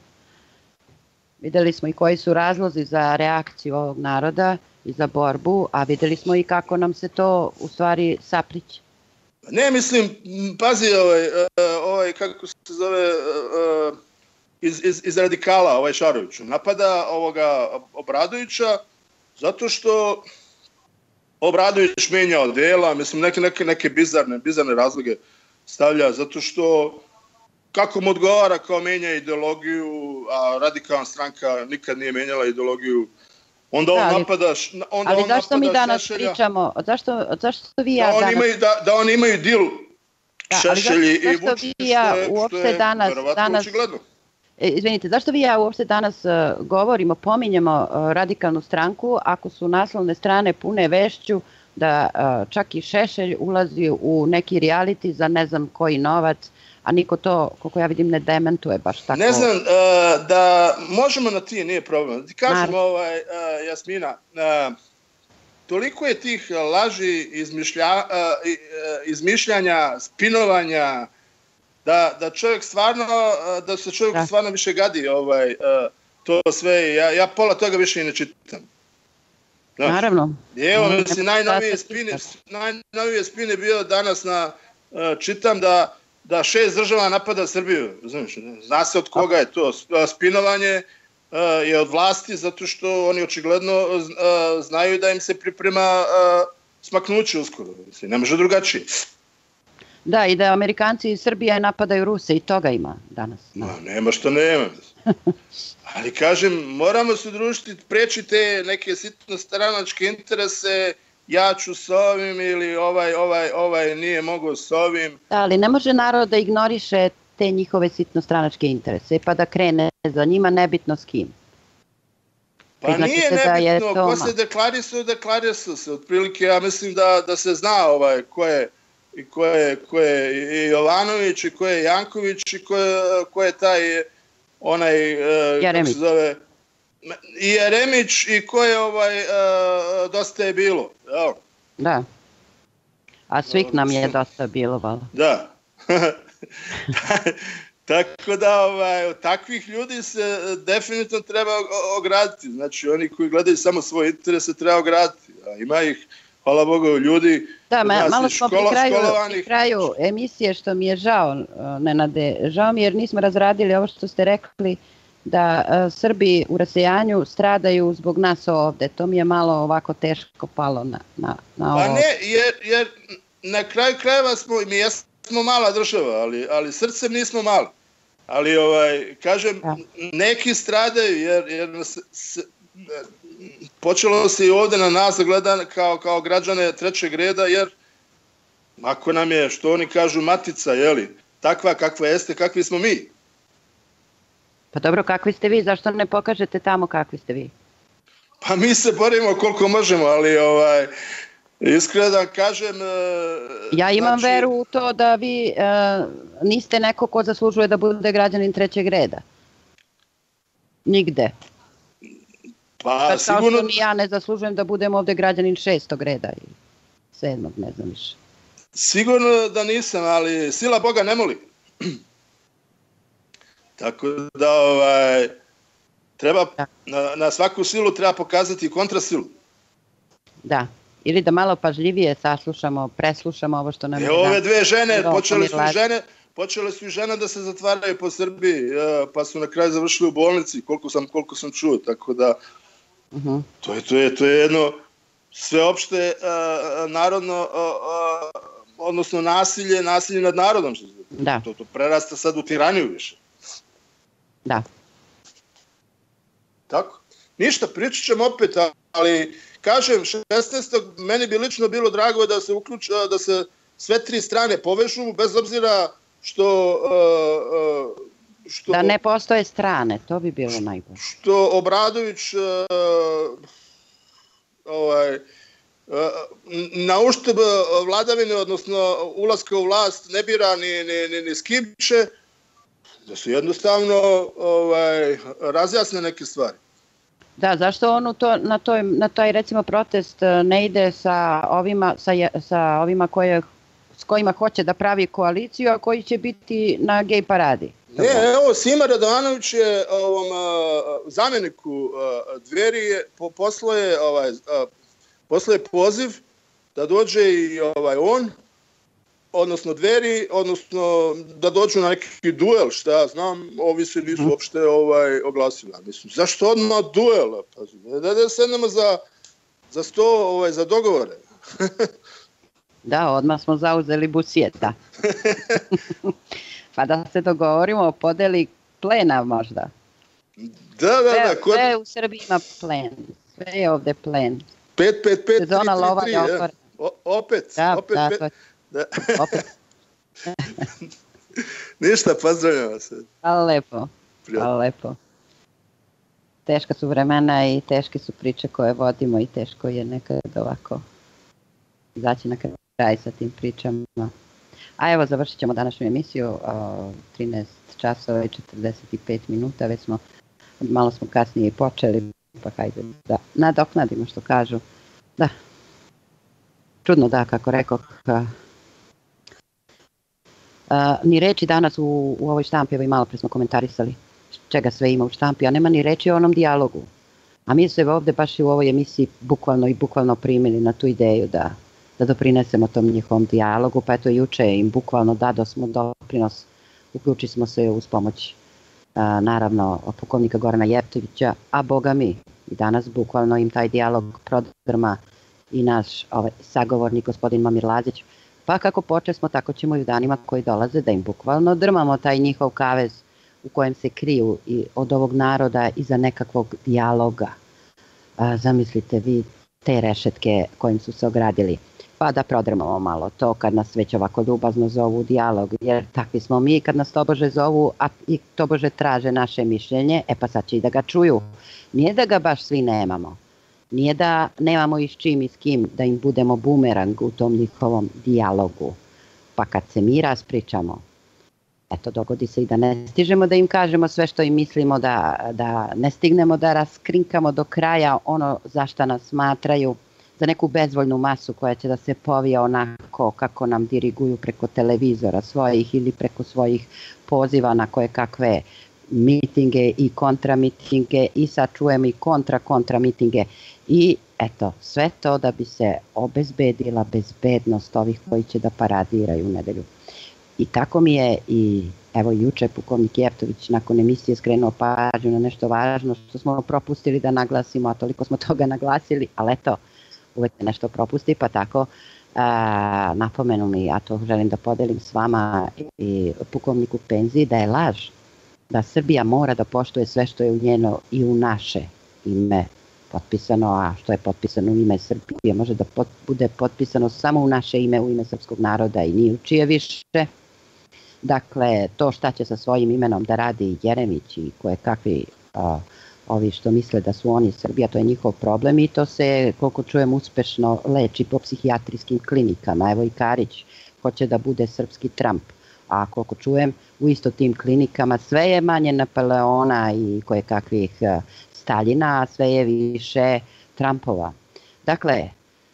Videli smo i koji su razlozi za reakciju ovog naroda i za borbu, a videli smo i kako nam se to u stvari sapliće. Ne, mislim, pazi, ovaj, ovaj kako se zove, iz, iz, iz radikala, ovaj Šaroviću, napada ovoga Obradovića zato što Obradović menja odela, mislim, neke, neke, neke bizarne, bizarne razloge stavlja, zato što kako mu odgovara kao menja ideologiju, a radikalna stranka nikad nije menjala ideologiju, onda on ali, napada... Onda ali on zašto napada mi danas Šešelja, pričamo, zašto, zašto vi ja da, on danas... imaju, da, da oni imaju dil da, Šešelji i zašto Vučić, vi ja što je, uopšte što je danas, danas očigledno. Izvinite, zašto vi ja uopšte danas uh, govorimo, pominjemo uh, radikalnu stranku ako su naslovne strane pune vešću da uh, čak i Šešelj ulazi u neki reality za ne znam koji novac, a niko to, koliko ja vidim, ne dementuje baš tako. Ne znam, uh, da možemo na ti, nije problem. Da ti kažem, ovaj, uh, Jasmina, uh, toliko je tih laži, izmišlja, uh, izmišljanja, spinovanja, da, da čovjek stvarno, da se čovjek da. stvarno više gadi ovaj, to sve. Ja, ja pola toga više i ne čitam. Znači, naravno. Evo, mislim, najnovije spine, najnovije spine bio danas na, čitam da, da šest država napada Srbiju. Znaš, zna se od koga je to. Spinovanje je od vlasti zato što oni očigledno znaju da im se priprema smaknuće uskoro. Ne može drugačije. Da, i da Amerikanci i Srbija napadaju Ruse, i toga ima danas. Ma, nema što nema. Ali kažem, moramo se družiti, preći te neke sitno stranačke interese, ja ću s ovim ili ovaj, ovaj, ovaj nije mogao s ovim. Da, ali ne može narod da ignoriše te njihove sitno stranačke interese, pa da krene za njima nebitno s kim. Pa nije nebitno, ko se deklarisao, deklarisao se. Otprilike, ja mislim da, da se zna ovaj, ko je i ko je, ko je i Jovanović, i ko je Janković, i ko je, ko je taj onaj, uh, kako se zove, i Jeremić i ko je ovaj, uh, dosta je bilo. Jel? Da. A svih nam je dosta bilo, vala. Da. Tako da, ovaj, od takvih ljudi se definitivno treba ograditi. Znači, oni koji gledaju samo svoje interese treba ograditi. A ima ih, hvala Bogu, ljudi... Da, malo smo pri kraju, pri kraju emisije, što mi je žao, Nenade, žao mi jer nismo razradili ovo što ste rekli, da uh, Srbi u rasejanju stradaju zbog nas ovde. To mi je malo ovako teško palo na, na, na ovo. Pa ne, jer, jer na kraju krajeva smo, mi jesmo mala država, ali, ali srcem nismo mali. Ali, ovaj, kažem, ja. neki stradaju, jer, jer se, se, počelo se i ovde na nas da gleda kao, kao građane trećeg reda, jer ako nam je, što oni kažu, matica, jeli, takva kakva jeste, kakvi smo mi. Pa dobro, kakvi ste vi? Zašto ne pokažete tamo kakvi ste vi? Pa mi se borimo koliko možemo, ali ovaj, iskreno da kažem... Ja imam znači... veru u to da vi uh, niste neko ko zaslužuje da bude građanin trećeg reda. Nigde. Pa, pa sigurno... Kao što ni ja ne zaslužujem da budem ovde građanin šestog reda i sedmog, ne znam više. Sigurno da nisam, ali sila Boga ne moli. Tako da ovaj, treba, na, na svaku silu treba pokazati kontrasilu. Da, ili da malo pažljivije saslušamo, preslušamo ovo što nam je... E, ove dve žene, počele su, žene, počele su i žene da se zatvaraju po Srbiji, pa su na kraju završili u bolnici, koliko sam, koliko sam čuo, tako da uh -huh. to, je, to, je, to je jedno sveopšte uh, narodno, uh, uh, odnosno nasilje, nasilje nad narodom. Da. To, to prerasta sad u tiraniju više. Da. Tako. Ništa, pričat ćemo opet, ali kažem, šesnaestog meni bi lično bilo drago da se uključi, da se sve tri strane povežu, bez obzira što... Uh, što da ne postoje strane, to bi bilo najbolje. Što Obradović uh, ovaj, uh, na ušteb vladavine, odnosno ulaska u vlast, ne bira ni, ni, ni, ni Skibće, da su jednostavno ovaj, razjasne neke stvari. Da, zašto on u to, na, toj, na taj recimo protest ne ide sa ovima, sa, sa ovima koje, s kojima hoće da pravi koaliciju, a koji će biti na gej paradi? Ne, evo, Sima Radovanović je ovom uh, zamjeniku uh, Dveri je, po, posloje, ovaj, uh, posloje poziv da dođe i ovaj, on, odnosno Dveri, odnosno da dođu na neki duel, šta ja znam, ovi se nisu mm. uopšte ovaj, oglasili. Mislim, zašto odmah duel? Pazi, da da sednemo za, za sto, ovaj, za dogovore. Da, odmah smo zauzeli busijeta. Pa da se dogovorimo o podeli plena možda. Da, da, da. Sve, kod... sve u Srbiji ima plen. Sve je ovde plen. pet pet pet, sezona lova je otvorena. Opet, da, opet. Da, pet... da. Opet. Ništa, pozdravljam vas. Hvala lepo. Hvala lepo. Teška su vremena i teške su priče koje vodimo i teško je nekad ovako izaći na kraj sa tim pričama. A evo, završit ćemo današnju emisiju, trinaest časova i četrdeset pet minuta, već smo, malo smo kasnije i počeli, pa hajde da nadoknadimo što kažu. Da, čudno da, kako rekao, ka, a, ni reči danas u, u ovoj štampi, evo i malo pre smo komentarisali čega sve ima u štampi, a nema ni reči o onom dijalogu. A mi se ovde baš i u ovoj emisiji bukvalno i bukvalno primili na tu ideju da da doprinesemo tom njihovom dijalogu, pa eto juče im bukvalno dado smo doprinos, uključi smo se uz pomoć a, naravno pukovnika Gorana Jeftovića, a boga mi i danas bukvalno im taj dijalog prodrma i naš ovaj, sagovornik gospodin Momir Lazić, pa kako počeli smo tako ćemo i u danima koji dolaze da im bukvalno drmamo taj njihov kavez u kojem se kriju i od ovog naroda iza nekakvog dijaloga. A, zamislite vi te rešetke kojim su se ogradili. Pa da prodrmamo malo to kad nas već ovako ljubazno zovu u dijalog, jer takvi smo mi kad nas tobože zovu, a i tobože traže naše mišljenje, e pa sad će i da ga čuju. Nije da ga baš svi nemamo, nije da nemamo i s čim i s kim da im budemo bumerang u tom njihovom dijalogu. Pa kad se mi raspričamo, eto, dogodi se i da ne stižemo da im kažemo sve što im mislimo, da, da ne stignemo da raskrinkamo do kraja ono za šta nas smatraju, za neku bezvoljnu masu koja će da se povija onako kako nam diriguju preko televizora svojih ili preko svojih poziva na koje kakve mitinge i kontramitinge i sad čujemo i kontra-kontra mitinge i eto, sve to da bi se obezbedila bezbednost ovih koji će da paradiraju u nedelju. I tako mi je i evo juče pukovnik Jeftović nakon emisije skrenuo pažnju na nešto važno što smo propustili da naglasimo, a toliko smo toga naglasili, ali eto, uvek se nešto propusti, pa tako a, napomenu mi, ja to želim da podelim s vama i pukovniku penziji, da je laž da Srbija mora da poštuje sve što je u njeno i u naše ime potpisano, a što je potpisano u ime Srbije može da pot, bude potpisano samo u naše ime, u ime srpskog naroda i ni u čije više. Dakle, to šta će sa svojim imenom da radi Jeremić i koje kakvi a, ovi što misle da su oni Srbija, to je njihov problem i to se, koliko čujem, uspešno leči po psihijatrijskim klinikama. Evo i Karić hoće da bude srpski Trump, a koliko čujem, u isto tim klinikama sve je manje Napoleona i koje kakvih Staljina, a sve je više Trumpova. Dakle,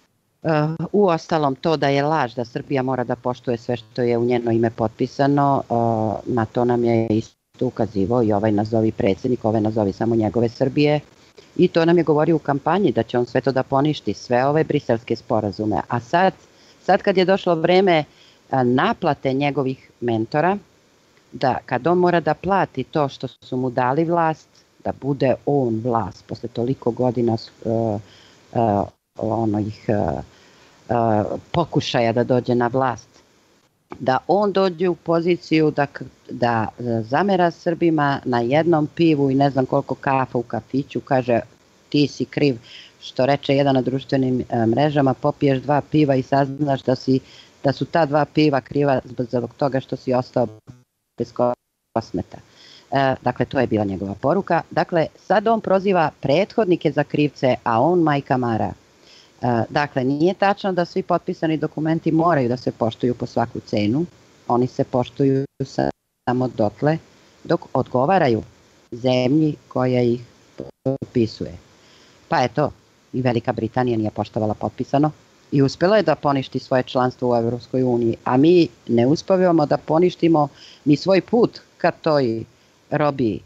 u ostalom to da je laž da Srbija mora da poštuje sve što je u njeno ime potpisano, na to nam je isto ukazivao i ovaj nazovi predsjednik, ovaj nazovi samo njegove Srbije i to nam je govorio u kampanji da će on sve to da poništi, sve ove briselske sporazume. A sad, sad kad je došlo vreme naplate njegovih mentora, da kad on mora da plati to što su mu dali vlast, da bude on vlast posle toliko godina uh, uh, onih uh, uh, pokušaja da dođe na vlast, da on dođe u poziciju da, da zamera Srbima na jednom pivu i ne znam koliko kafa u kafiću, kaže ti si kriv što reče jedan na društvenim uh, mrežama, popiješ dva piva i saznaš da, si, da su ta dva piva kriva zbog toga što si ostao bez kosmeta. E, dakle, to je bila njegova poruka. Dakle, sad on proziva prethodnike za krivce, a on majka Mara. E, dakle, nije tačno da svi potpisani dokumenti moraju da se poštuju po svaku cenu. Oni se poštuju samo dotle dok odgovaraju zemlji koja ih potpisuje. Pa eto, i Velika Britanija nije poštovala potpisano i uspela je da poništi svoje članstvo u Evropskoj uniji, a mi ne uspevamo da poništimo ni svoj put ka toj robiji.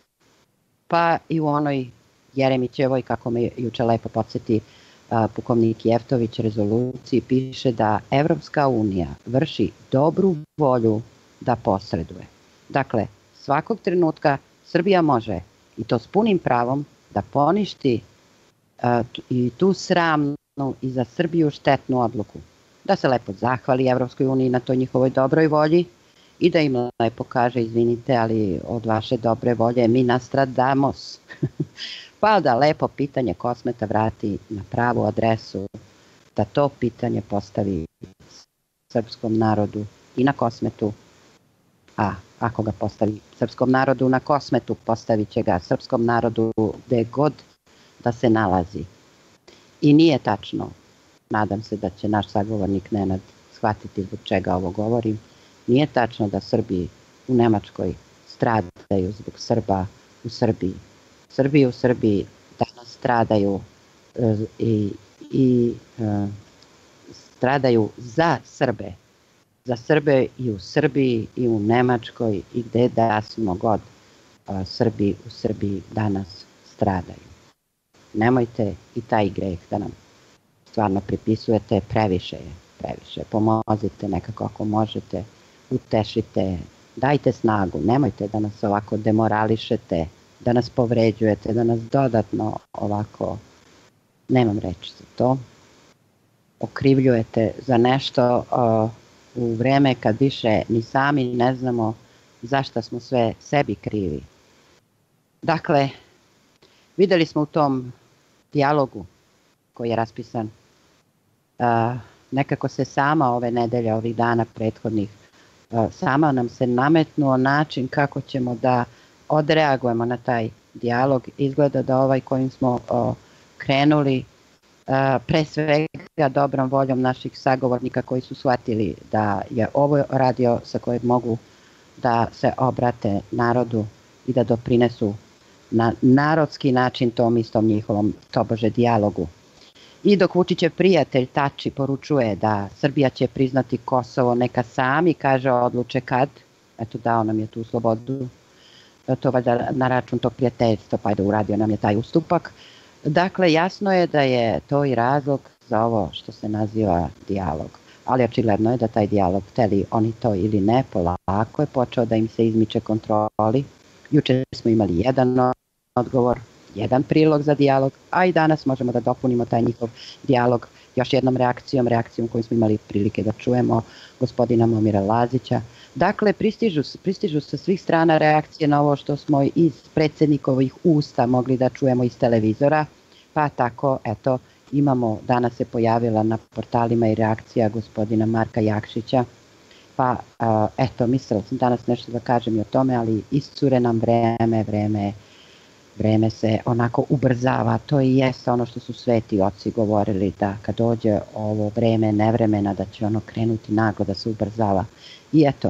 Pa i u onoj Jeremićevoj, kako me juče lepo podsjeti uh, pukovnik Jeftović, rezoluciji piše da Evropska unija vrši dobru volju da posreduje. Dakle, svakog trenutka Srbija može, i to s punim pravom, da poništi uh, i tu sramnu i za Srbiju štetnu odluku. Da se lepo zahvali Evropskoj uniji na toj njihovoj dobroj volji i da im lepo kaže, izvinite, ali od vaše dobre volje mi nastradamos. Pa da lepo pitanje Kosmeta vrati na pravu adresu, da to pitanje postavi srpskom narodu i na Kosmetu, a ako ga postavi srpskom narodu na Kosmetu, postavit će ga srpskom narodu gde god da se nalazi. I nije tačno, nadam se da će naš sagovornik Nenad shvatiti zbog čega ovo govorim, nije tačno da Srbi u Nemačkoj stradaju zbog Srba u Srbiji. Srbi u Srbiji danas stradaju e, i, i e, stradaju za Srbe. Za Srbe i u Srbiji i u Nemačkoj i gde da smo god a, Srbi u Srbiji danas stradaju. Nemojte i taj greh da nam stvarno pripisujete, previše je, previše. Pomozite nekako ako možete, utešite, dajte snagu, nemojte da nas ovako demorališete, da nas povređujete, da nas dodatno ovako, nemam reći za to, okrivljujete za nešto uh, u vreme kad više ni sami ne znamo zašto smo sve sebi krivi. Dakle, videli smo u tom dijalogu koji je raspisan, uh, nekako se sama ove nedelje, ovih dana prethodnih, uh, sama nam se nametnuo način kako ćemo da odreagujemo na taj dijalog. Izgleda da ovaj kojim smo uh, krenuli, uh, pre svega dobrom voljom naših sagovornika koji su shvatili da je ovo radio sa kojeg mogu da se obrate narodu i da doprinesu na narodski način tom istom njihovom tobože dijalogu. I dok Vučićev prijatelj Tači poručuje da Srbija će priznati Kosovo, neka sami, kaže, odluče kad, eto dao nam je tu slobodu, to valjda na račun tog prijateljstva, pa je da uradio nam je taj ustupak. Dakle, jasno je da je to i razlog za ovo što se naziva dijalog. Ali očigledno je da taj dijalog, hteli oni to ili ne, polako je počeo da im se izmiče kontroli. Juče smo imali jedan odgovor, jedan prilog za dijalog, a i danas možemo da dopunimo taj njihov dijalog još jednom reakcijom, reakcijom koju smo imali prilike da čujemo gospodina Momira Lazića. Dakle, pristižu, pristižu sa svih strana reakcije na ovo što smo iz predsjednikovih usta mogli da čujemo iz televizora, pa tako, eto, imamo, danas se pojavila na portalima i reakcija gospodina Marka Jakšića, pa eto, mislila sam danas nešto da kažem i o tome, ali iscure nam vreme, vreme, vreme se onako ubrzava, to i jeste ono što su sveti oci govorili, da kad dođe ovo vreme nevremena, da će ono krenuti naglo, da se ubrzava. I eto,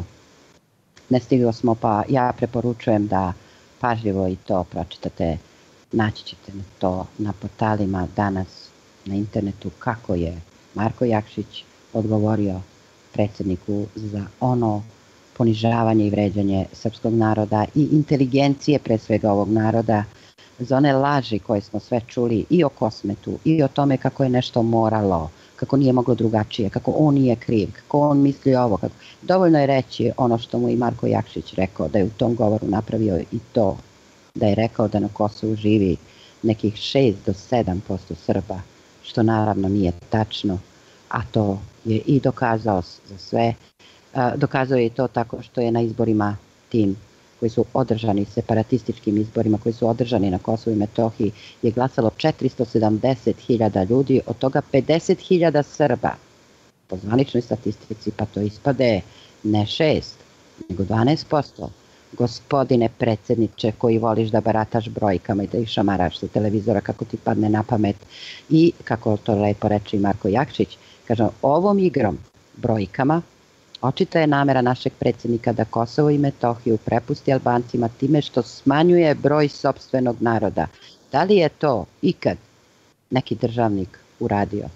ne stiglo smo, pa ja preporučujem da pažljivo i to pročitate, naći ćete to na portalima danas na internetu kako je Marko Jakšić odgovorio predsjedniku za ono ponižavanje i vređanje srpskog naroda i inteligencije pre svega ovog naroda, za one laži koje smo sve čuli i o Kosmetu i o tome kako je nešto moralo, kako nije moglo drugačije, kako on nije kriv, kako on misli ovo. Kako... Dovoljno je reći ono što mu i Marko Jakšić rekao, da je u tom govoru napravio i to, da je rekao da na Kosovu živi nekih šest do sedam posto Srba, što naravno nije tačno, a to je i dokazao za sve. Dokazao je i to tako što je na izborima tim koji su održani, separatističkim izborima koji su održani na Kosovu i Metohiji, je glasalo četiristo sedamdeset hiljada ljudi, od toga pedeset hiljada Srba. Po zvaničnoj statistici, pa to ispade ne šest, nego dvanaest posto. Gospodine predsjedniče koji voliš da barataš brojkama i da ih šamaraš sa televizora kako ti padne na pamet, i kako to lepo reče i Marko Jakšić, kažem, ovom igrom, brojkama, očita je namera našeg predsjednika da Kosovo i Metohiju prepusti Albancima time što smanjuje broj sopstvenog naroda. Da li je to ikad neki državnik uradio?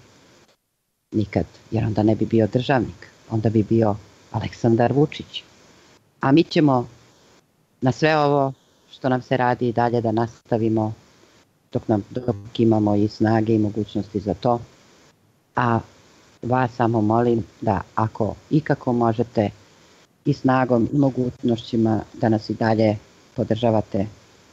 Nikad, jer onda ne bi bio državnik, onda bi bio Aleksandar Vučić. A mi ćemo na sve ovo što nam se radi i dalje da nastavimo dok, nam, dok imamo i snage i mogućnosti za to. A vas samo molim da ako ikako možete i snagom i mogućnostima da nas i dalje podržavate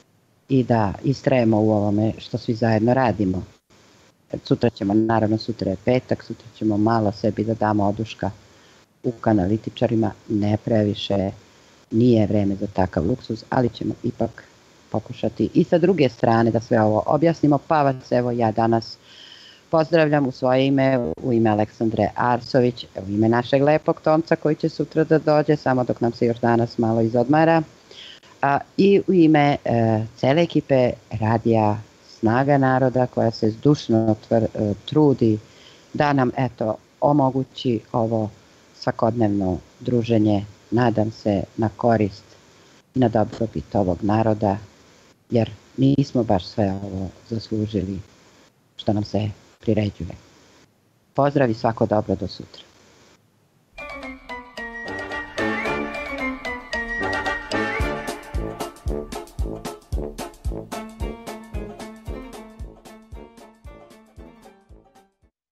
i da istrajemo u ovome što svi zajedno radimo. Sutra ćemo, naravno sutra je petak, sutra ćemo malo sebi da damo oduška u analitičarima, ne previše, nije vreme za takav luksuz, ali ćemo ipak pokušati i sa druge strane da sve ovo objasnimo, pa vas evo ja danas pozdravljam u svoje ime, u ime Aleksandre Arsović, u ime našeg lepog Tomca koji će sutra da dođe, samo dok nam se još danas malo izodmara, a, i u ime e, cele ekipe radija Snaga naroda koja se zdušno tvr, e, trudi da nam eto omogući ovo svakodnevno druženje, nadam se na korist i na dobrobit ovog naroda, jer nismo baš sve ovo zaslužili što nam se priređuje. Pozdrav i svako dobro do sutra. Thank you.